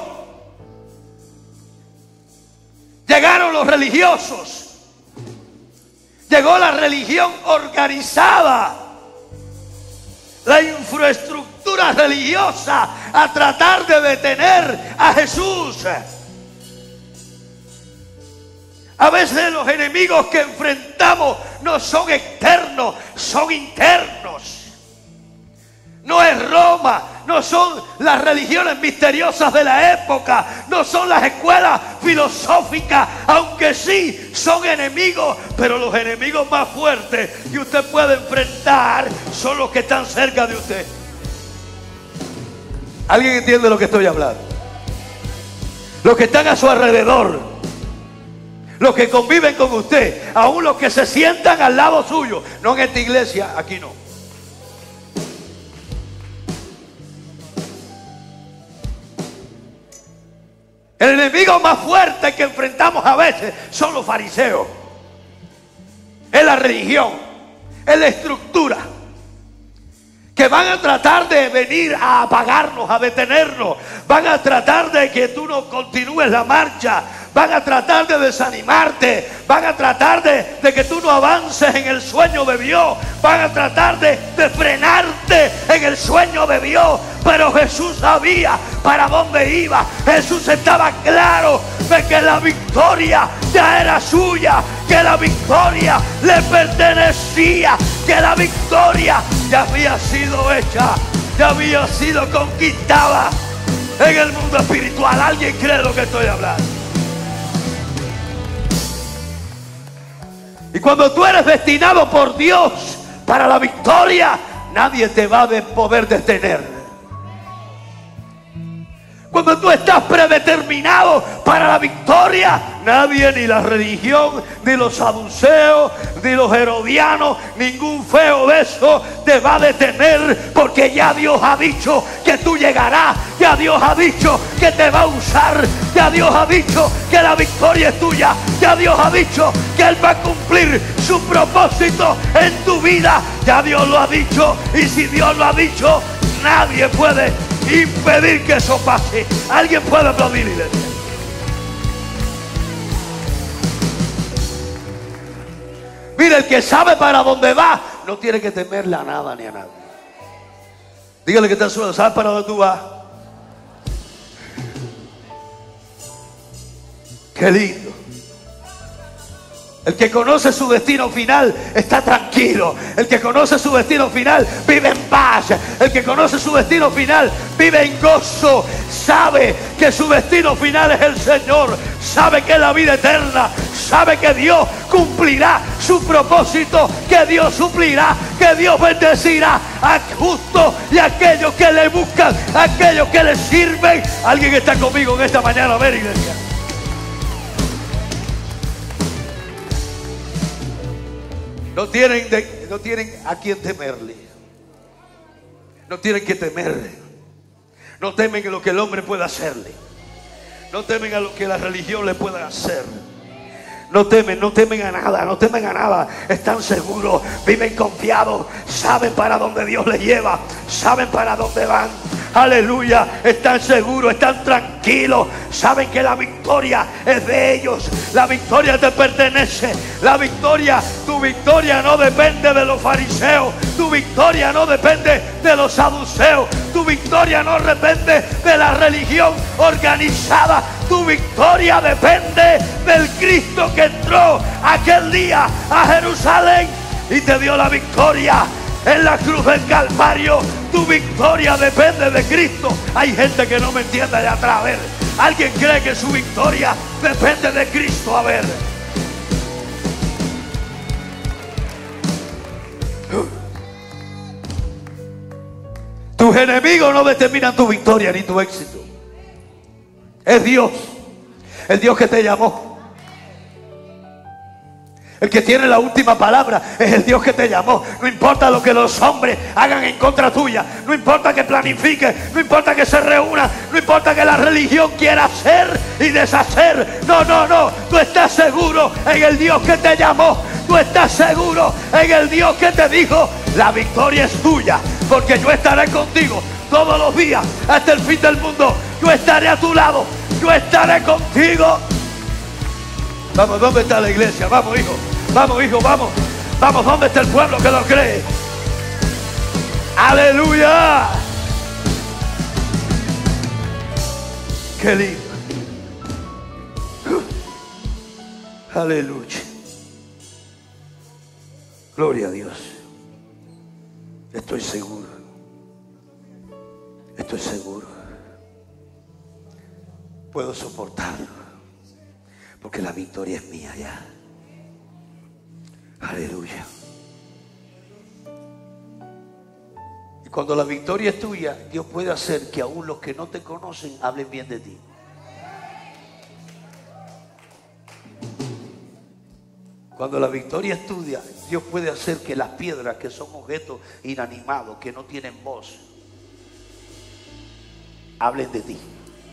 Llegaron los religiosos. Llegó la religión organizada, la infraestructura religiosa, a tratar de detener a Jesús. A veces los enemigos que enfrentamos no son externos, son internos. No es Roma, no son las religiones misteriosas de la época, no son las escuelas filosóficas, aunque sí son enemigos, pero los enemigos más fuertes que usted puede enfrentar son los que están cerca de usted. ¿Alguien entiende lo que estoy hablando? Los que están a su alrededor, los que conviven con usted, aún los que se sientan al lado suyo, no en esta iglesia, aquí no. El enemigo más fuerte que enfrentamos a veces son los fariseos. Es la religión, es la estructura, que van a tratar de venir a apagarnos, a detenernos. Van a tratar de que tú no continúes la marcha. Van a tratar de desanimarte. Van a tratar de que tú no avances en el sueño de Dios. Van a tratar de frenarte en el sueño de Dios. Pero Jesús sabía para dónde iba. Jesús estaba claro de que la victoria ya era suya, que la victoria le pertenecía, que la victoria ya había sido hecha, ya había sido conquistada en el mundo espiritual. ¿Alguien cree lo que estoy hablando? Y cuando tú eres destinado por Dios para la victoria, nadie te va a poder detener. Cuando tú estás predeterminado para la victoria, nadie, ni la religión, ni los saduceos, ni los herodianos, ningún feo de eso te va a detener, porque ya Dios ha dicho que tú llegarás, ya Dios ha dicho que te va a usar, ya Dios ha dicho que la victoria es tuya, ya Dios ha dicho que Él va a cumplir su propósito en tu vida, ya Dios lo ha dicho, y si Dios lo ha dicho, nadie puede impedir que eso pase. Alguien puede aplaudir, iglesia. Mira, el que sabe para dónde va no tiene que temerle a nada ni a nadie. Dígale que está suelo, ¿sabes para dónde tú vas? Qué lindo. El que conoce su destino final está tranquilo. El que conoce su destino final vive en paz. El que conoce su destino final vive en gozo. Sabe que su destino final es el Señor. Sabe que es la vida eterna. Sabe que Dios cumplirá su propósito. Que Dios suplirá. Que Dios bendecirá a justos y a aquellos que le buscan, a aquellos que le sirven. Alguien está conmigo en esta mañana. A ver, iglesia. No tienen a quien temerle. No tienen que temerle. No temen a lo que el hombre pueda hacerle. No temen a lo que la religión le pueda hacer. No temen a nada, no temen a nada. Están seguros, viven confiados. Saben para dónde Dios les lleva. Saben para dónde van. Aleluya, están seguros, están tranquilos. Saben que la victoria es de ellos. La victoria te pertenece. La victoria, tu victoria no depende de los fariseos. Tu victoria no depende de los saduceos. Tu victoria no depende de la religión organizada. Tu victoria depende del Cristo que entró aquel día a Jerusalén y te dio la victoria en la cruz del Calvario. Tu victoria depende de Cristo. Hay gente que no me entiende allá atrás. A ver, ¿alguien cree que su victoria depende de Cristo? A ver. Tus enemigos no determinan tu victoria ni tu éxito. Es Dios, el Dios que te llamó. El que tiene la última palabra es el Dios que te llamó. No importa lo que los hombres hagan en contra tuya. No importa que planifiquen. No importa que se reúnan. No importa que la religión quiera hacer y deshacer. No. Tú estás seguro en el Dios que te llamó. Tú estás seguro en el Dios que te dijo: la victoria es tuya, porque yo estaré contigo todos los días hasta el fin del mundo. Yo estaré a tu lado. Yo estaré contigo. Vamos, ¿dónde está la iglesia? Vamos, hijo. Vamos, hijo, vamos. Vamos, ¿dónde está el pueblo que lo cree? ¡Aleluya! ¡Qué lindo! ¡Aleluya! Gloria a Dios. Estoy seguro estoy seguro. Puedo soportarlo, porque la victoria es mía ya. Aleluya. Y cuando la victoria es tuya, Dios puede hacer que aún los que no te conocen hablen bien de ti. Cuando la victoria es tuya, Dios puede hacer que las piedras, que son objetos inanimados, que no tienen voz, hablen de ti.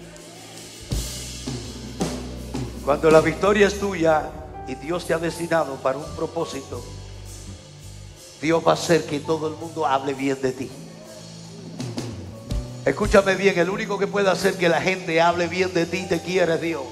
Cuando la victoria es tuya y Dios te ha destinado para un propósito, Dios va a hacer que todo el mundo hable bien de ti. Escúchame bien, el único que puede hacer que la gente hable bien de ti y te quiera es Dios.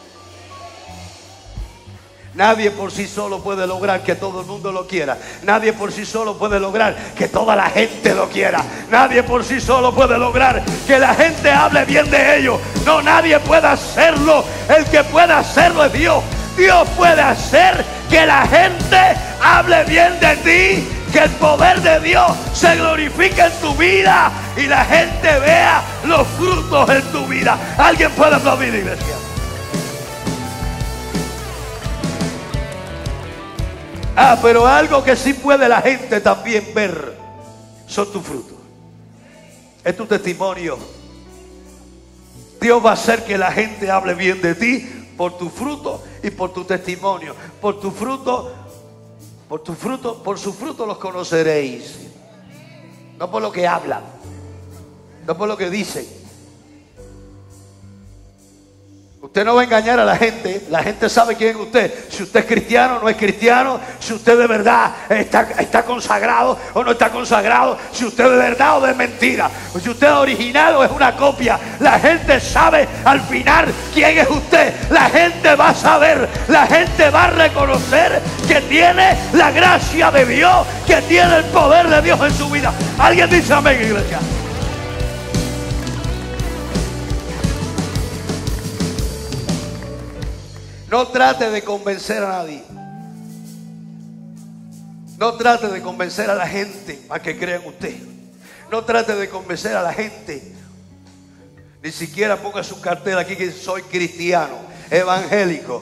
Nadie por sí solo puede lograr que todo el mundo lo quiera. Nadie por sí solo puede lograr que toda la gente lo quiera. Nadie por sí solo puede lograr que la gente hable bien de ellos. No, nadie puede hacerlo. El que puede hacerlo es Dios. Dios puede hacer que la gente hable bien de ti. Que el poder de Dios se glorifique en tu vida y la gente vea los frutos en tu vida. ¿Alguien puede aplaudir, iglesia? Pero algo que sí puede la gente también ver son tus frutos. Es tu testimonio. Dios va a hacer que la gente hable bien de ti por tu fruto y por tu testimonio. Por tu fruto, por su fruto los conoceréis. No por lo que hablan, no por lo que dicen. Usted no va a engañar a la gente sabe quién es usted. Si usted es cristiano o no es cristiano, si usted de verdad está consagrado o no está consagrado, si usted de verdad o de mentira, o si usted es original o es una copia. La gente sabe al final quién es usted. La gente va a saber, la gente va a reconocer que tiene la gracia de Dios, que tiene el poder de Dios en su vida. ¿Alguien dice amén, iglesia? No trate de convencer a nadie. No trate de convencer a la gente a que crea en usted. No trate de convencer a la gente. Ni siquiera ponga su cartel aquí que soy cristiano, evangélico.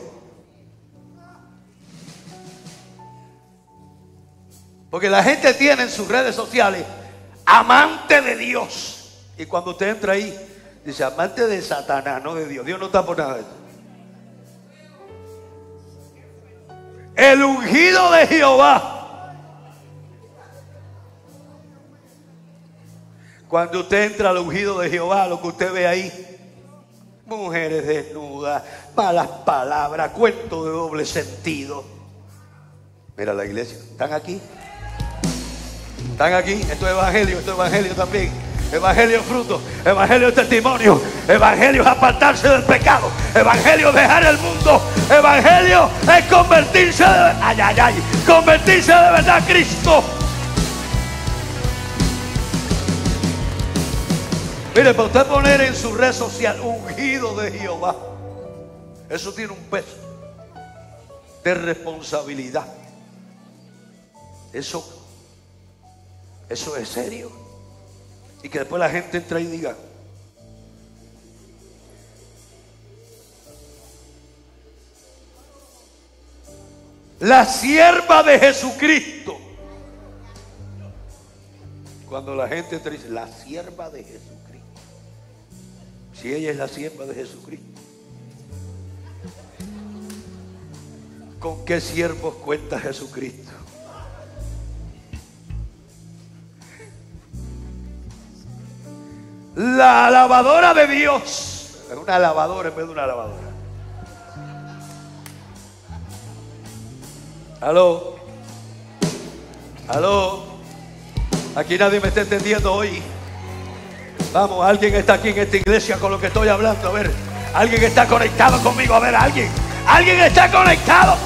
Porque la gente tiene en sus redes sociales amante de Dios. Y cuando usted entra ahí, dice amante de Satanás, no de Dios. Dios no está por nada de eso. El ungido de Jehová. Cuando usted entra al ungido de Jehová, lo que usted ve ahí, mujeres desnudas, malas palabras, cuentos de doble sentido. Mira la iglesia, ¿están aquí? ¿Están aquí? Esto es evangelio también. Evangelio es fruto, evangelio es testimonio, evangelio es apartarse del pecado, evangelio es dejar el mundo, evangelio es convertirse convertirse de verdad a Cristo. Mire, para usted poner en su red social ungido de Jehová, eso tiene un peso de responsabilidad. Eso es serio. Y que después la gente entra y diga: la sierva de Jesucristo. Cuando la gente entra y dice: la sierva de Jesucristo. Si ella es la sierva de Jesucristo, ¿con qué siervos cuenta Jesucristo? La lavadora de Dios. Es una lavadora en vez de una lavadora. Aló. Aló. Aquí nadie me está entendiendo hoy. Vamos, alguien está aquí en esta iglesia con lo que estoy hablando. A ver, alguien está conectado conmigo. A ver, alguien está conectado.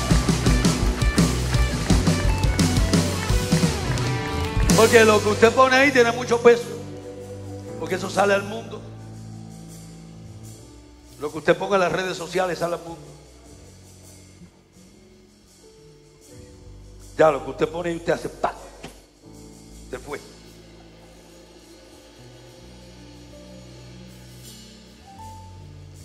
Porque lo que usted pone ahí tiene mucho peso. Porque eso sale al mundo. Lo que usted ponga en las redes sociales sale al mundo. Ya lo que usted pone y usted hace ¡pam! Se fue.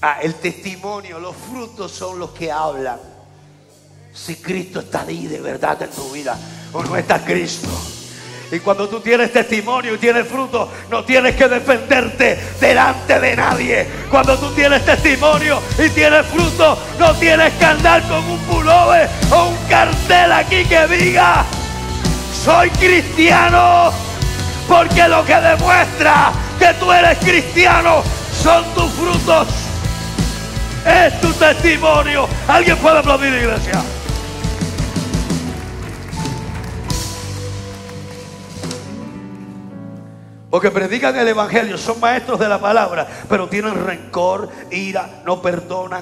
El testimonio, los frutos son los que hablan. Si Cristo está ahí de verdad en tu vida o no está Cristo. Y cuando tú tienes testimonio y tienes fruto, no tienes que defenderte delante de nadie. Cuando tú tienes testimonio y tienes fruto, no tienes que andar con un pullover o un cartel aquí que diga: soy cristiano. Porque lo que demuestra que tú eres cristiano son tus frutos. Es tu testimonio. ¿Alguien puede aplaudir, iglesia? Porque predican el evangelio, son maestros de la palabra, pero tienen rencor, ira, no perdonan.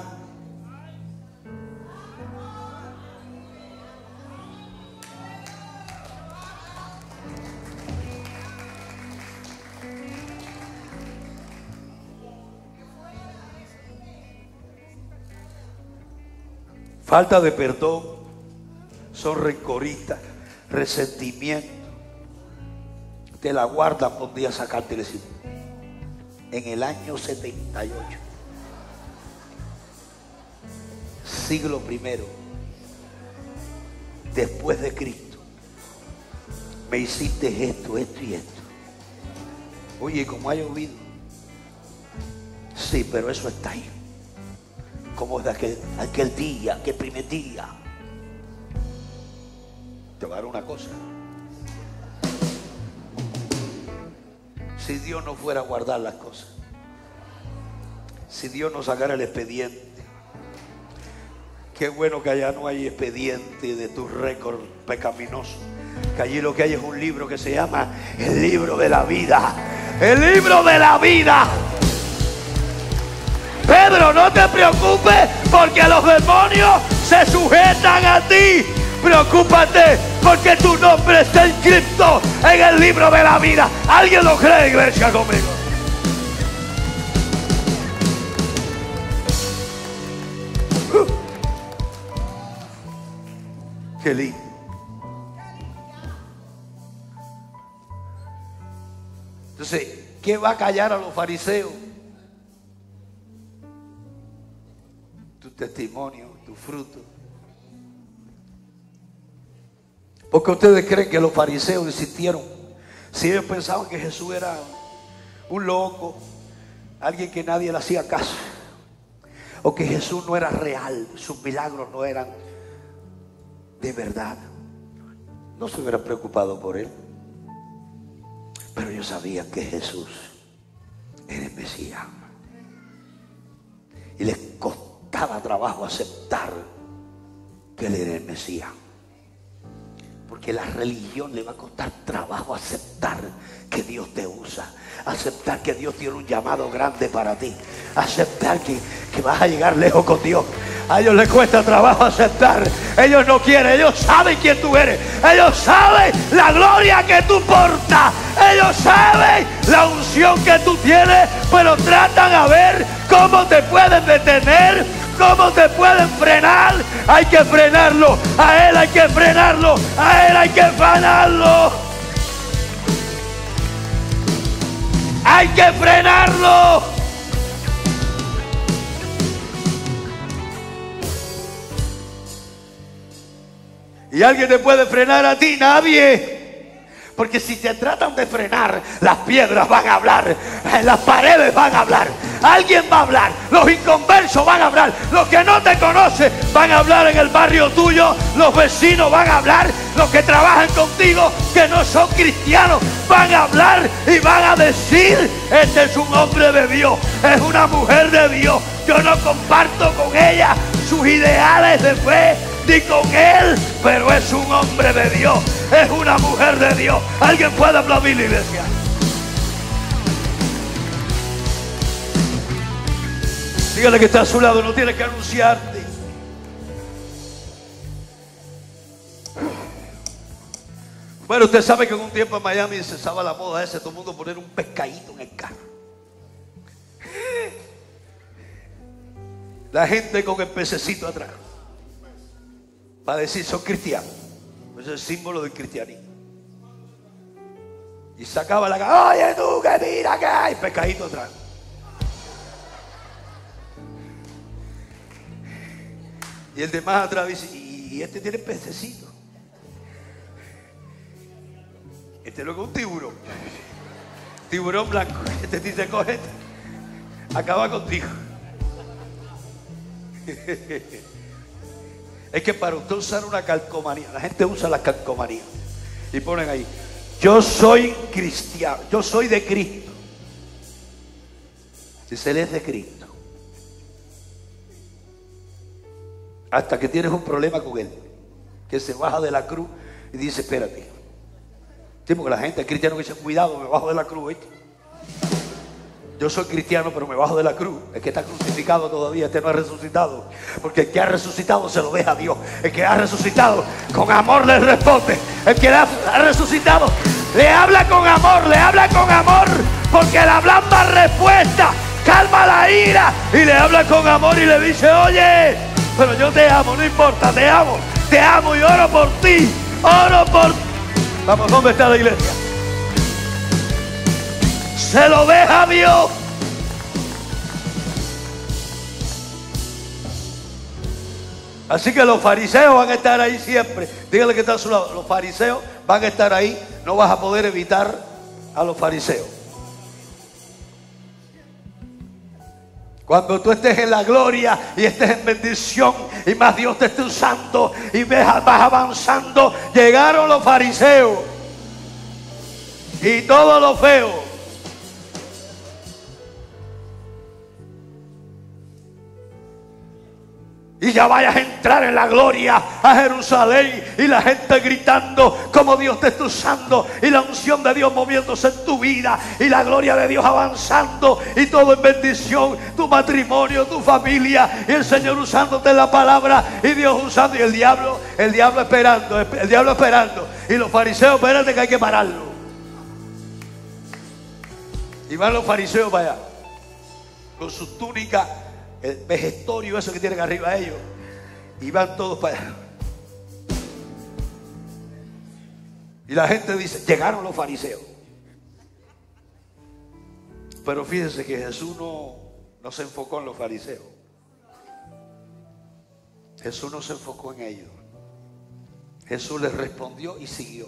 Falta de perdón, son rencoristas, resentimiento. Te la guardan por un día sacarte y decir: en el año 78, siglo primero, después de Cristo, me hiciste esto, esto y esto. Oye, ¿cómo ha llovido? Sí, pero eso está ahí. Como de aquel día, aquel primer día. Te voy a dar una cosa. Si Dios no fuera a guardar las cosas, si Dios no sacara el expediente, qué bueno que allá no hay expediente de tus récords pecaminosos, que allí lo que hay es un libro que se llama el libro de la vida. El libro de la vida. Pedro, no te preocupes porque los demonios se sujetan a ti. Preocúpate porque tu nombre está inscrito en el libro de la vida. ¿Alguien lo cree, iglesia, conmigo? Qué lindo. Entonces, ¿qué va a callar a los fariseos? Tu testimonio, tu fruto. Porque ustedes creen que los fariseos existieron. Si ellos pensaban que Jesús era un loco, alguien que nadie le hacía caso, o que Jesús no era real, sus milagros no eran de verdad, no se hubieran preocupado por él. Pero ellos sabían que Jesús era el Mesías. Y les costaba trabajo aceptar que él era el Mesías. Porque la religión le va a costar trabajo aceptar que Dios te usa, aceptar que Dios tiene un llamado grande para ti, aceptar que vas a llegar lejos con Dios. A ellos les cuesta trabajo aceptar. Ellos no quieren, ellos saben quién tú eres, ellos saben la gloria que tú portas, ellos saben la unción que tú tienes, pero tratan a ver cómo te pueden detener, cómo te pueden frenar. Hay que frenarlo, a él hay que frenarlo, a él hay que frenarlo. Hay que frenarlo. ¿Y alguien te puede frenar a ti? Nadie. Porque si te tratan de frenar, las piedras van a hablar, las paredes van a hablar, alguien va a hablar, los inconversos van a hablar, los que no te conocen van a hablar en el barrio tuyo, los vecinos van a hablar, los que trabajan contigo que no son cristianos van a hablar y van a decir: este es un hombre de Dios, es una mujer de Dios. Yo no comparto con ella sus ideales de fe ni con él, pero es un hombre de Dios, es una mujer de Dios. ¿Alguien puede aplaudir, la iglesia? Dígale que está a su lado, no tiene que anunciarte. Bueno, usted sabe que en un tiempo en Miami se usaba la moda ese, todo el mundo poner un pescadito en el carro. La gente con el pececito atrás va a decir: son cristianos. Ese es el símbolo del cristianismo. Y sacaba la cara: oye tú, que mira que hay pescadito atrás. Y el de más atrás dice, y este tiene pececito. Este es lo que es un tiburón. Tiburón blanco. Este dice, coge, acaba contigo. Es que para usted usar una calcomanía, la gente usa las calcomanías y ponen ahí, yo soy cristiano, yo soy de Cristo. Si se le es de Cristo, hasta que tienes un problema con él, que se baja de la cruz y dice, espérate. Sí, porque la gente, el cristiano que dice, cuidado, me bajo de la cruz, ¿viste? Yo soy cristiano, pero me bajo de la cruz. El que está crucificado todavía, este no ha resucitado. Porque el que ha resucitado se lo deja a Dios. El que ha resucitado con amor le responde. El que ha resucitado le habla con amor, le habla con amor. Porque la blanda respuesta calma la ira. Y le habla con amor y le dice, oye, pero yo te amo, no importa, te amo y oro por ti, oro por ti. Vamos, ¿dónde está la iglesia? Se lo deja a Dios. Así que los fariseos van a estar ahí siempre. Dígale que está a su lado. Los fariseos van a estar ahí. No vas a poder evitar a los fariseos. Cuando tú estés en la gloria y estés en bendición y más Dios te esté usando y vas avanzando, llegaron los fariseos y todo lo feo. Y ya vayas a entrar en la gloria a Jerusalén y la gente gritando como Dios te está usando y la unción de Dios moviéndose en tu vida y la gloria de Dios avanzando y todo en bendición, tu matrimonio, tu familia y el Señor usándote la palabra y Dios usando y el diablo esperando y los fariseos, espérate que hay que pararlo. Y van los fariseos para allá con sus túnicas, el vejestorio eso que tienen arriba ellos, y van todos para allá. Y la gente dice, llegaron los fariseos. Pero fíjense que Jesús no se enfocó en los fariseos. Jesús no se enfocó en ellos. Jesús les respondió y siguió.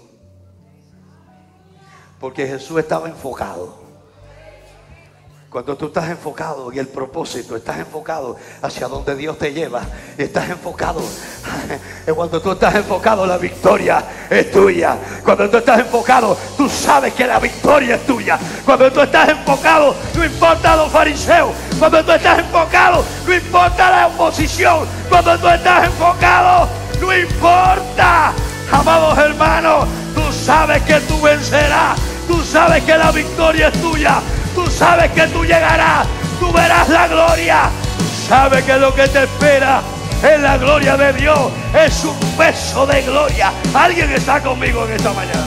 Porque Jesús estaba enfocado. Cuando tú estás enfocado en el propósito, estás enfocado hacia donde Dios te lleva, estás enfocado. Cuando tú estás enfocado, la victoria es tuya. Cuando tú estás enfocado, tú sabes que la victoria es tuya. Cuando tú estás enfocado, no importa los fariseos. Cuando tú estás enfocado, no importa la oposición. Cuando tú estás enfocado, no importa. Amados hermanos, tú sabes que tú vencerás. Tú sabes que la victoria es tuya. Tú sabes que tú llegarás, tú verás la gloria. Sabes que lo que te espera es la gloria de Dios. Es un beso de gloria. Alguien está conmigo en esta mañana.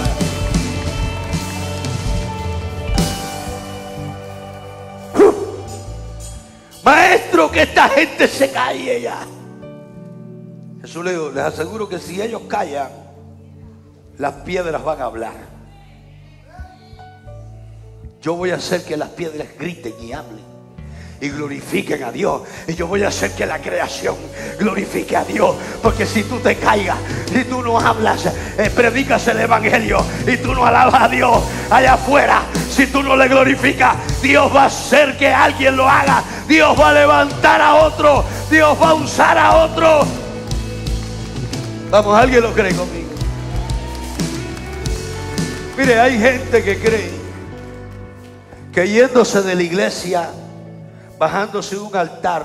Maestro, que esta gente se calle ya. Jesús le dijo, les aseguro que si ellos callan, las piedras van a hablar. Yo voy a hacer que las piedras griten y hablen y glorifiquen a Dios. Y yo voy a hacer que la creación glorifique a Dios. Porque si tú te caigas, si tú no hablas, predicas el evangelio y tú no alabas a Dios allá afuera, si tú no le glorificas, Dios va a hacer que alguien lo haga. Dios va a levantar a otro. Dios va a usar a otro. Vamos, ¿alguien lo cree conmigo? Mire, hay gente que cree que yéndose de la iglesia, bajándose un altar,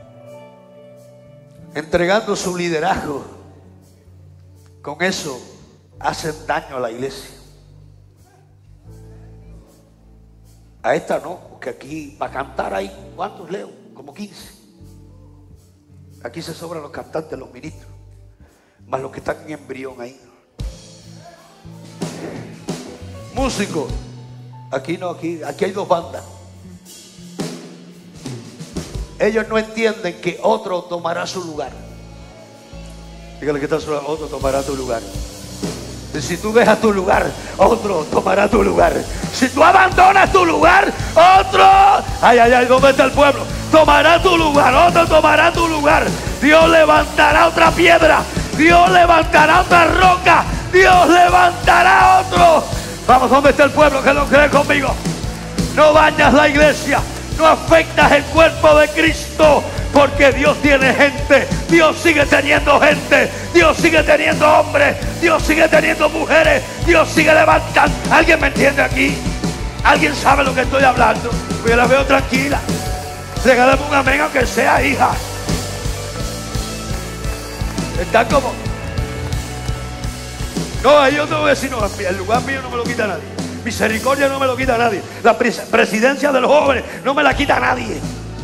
entregando su liderazgo, con eso hacen daño a la iglesia. A esta no, porque aquí para cantar hay, ¿cuántos leo? Como 15. Aquí se sobran los cantantes, los ministros, más los que están en embrión ahí. Músicos. Aquí no, aquí hay dos bandas. Ellos no entienden que otro tomará su lugar. Dígale que está su lugar, otro tomará tu lugar. Y si tú dejas tu lugar, otro tomará tu lugar. Si tú abandonas tu lugar, otro, ay, ¿dónde está el pueblo? Tomará tu lugar, otro tomará tu lugar. Dios levantará otra piedra. Dios levantará otra roca. Dios levantará otro. Vamos, ¿dónde está el pueblo que lo cree conmigo? No dañas la iglesia, no afectas el cuerpo de Cristo, porque Dios tiene gente. Dios sigue teniendo gente. Dios sigue teniendo hombres. Dios sigue teniendo mujeres. Dios sigue levantando. ¿Alguien me entiende aquí? ¿Alguien sabe lo que estoy hablando? Pues yo la veo tranquila. Regálame un amén aunque sea, hija. Está como... No, yo te voy a decir, no, el lugar mío no me lo quita nadie. Misericordia no me lo quita nadie. La presidencia de los jóvenes no me la quita nadie.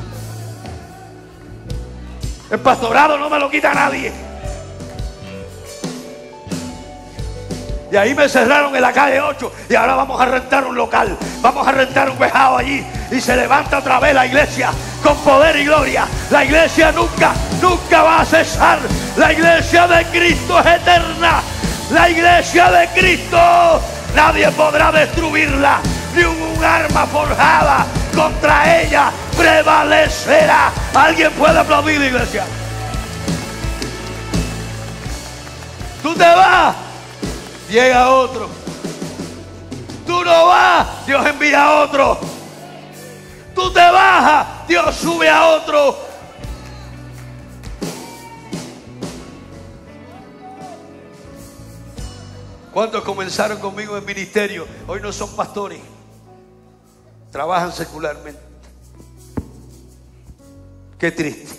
El pastorado no me lo quita nadie. Y ahí me cerraron en la calle 8 y ahora vamos a rentar un local. Vamos a rentar un vejado allí y se levanta otra vez la iglesia con poder y gloria. La iglesia nunca va a cesar. La iglesia de Cristo es eterna. La iglesia de Cristo nadie podrá destruirla. Ni un arma forjada contra ella prevalecerá. ¿Alguien puede aplaudir, la iglesia? Tú te vas, llega otro. Tú no vas, Dios envía a otro. Tú te bajas, Dios sube a otro. ¿Cuántos comenzaron conmigo en ministerio? Hoy no son pastores. Trabajan secularmente. Qué triste.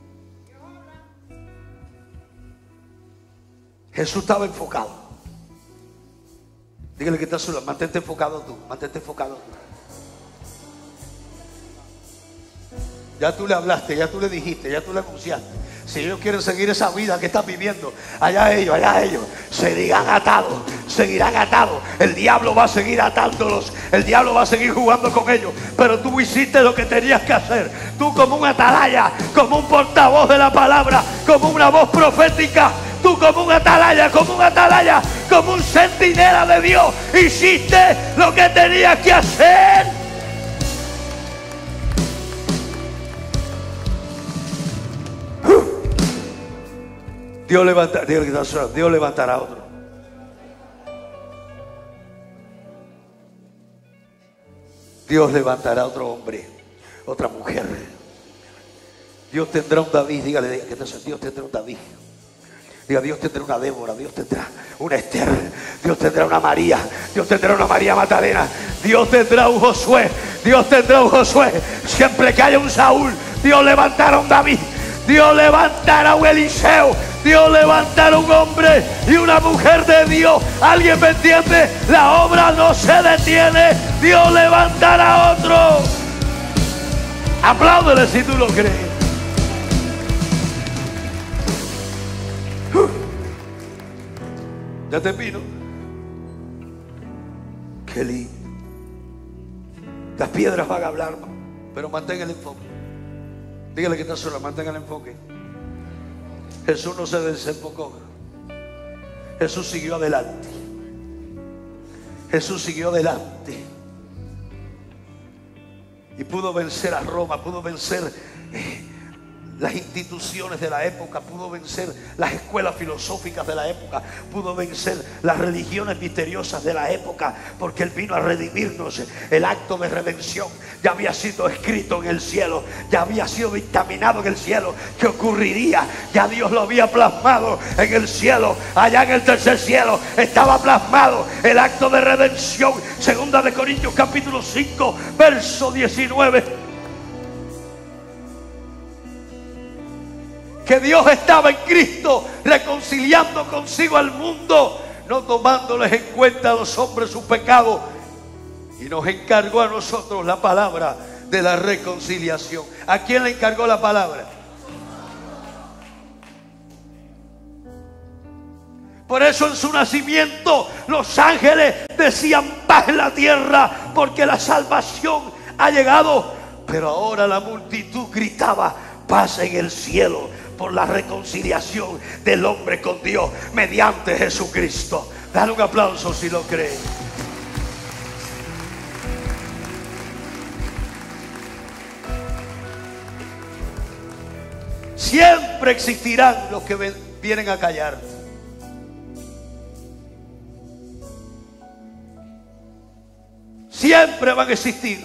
Jesús estaba enfocado. Dígale que está solo. Mantente enfocado tú. Mantente enfocado tú. Ya tú le hablaste, ya tú le dijiste, ya tú le anunciaste. Si ellos quieren seguir esa vida que están viviendo, allá ellos, seguirán atados. El diablo va a seguir atándolos, el diablo va a seguir jugando con ellos. Pero tú hiciste lo que tenías que hacer. Tú, como un atalaya, como un portavoz de la palabra, como una voz profética, tú como un atalaya, como un centinela de Dios, hiciste lo que tenías que hacer. Dios levantará otro. Dios levantará otro hombre, otra mujer. Dios tendrá un David. Dígale que Dios tendrá un David. Diga, Dios tendrá una Débora. Dios tendrá una Esther. Dios tendrá una María. Dios tendrá una María Magdalena. Dios tendrá un Josué. Dios tendrá un Josué. Siempre que haya un Saúl, Dios levantará un David. Dios levantará un Eliseo. Dios levantará un hombre y una mujer de Dios. ¿Alguien me entiende? La obra no se detiene. Dios levantará otro. Apláudele si tú lo crees. Ya te vino. Qué lindo. Las piedras van a hablar, pero mantén el enfoque. Dígale que está sola, mantén el enfoque. Jesús no se desenfocó. Jesús siguió adelante. Jesús siguió adelante. Y pudo vencer a Roma, pudo vencer las instituciones de la época, pudo vencer las escuelas filosóficas de la época, pudo vencer las religiones misteriosas de la época, porque Él vino a redimirnos. El acto de redención ya había sido escrito en el cielo, ya había sido dictaminado en el cielo que ocurriría, ya Dios lo había plasmado en el cielo. Allá en el tercer cielo estaba plasmado el acto de redención. Segunda de Corintios capítulo 5 verso 19, que Dios estaba en Cristo reconciliando consigo al mundo, no tomándoles en cuenta a los hombres sus pecados, y nos encargó a nosotros la palabra de la reconciliación. ¿A quién le encargó la palabra? Por eso en su nacimiento los ángeles decían paz en la tierra, porque la salvación ha llegado. Pero ahora la multitud gritaba paz en el cielo, por la reconciliación del hombre con Dios mediante Jesucristo. Dale un aplauso si lo cree. siempre existirán los que vienen a callar. Siempre van a existir.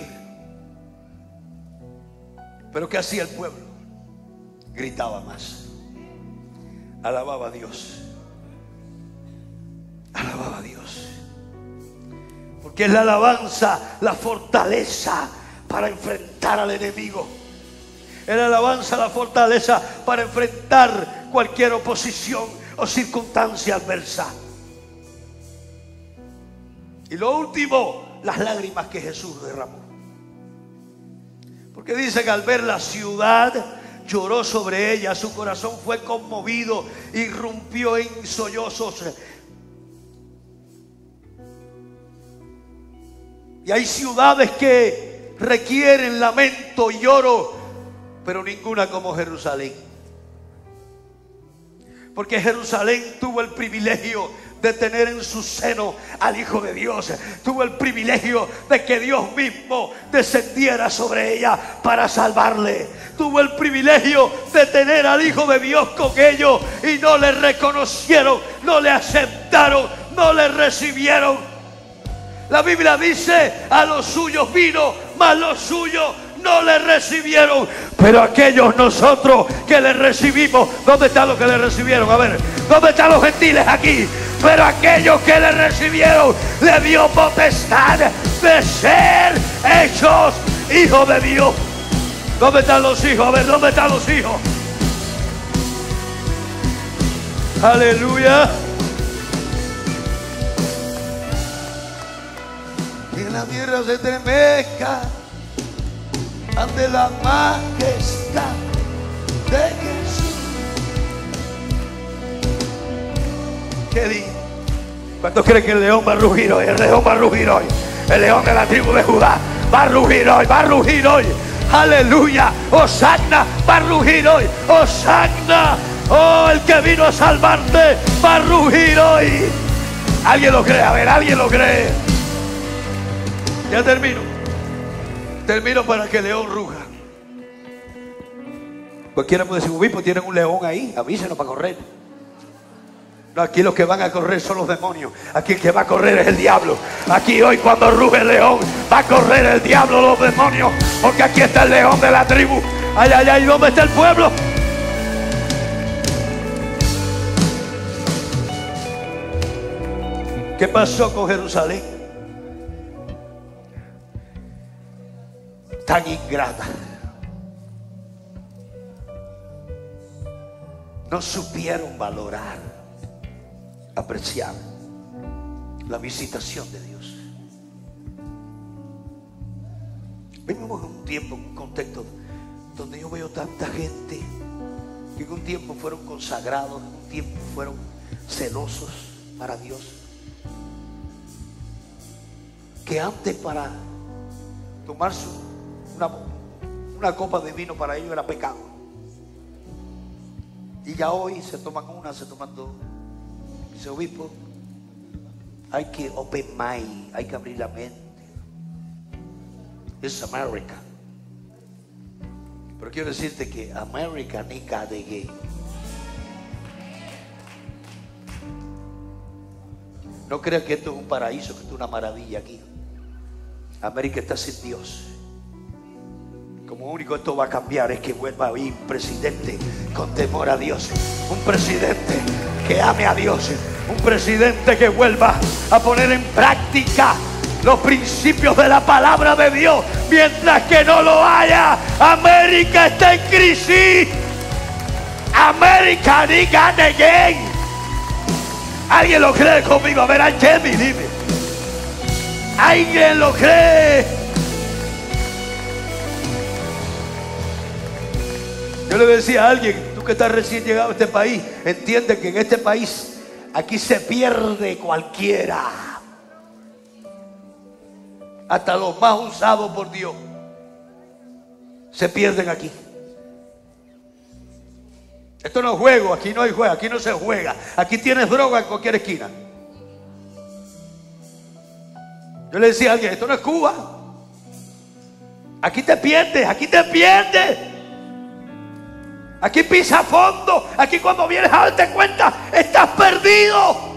Pero ¿qué hacía el pueblo? Gritaba más. Alababa a Dios. Alababa a Dios. Porque es la alabanza, la fortaleza para enfrentar al enemigo. Es la alabanza, la fortaleza para enfrentar cualquier oposición o circunstancia adversa. Y lo último, las lágrimas que Jesús derramó. Porque dice que al ver la ciudad lloró sobre ella, su corazón fue conmovido, irrumpió en sollozos. Y hay ciudades que requieren lamento y lloro, pero ninguna como Jerusalén. Porque Jerusalén tuvo el privilegio de tener en su seno al Hijo de Dios. Tuvo el privilegio de que Dios mismo descendiera sobre ella para salvarle. Tuvo el privilegio de tener al Hijo de Dios con ellos y no le reconocieron, no le aceptaron, no le recibieron. La Biblia dice: a los suyos vino, mas los suyos no le recibieron. Pero aquellos nosotros que le recibimos, ¿dónde están los que le recibieron? A ver, ¿dónde están los gentiles aquí? Pero aquellos que le recibieron, le dio potestad de ser hechos hijos de Dios. ¿Dónde están los hijos? A ver, ¿dónde están los hijos? Aleluya. Que la tierra se estremezca ante la majestad de Jesús. ¿Qué dice? ¿Cuántos creen que el león va a rugir hoy? El león va a rugir hoy. El león de la tribu de Judá va a rugir hoy, va a rugir hoy. Aleluya. Hosanna va a rugir hoy. Hosanna. Oh, el que vino a salvarte va a rugir hoy. ¿Alguien lo cree? A ver, ¿alguien lo cree? Ya termino. Termino para que el león ruja. Cualquiera puede decir: uy, pues tienen un león ahí, avísenos para correr. No, aquí los que van a correr son los demonios. Aquí el que va a correr es el diablo. Aquí hoy cuando ruge el león va a correr el diablo, los demonios. Porque aquí está el león de la tribu. Ay, ay, ay, ¿dónde está el pueblo? ¿Qué pasó con Jerusalén? Tan ingrata. No supieron valorar, apreciar la visitación de Dios. Vivimos en un tiempo, en un contexto donde yo veo tanta gente que en un tiempo fueron consagrados, en un tiempo fueron celosos para Dios, que antes para tomarse una copa de vino para ellos era pecado, y ya hoy se toman una, se toman dos. Dice: obispo, hay que open mind, hay que abrir la mente. Es América. Pero quiero decirte que América ni de gay. No creas que esto es un paraíso, que esto es una maravilla aquí. América está sin Dios. Como único esto va a cambiar es que vuelva a haber un presidente con temor a Dios. Un presidente que ame a Dios. Un presidente que vuelva a poner en práctica los principios de la palabra de Dios. Mientras que no lo haya, América está en crisis. América ni gane again. ¿Alguien lo cree conmigo? A ver, Jamie, dime. ¿Alguien lo cree? Yo le decía a alguien: tú que estás recién llegado a este país, entiende que en este país aquí se pierde cualquiera, hasta los más usados por Dios se pierden aquí. Esto no es juego, aquí no hay juego, aquí no se juega. Aquí tienes droga en cualquier esquina. Yo le decía a alguien: esto no es Cuba. Aquí te pierdes, aquí te pierdes. Aquí pisa fondo. Aquí cuando vienes a darte cuenta, estás perdido.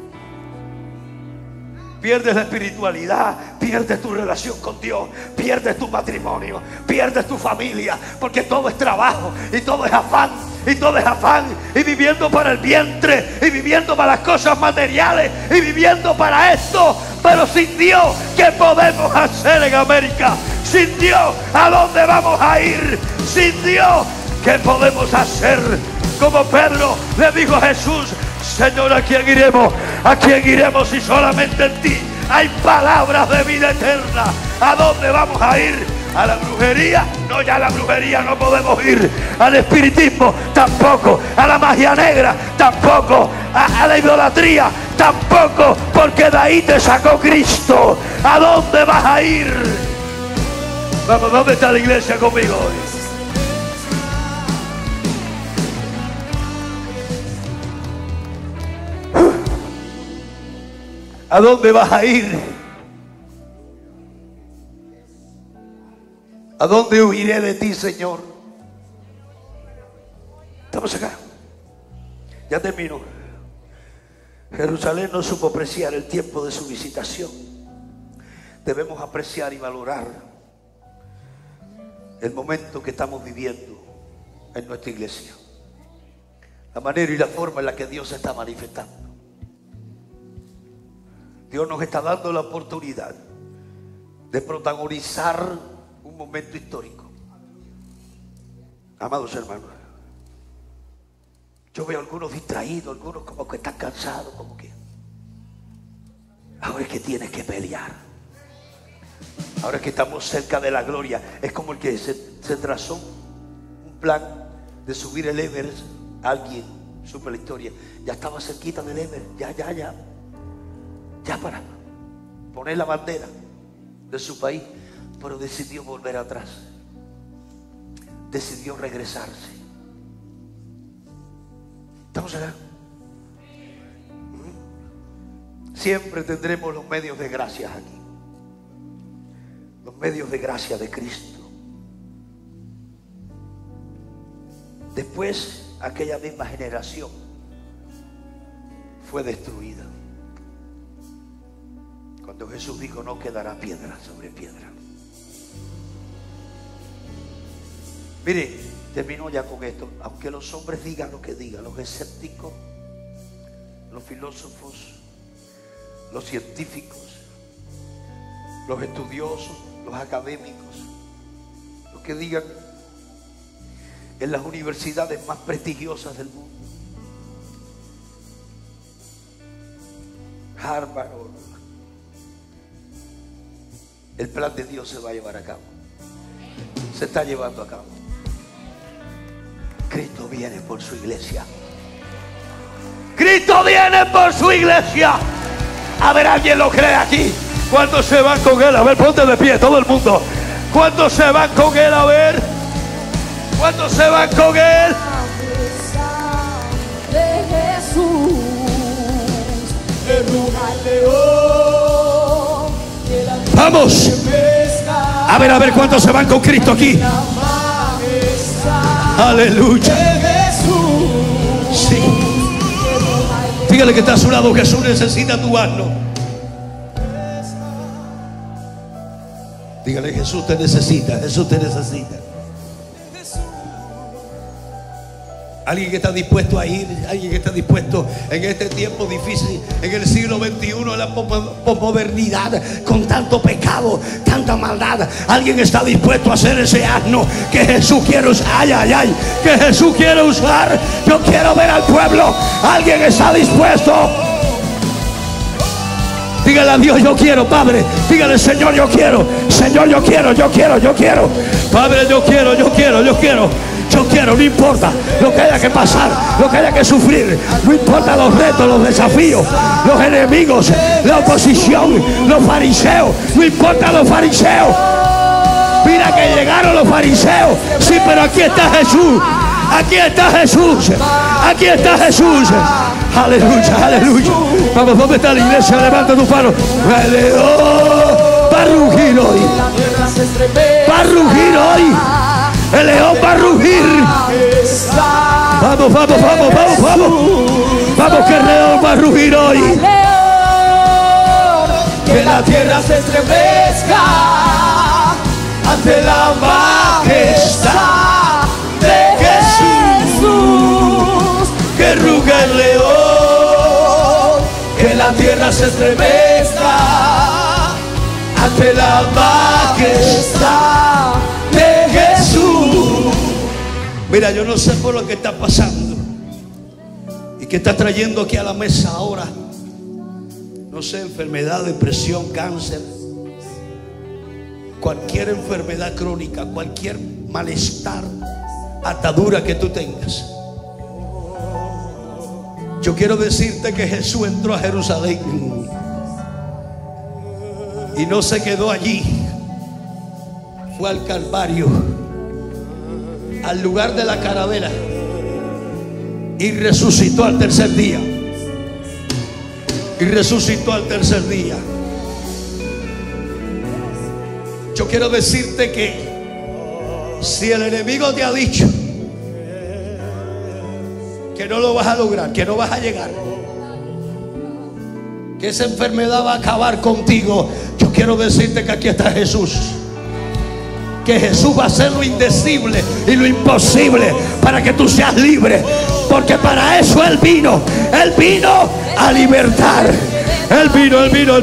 Pierdes la espiritualidad, pierdes tu relación con Dios, pierdes tu matrimonio, pierdes tu familia, porque todo es trabajo y todo es afán, y todo es afán, y viviendo para el vientre, y viviendo para las cosas materiales, y viviendo para esto. Pero sin Dios, ¿qué podemos hacer en América? Sin Dios, ¿a dónde vamos a ir? Sin Dios, ¿qué podemos hacer? Como Pedro le dijo a Jesús: Señor, ¿a quién iremos? ¿A quién iremos si solamente en ti hay palabras de vida eterna? ¿A dónde vamos a ir? ¿A la brujería? No, ya a la brujería no podemos ir. Al espiritismo tampoco. A la magia negra tampoco. A la idolatría tampoco, porque de ahí te sacó Cristo. ¿A dónde vas a ir? Vamos, ¿dónde está la iglesia conmigo hoy? ¿A dónde vas a ir? ¿A dónde huiré de ti, Señor? Estamos acá. Ya termino. Jerusalén no supo apreciar el tiempo de su visitación. Debemos apreciar y valorar el momento que estamos viviendo en nuestra iglesia. La manera y la forma en la que Dios se está manifestando. Dios nos está dando la oportunidad de protagonizar un momento histórico. Amados hermanos, yo veo a algunos distraídos, algunos como que están cansados, como que ahora es que tienes que pelear. Ahora es que estamos cerca de la gloria. Es como el que se trazó un plan de subir el Everest. Alguien supo la historia, ya estaba cerquita del Everest, ya para poner la bandera de su país, pero decidió volver atrás, decidió regresarse. ¿Estamos acá? Siempre tendremos los medios de gracia aquí, los medios de gracia de Cristo. Después, aquella misma generación fue destruida. Cuando Jesús dijo: no quedará piedra sobre piedra. Mire, termino ya con esto. Aunque los hombres digan lo que digan, los escépticos, los filósofos, los científicos, los estudiosos, los académicos, los que digan en las universidades más prestigiosas del mundo, Harvard, el plan de Dios se va a llevar a cabo. Se está llevando a cabo. Cristo viene por su iglesia. Cristo viene por su iglesia. A ver, ¿alguien lo cree aquí? ¿Cuántos se van con Él? A ver, ponte de pie, todo el mundo. ¿Cuántos se van con Él? A ver. ¿Cuántos se van con Él? De Jesús, el lugar de vamos. A ver, ¿cuántos se van con Cristo aquí? Aleluya. Sí. Dígale que está a su lado: Jesús necesita tu asno. Dígale: Jesús te necesita, Jesús te necesita. Alguien que está dispuesto a ir, alguien que está dispuesto en este tiempo difícil, en el siglo XXI, en la posmodernidad, con tanto pecado, tanta maldad. Alguien está dispuesto a hacer ese asno que Jesús quiere usar. Que Jesús quiere usar. Yo quiero ver al pueblo. Alguien está dispuesto. Dígale a Dios: yo quiero, Padre. Dígale: Señor, yo quiero. Señor, yo quiero. Padre, yo quiero. Yo quiero, no importa lo que haya que pasar, lo que haya que sufrir, no importa los retos, los desafíos, los enemigos, la oposición, los fariseos, no importa los fariseos. Mira que llegaron los fariseos, sí, pero aquí está Jesús, aquí está Jesús, aquí está Jesús. Aleluya, aleluya. Vamos, ¿dónde está la iglesia? Levanta tu mano. Va a rugir hoy. Va a rugir hoy. El león va a rugir. Vamos, vamos, vamos, vamos, vamos. Vamos que el león va a rugir hoy. Que la tierra se estremezca ante la majestad de Jesús. Que ruga el león. Que la tierra se estremezca ante la majestad de Jesús. Mira, yo no sé por lo que está pasando y que está trayendo aquí a la mesa ahora. No sé, enfermedad, depresión, cáncer, cualquier enfermedad crónica, cualquier malestar, atadura que tú tengas. Yo quiero decirte que Jesús entró a Jerusalén y no se quedó allí. Fue al Calvario, al lugar de la calavera, y resucitó al tercer día. Y resucitó al tercer día. Yo quiero decirte que si el enemigo te ha dicho que no lo vas a lograr, que no vas a llegar, que esa enfermedad va a acabar contigo, yo quiero decirte que aquí está Jesús. Que Jesús va a hacer lo indecible y lo imposible para que tú seas libre. Porque para eso Él vino. Él vino a libertar. Él vino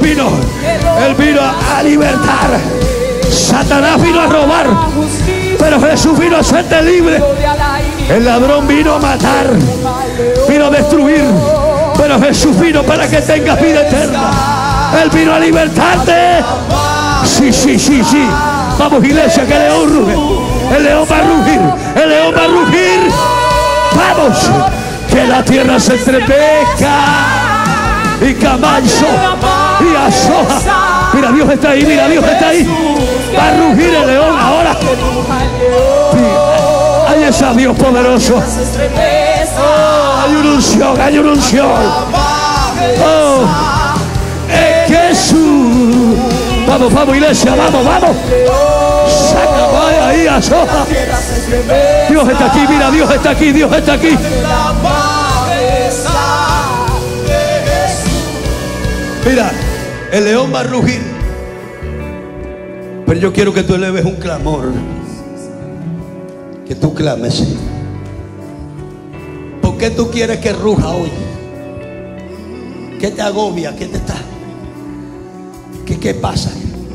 a libertar. Satanás vino a robar, pero Jesús vino a hacerte libre. El ladrón vino a matar, vino a destruir, pero Jesús vino para que tengas vida eterna. Él vino a libertarte. Sí, sí, sí, sí. Vamos, iglesia, que el león ruge. El león va a rugir. El león va a rugir. Vamos, que la tierra se estremezca y camanzo y asoja. Mira, Dios está ahí, mira, Dios está ahí. Va a rugir el león ahora. Ahí está Dios poderoso. Hay una unción, hay una unción. Oh, es Jesús. Vamos, vamos, iglesia, vamos, vamos. Saca, vaya ahí, asoja. Dios está aquí, mira, Dios está aquí, Dios está aquí. Mira, el león va a rugir, pero yo quiero que tú eleves un clamor. Que tú clames. ¿Por qué tú quieres que ruja hoy? ¿Qué te agobia? ¿Qué te está? ¿Qué pasa?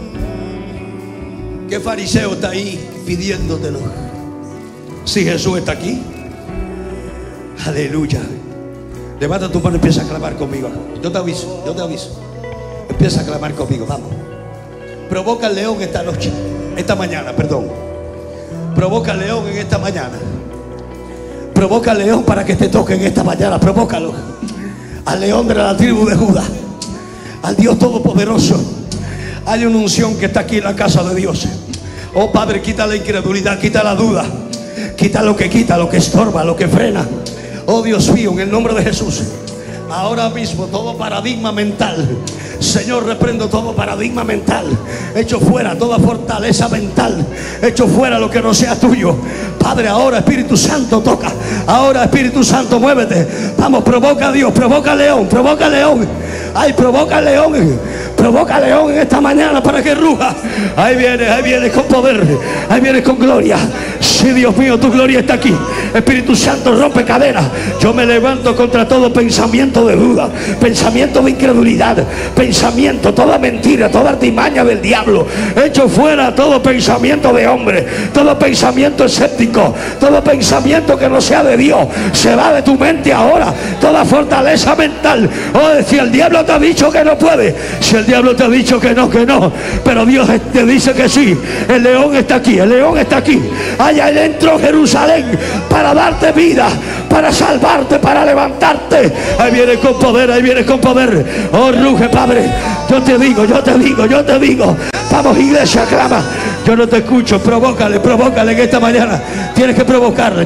¿Qué fariseo está ahí pidiéndotelo? Si Jesús está aquí. Aleluya. Levanta tu mano y empieza a clamar conmigo. Yo te aviso, yo te aviso. Empieza a clamar conmigo, vamos. Provoca al león esta noche, esta mañana, perdón. Provoca al león en esta mañana. Provoca al león para que te toque en esta mañana. Provócalo. Al león de la tribu de Judá. Al Dios Todopoderoso. Hay una unción que está aquí en la casa de Dios. Oh Padre, quita la incredulidad, quita la duda. Quita, lo que estorba, lo que frena. Oh Dios mío, en el nombre de Jesús. Ahora mismo todo paradigma mental, Señor, reprendo todo paradigma mental. Echo fuera toda fortaleza mental. Echo fuera lo que no sea tuyo. Padre, ahora Espíritu Santo toca. Ahora Espíritu Santo, muévete. Vamos, provoca a Dios, provoca a león, provoca a león. Ay, provoca al león. Provoca al león en esta mañana para que ruja. Ahí viene con poder. Ahí viene con gloria. Sí, Dios mío, tu gloria está aquí. Espíritu Santo, rompe cadenas. Yo me levanto contra todo pensamiento de duda, pensamiento de incredulidad, pensamiento, toda mentira, toda artimaña del diablo. Echo fuera todo pensamiento de hombre, todo pensamiento escéptico, todo pensamiento que no sea de Dios. Se va de tu mente ahora. Toda fortaleza mental. Oh, si el diablo te ha dicho que no puede, si el diablo te ha dicho que no, pero Dios te dice que sí. El león está aquí, el león está aquí. Allá adentro Jerusalén para darte vida, para salvarte, para levantarte. Ahí viene con poder, ahí viene con poder. Oh, ruge, Padre. Yo te digo. Vamos, iglesia, clama. Yo no te escucho. Provócale en esta mañana. Tienes que provocarle.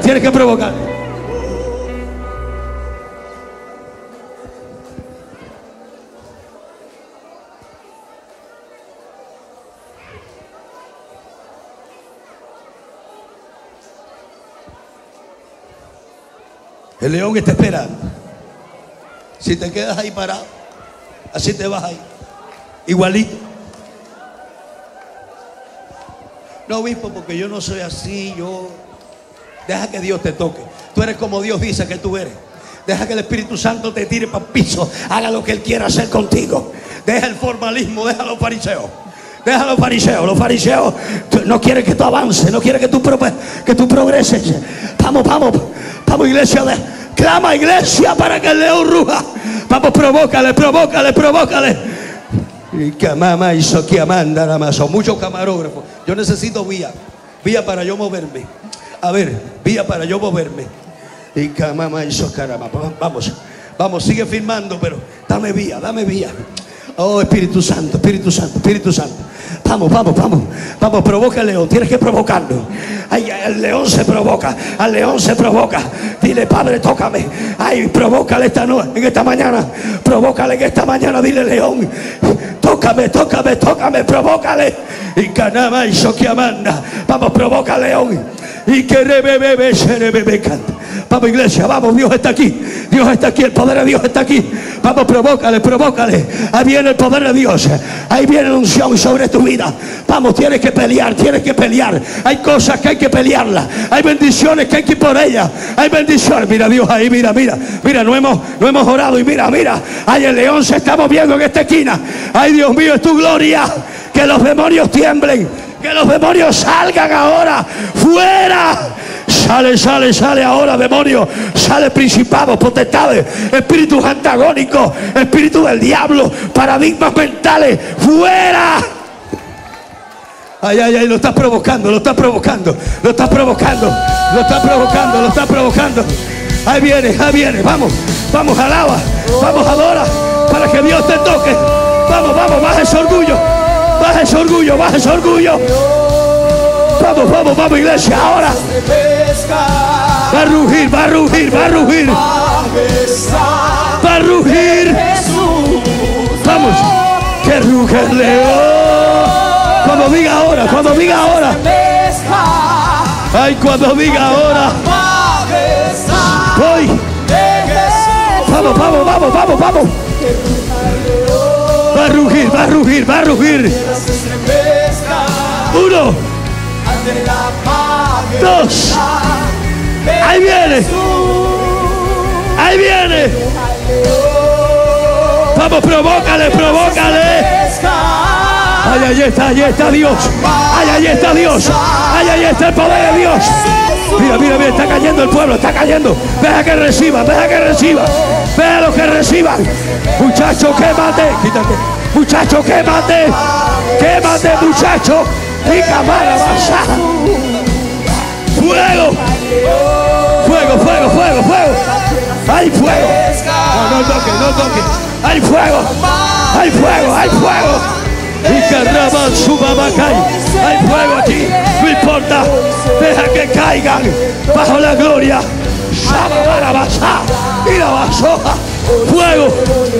El león está esperando. Si te quedas ahí parado, así te vas ahí. Igualito. No, obispo, porque yo no soy así. Deja que Dios te toque. Tú eres como Dios dice que tú eres. Deja que el Espíritu Santo te tire para el piso. Haga lo que Él quiera hacer contigo. Deja el formalismo, deja a los fariseos. Deja a los fariseos. Los fariseos no quieren que tú avances, no quieren que tú progreses. Vamos, iglesia. Clama, iglesia, para que el león ruja. Vamos, provócale. Y que mamá hizo que amanda nada más. Son muchos camarógrafos. Yo necesito vía para yo moverme. A ver, vía para yo moverme. Y que mamá hizo caramba. Vamos, sigue filmando, pero dame vía. Oh, Espíritu Santo. Vamos, provoca al león. Tienes que provocarlo. Ay, al león se provoca. Dile, Padre, tócame. Ay, provócale en esta mañana. Provócale en esta mañana. Dile, león, tócame, provócale. Y canama y soquiamanda. Vamos, provoca, león. Y que rebebe canta. Vamos, iglesia, vamos, Dios está aquí, el poder de Dios está aquí. Vamos, provócale. Ahí viene el poder de Dios, ahí viene la unción sobre tu vida. Vamos, tienes que pelear. Hay cosas que hay que pelearlas, hay bendiciones que hay que ir por ellas. Hay bendiciones, mira Dios ahí, mira, no hemos orado y mira, ay, el león se está moviendo en esta esquina. Ay, Dios mío, es tu gloria. Que los demonios tiemblen, que los demonios salgan ahora, fuera. Sale ahora, demonio. Sale principados, potestades, espíritus antagónicos, espíritu del diablo, paradigmas mentales, fuera. Ay, lo estás provocando. Ahí viene, vamos, alaba, vamos, adora, para que Dios te toque. Vamos, baja ese orgullo. Vamos, iglesia, ahora. Va a rugir. Vamos, que ruge el león. Cuando diga ahora. Ay, cuando diga ahora. Voy. Vamos. Va a rugir. 1, 2. Ahí viene. Vamos, provócale. Ay, ahí está Dios. Ahí está el poder de Dios. Mira, está cayendo el pueblo, está cayendo. Deja que reciban. Deja lo que reciban. Muchacho, quémate. Quítate. Muchacho, quémate, muchacho. Y cámara, fuego. Hay fuego. No toque. Hay fuego. Y carnaval suba bacay. Hay fuego aquí. No importa. Deja que caigan bajo la gloria. Y la basoja. Fuego.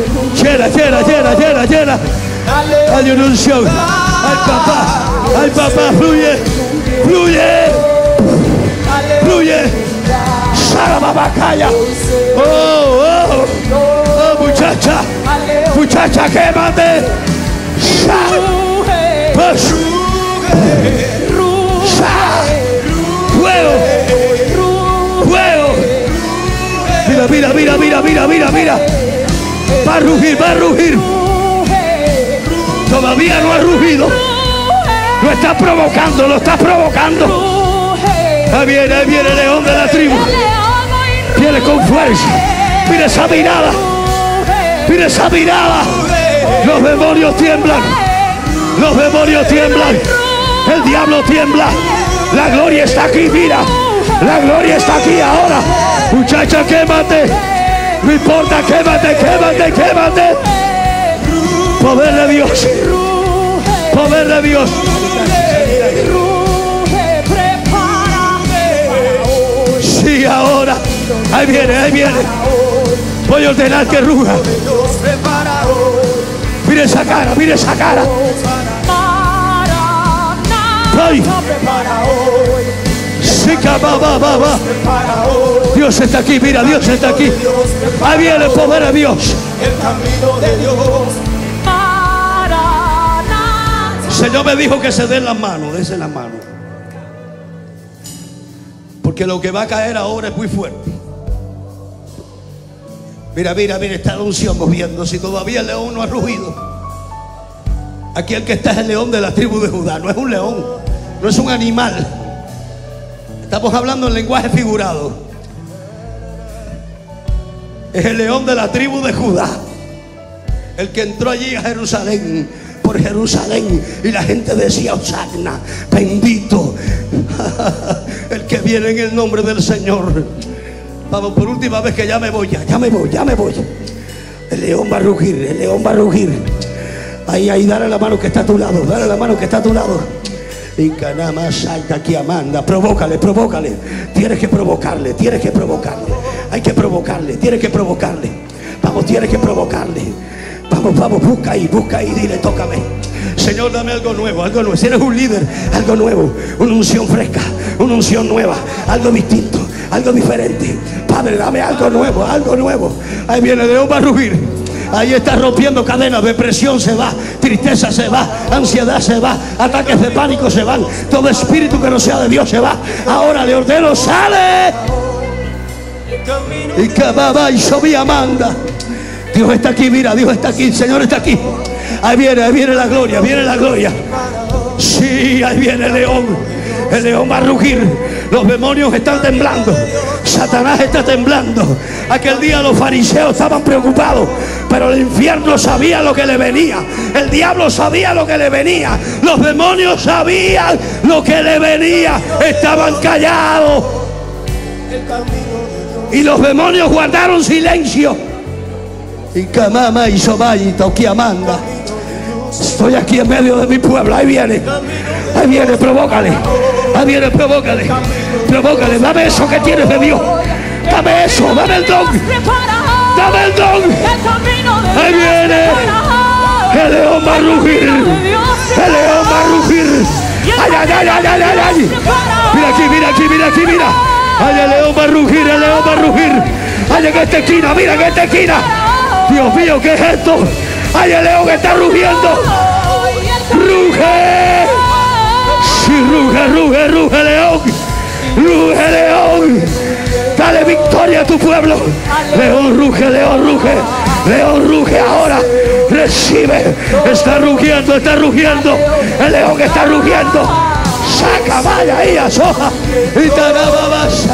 Llena. Hay una unción. Ay, papá, fluye. Sarababacaya. Oh, muchacha, quémate. Fuego. Mira. Va a rugir. Todavía no ha rugido. Lo está provocando. Ahí viene el león de la tribu. Viene con fuerza. Mira esa mirada. Los demonios tiemblan. El diablo tiembla. La gloria está aquí, mira. La gloria está aquí ahora. Muchacha, quémate. No importa, quémate. Poder de Dios. Sí, ahora. Ahí viene. Voy a ordenar que ruja. Mire esa cara. Voy. Sí, va. Dios está aquí, mira, Dios está aquí. Ahí viene el poder de Dios. El camino de Dios. El Señor me dijo que se den las manos, dense las manos. Porque lo que va a caer ahora es muy fuerte. Mira, mira, mira, está la unción moviendo. Si todavía el león no ha rugido. Aquí el que está es el león de la tribu de Judá. No es un león, no es un animal. Estamos hablando en lenguaje figurado. Es el león de la tribu de Judá. El que entró allí a Jerusalén, por Jerusalén, y la gente decía: Hosanna, bendito el que viene en el nombre del Señor. Vamos, por última vez, que ya me voy, ya me voy. El león va a rugir, el león va a rugir. Ahí, dale la mano que está a tu lado, dale la mano que está a tu lado. Y Canama salta aquí, Amanda, provócale. Tienes que provocarle. Hay que provocarle, tienes que provocarle. Vamos, tienes que provocarle. Vamos, busca ahí, dile: tócame. Señor, dame algo nuevo. Si eres un líder, algo nuevo, una unción fresca, una unción nueva, algo distinto, algo diferente. Padre, dame algo nuevo. Ahí viene el león, va a rugir. Ahí está rompiendo cadenas. Depresión se va, tristeza se va, ansiedad se va, ataques de pánico se van, todo espíritu que no sea de Dios se va. Ahora le ordeno: sale. Y Cababa y Sobía manda. Dios está aquí, mira, Dios está aquí, el Señor está aquí. Ahí viene la gloria, Sí, ahí viene el león va a rugir. Los demonios están temblando, Satanás está temblando. Aquel día los fariseos estaban preocupados, pero el infierno sabía lo que le venía, el diablo sabía lo que le venía, los demonios sabían lo que le venía. Estaban callados y los demonios guardaron silencio. Y Camama y Sobay y Toquiamanda. Estoy aquí en medio de mi pueblo. Ahí viene, provócale. Dame eso que tienes de Dios. Dame eso, dame el don. Ahí viene. El león va a rugir. Ay. Mira aquí. Ay, el león va a rugir. Ay, en esta esquina, mira en esta esquina. Dios mío, ¿qué es esto? ¡Ay, el león está rugiendo! ¡Ruge! Sí, ruge, león. ¡Ruge, león! ¡Dale victoria a tu pueblo! ¡León ruge! ¡León ruge ahora! ¡Recibe! ¡Está rugiendo! ¡El león está rugiendo! ¡Saca, vaya ahí, asoja! ¡Y tarababasa!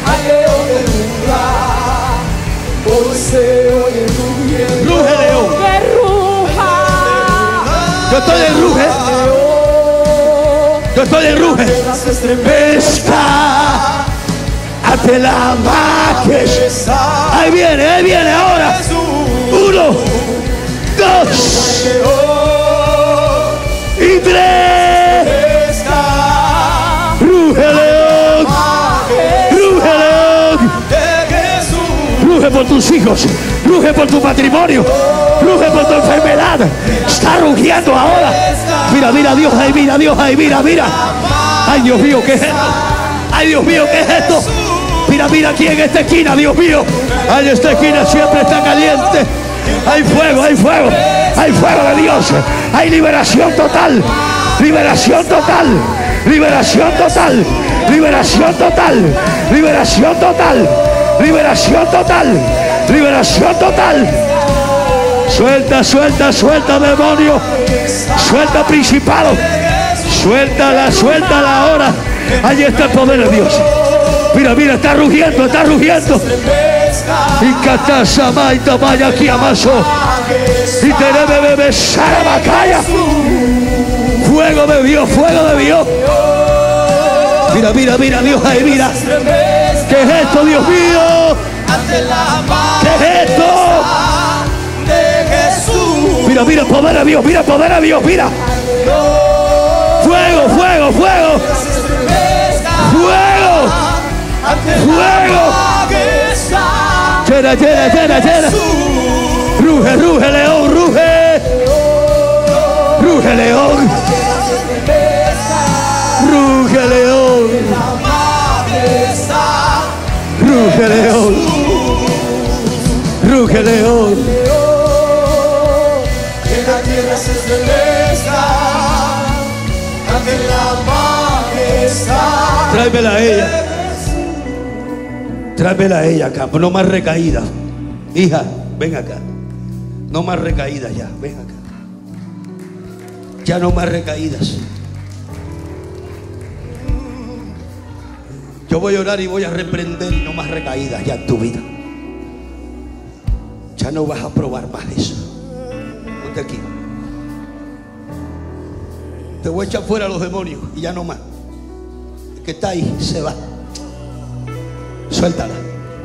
Hoy se oye rugiendo. ¡Ruge, león! ¡Que ruja! Yo estoy en ruge. Está ante la majestad. Ahí viene ahora. 1, 2 y 3. Ruge, león. Ruge por tus hijos, ruge por tu matrimonio, ruge por tu enfermedad. Está rugiendo ahora. Mira Dios, mira. Ay, Dios mío, ¿qué es esto? Mira aquí en esta esquina, Dios mío. Ay, esta esquina siempre está caliente. Hay fuego de Dios. Hay liberación total. Suelta demonio, suelta principado, suéltala ahora. Allí está el poder de Dios. Mira, está rugiendo. Y Catasamaita vaya aquí amaso. Y te bebé Sarabacaya. Fuego de Dios. Mira Dios ahí, mira. ¿Qué es esto, Dios mío? ¿Qué es esto? Mira el poder de Dios, mira. Fuego. Llena. Ruge, león, ruge. Ruge, león. Ruge, león. ruge león. Que la tierra se estremezca ante la majestad. Tráemela a ella. Tráemela a ella acá. No más recaídas. Hija, ven acá. No más recaídas ya. Ven acá. Ya no más recaídas. Yo voy a orar y voy a reprender y no más recaídas ya en tu vida. Ya no vas a probar más eso. Ponte aquí. Te voy a echar fuera a los demonios y ya no más. El que está ahí se va. Suéltala.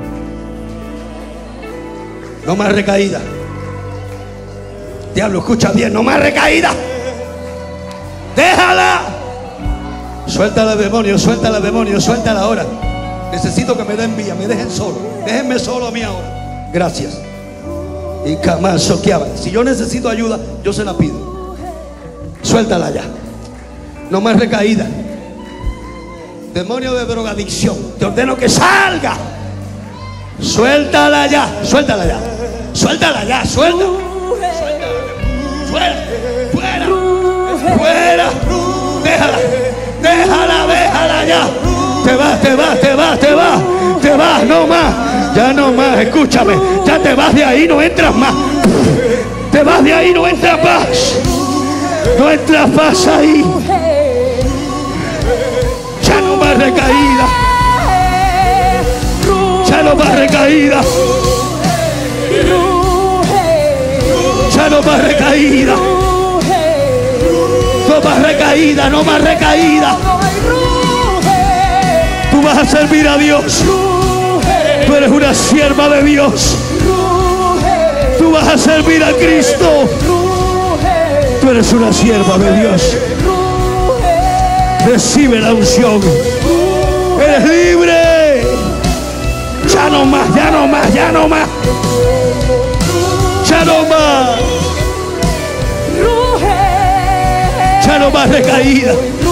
No más recaída. Diablo, escucha bien. No más recaída. Déjala. Suéltala, demonio. Suéltala, demonio. Suéltala ahora. Necesito que me den vía. Me dejen solo. Déjenme solo a mí ahora. Gracias. Y camazo que habla. Si yo necesito ayuda, yo se la pido. Suéltala ya. No más recaída. Demonio de drogadicción, te ordeno que salga. Suéltala ya. Suéltala ya. Suéltala ya. Suéltala. Fuera. Fuera. Fuera. Déjala. Déjala. Déjala ya. Te vas, te vas, te vas, te vas. Te vas, no más. Ya no más, escúchame. Ya te vas de ahí, no entras más. Te vas de ahí, no entras más. No entras más ahí. Ya no más recaída. Ya no más recaída. Ya no más recaída. No más recaída, no más recaída. Tú vas a servir a Dios. Tú eres una sierva de Dios. Tú vas a servir a Cristo. Tú eres una sierva de Dios. Recibe la unción. Eres libre. Ya no más, ya no más, ya no más. Ya no más. Ya no más recaída.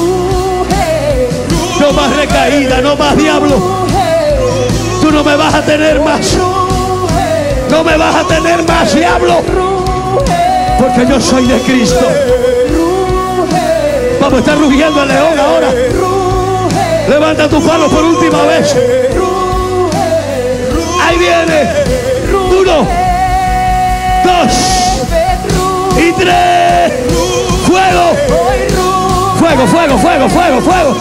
No más recaída, no más diablo. Tú no me vas a tener más. No me vas a tener más, diablo. Porque yo soy de Cristo. Vamos a estar rugiendo el león ahora. Levanta tus manos por última vez. Ahí viene. 1, 2 y 3. Fuego. Fuego, fuego, fuego, fuego, fuego.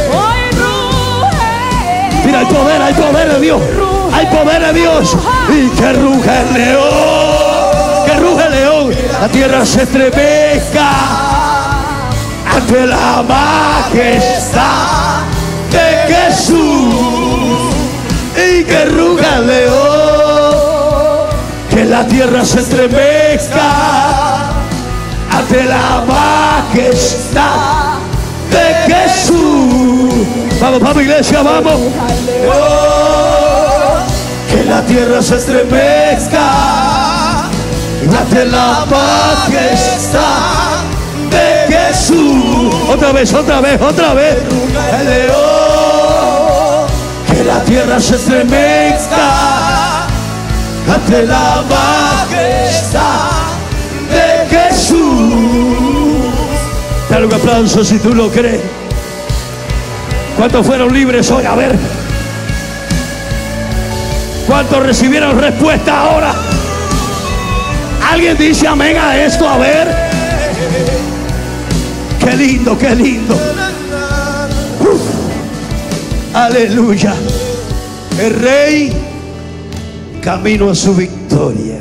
Mira, hay poder de Dios. Hay poder de Dios. Y que ruge el león. Que ruge el león. La tierra se estremezca ante la majestad de Jesús. Y que ruja el león. Que la tierra se estremezca ante la majestad de Jesús. Vamos, vamos, iglesia, vamos. Oh, que la tierra se estremezca ante la majestad de Jesús. Otra vez, otra vez, otra vez. El león. Que la tierra se estremezca ante la majestad de Jesús. Dale un aplauso si tú lo crees. ¿Cuántos fueron libres hoy? A ver. ¿Cuántos recibieron respuesta ahora? ¿Alguien dice amén a esto? A ver. Qué lindo, qué lindo. Aleluya. El rey camino a su victoria.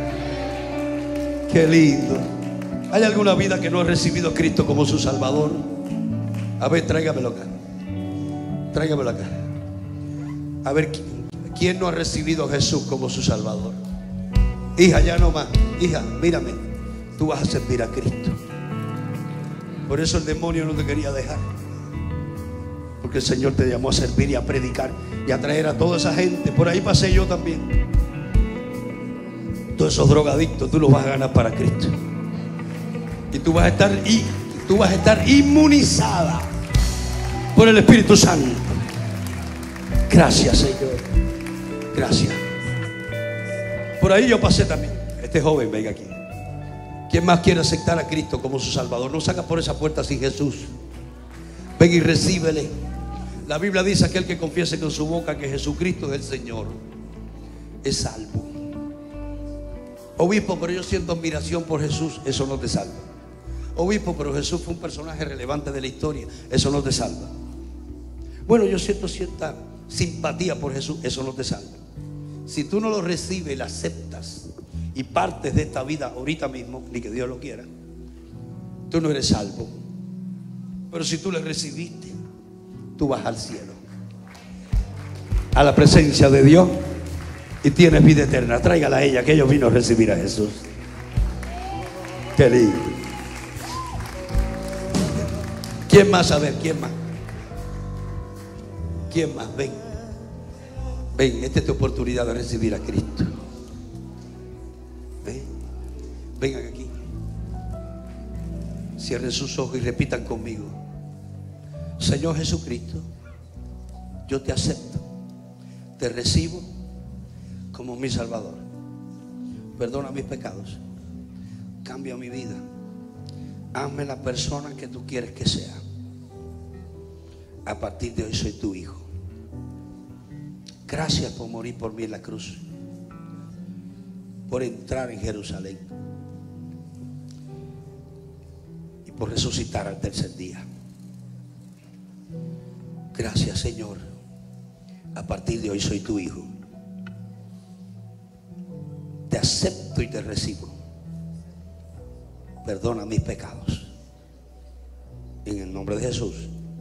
Qué lindo. ¿Hay alguna vida que no ha recibido a Cristo como su Salvador? A ver, tráigamelo acá. Tráigamelo acá. A ver, ¿quién no ha recibido a Jesús como su Salvador? Hija, ya no más. Hija, mírame. Tú vas a servir a Cristo. Por eso el demonio no te quería dejar. Porque el Señor te llamó a servir y a predicar y a traer a toda esa gente. Por ahí pasé yo también. Todos esos drogadictos tú los vas a ganar para Cristo. Y tú vas a estar inmunizada por el Espíritu Santo. Gracias, Señor. Gracias. Por ahí yo pasé también. Este joven, venga aquí. ¿Quién más quiere aceptar a Cristo como su Salvador? No salga por esa puerta sin Jesús. Ven y recíbele. La Biblia dice: aquel que confiese con su boca que Jesucristo es el Señor es salvo. Obispo, pero yo siento admiración por Jesús. Eso no te salva. Obispo, pero Jesús fue un personaje relevante de la historia. Eso no te salva. Bueno, yo siento cierta simpatía por Jesús. Eso no te salva. Si tú no lo recibes y lo aceptas y partes de esta vida ahorita mismo, ni que Dios lo quiera, tú no eres salvo. Pero si tú le recibiste, tú vas al cielo, a la presencia de Dios, y tienes vida eterna. Tráigala a ella, que ella vino a recibir a Jesús. Qué lindo. ¿Quién más? A ver, ¿quién más? ¿Quién más? Ven. Ven, esta es tu oportunidad de recibir a Cristo. Ven. Vengan aquí. Cierren sus ojos y repitan conmigo: Señor Jesucristo, yo te acepto, te recibo como mi Salvador. Perdona mis pecados, cambia mi vida, hazme la persona que tú quieres que sea. A partir de hoy soy tu hijo. Gracias por morir por mí en la cruz, por entrar en Jerusalén y por resucitar al tercer día. Gracias, Señor. A partir de hoy soy tu hijo. Te acepto y te recibo. Perdona mis pecados. En el nombre de Jesús.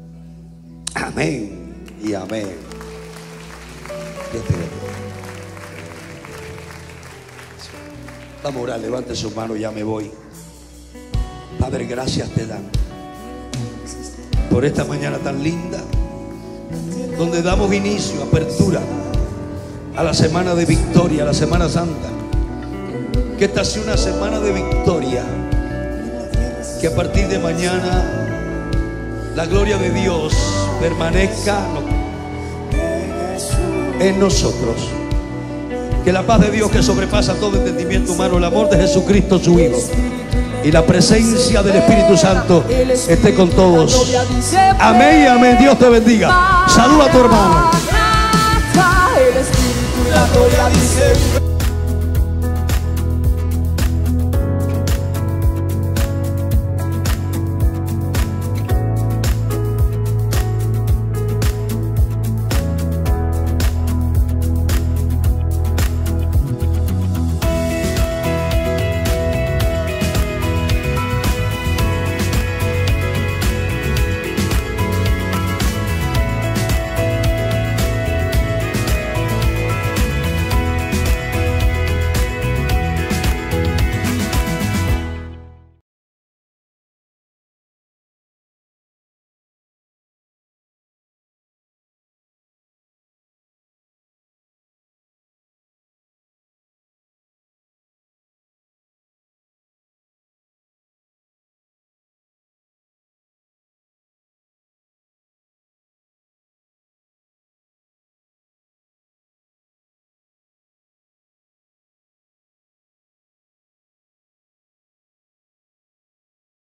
Amén y amén. Dios te bendiga. Vamos a orar, levante su mano, ya me voy. Padre, gracias te dan por esta mañana tan linda, donde damos inicio, apertura a la semana de victoria, a la Semana Santa. Que esta sea una semana de victoria. Que a partir de mañana la gloria de Dios permanezca en nosotros. Que la paz de Dios, que sobrepasa todo entendimiento humano, el amor de Jesucristo su Hijo y la presencia del Espíritu Santo esté con todos. Amén y amén. Dios te bendiga. Saluda a tu hermano. El Espíritu y la gloria dice.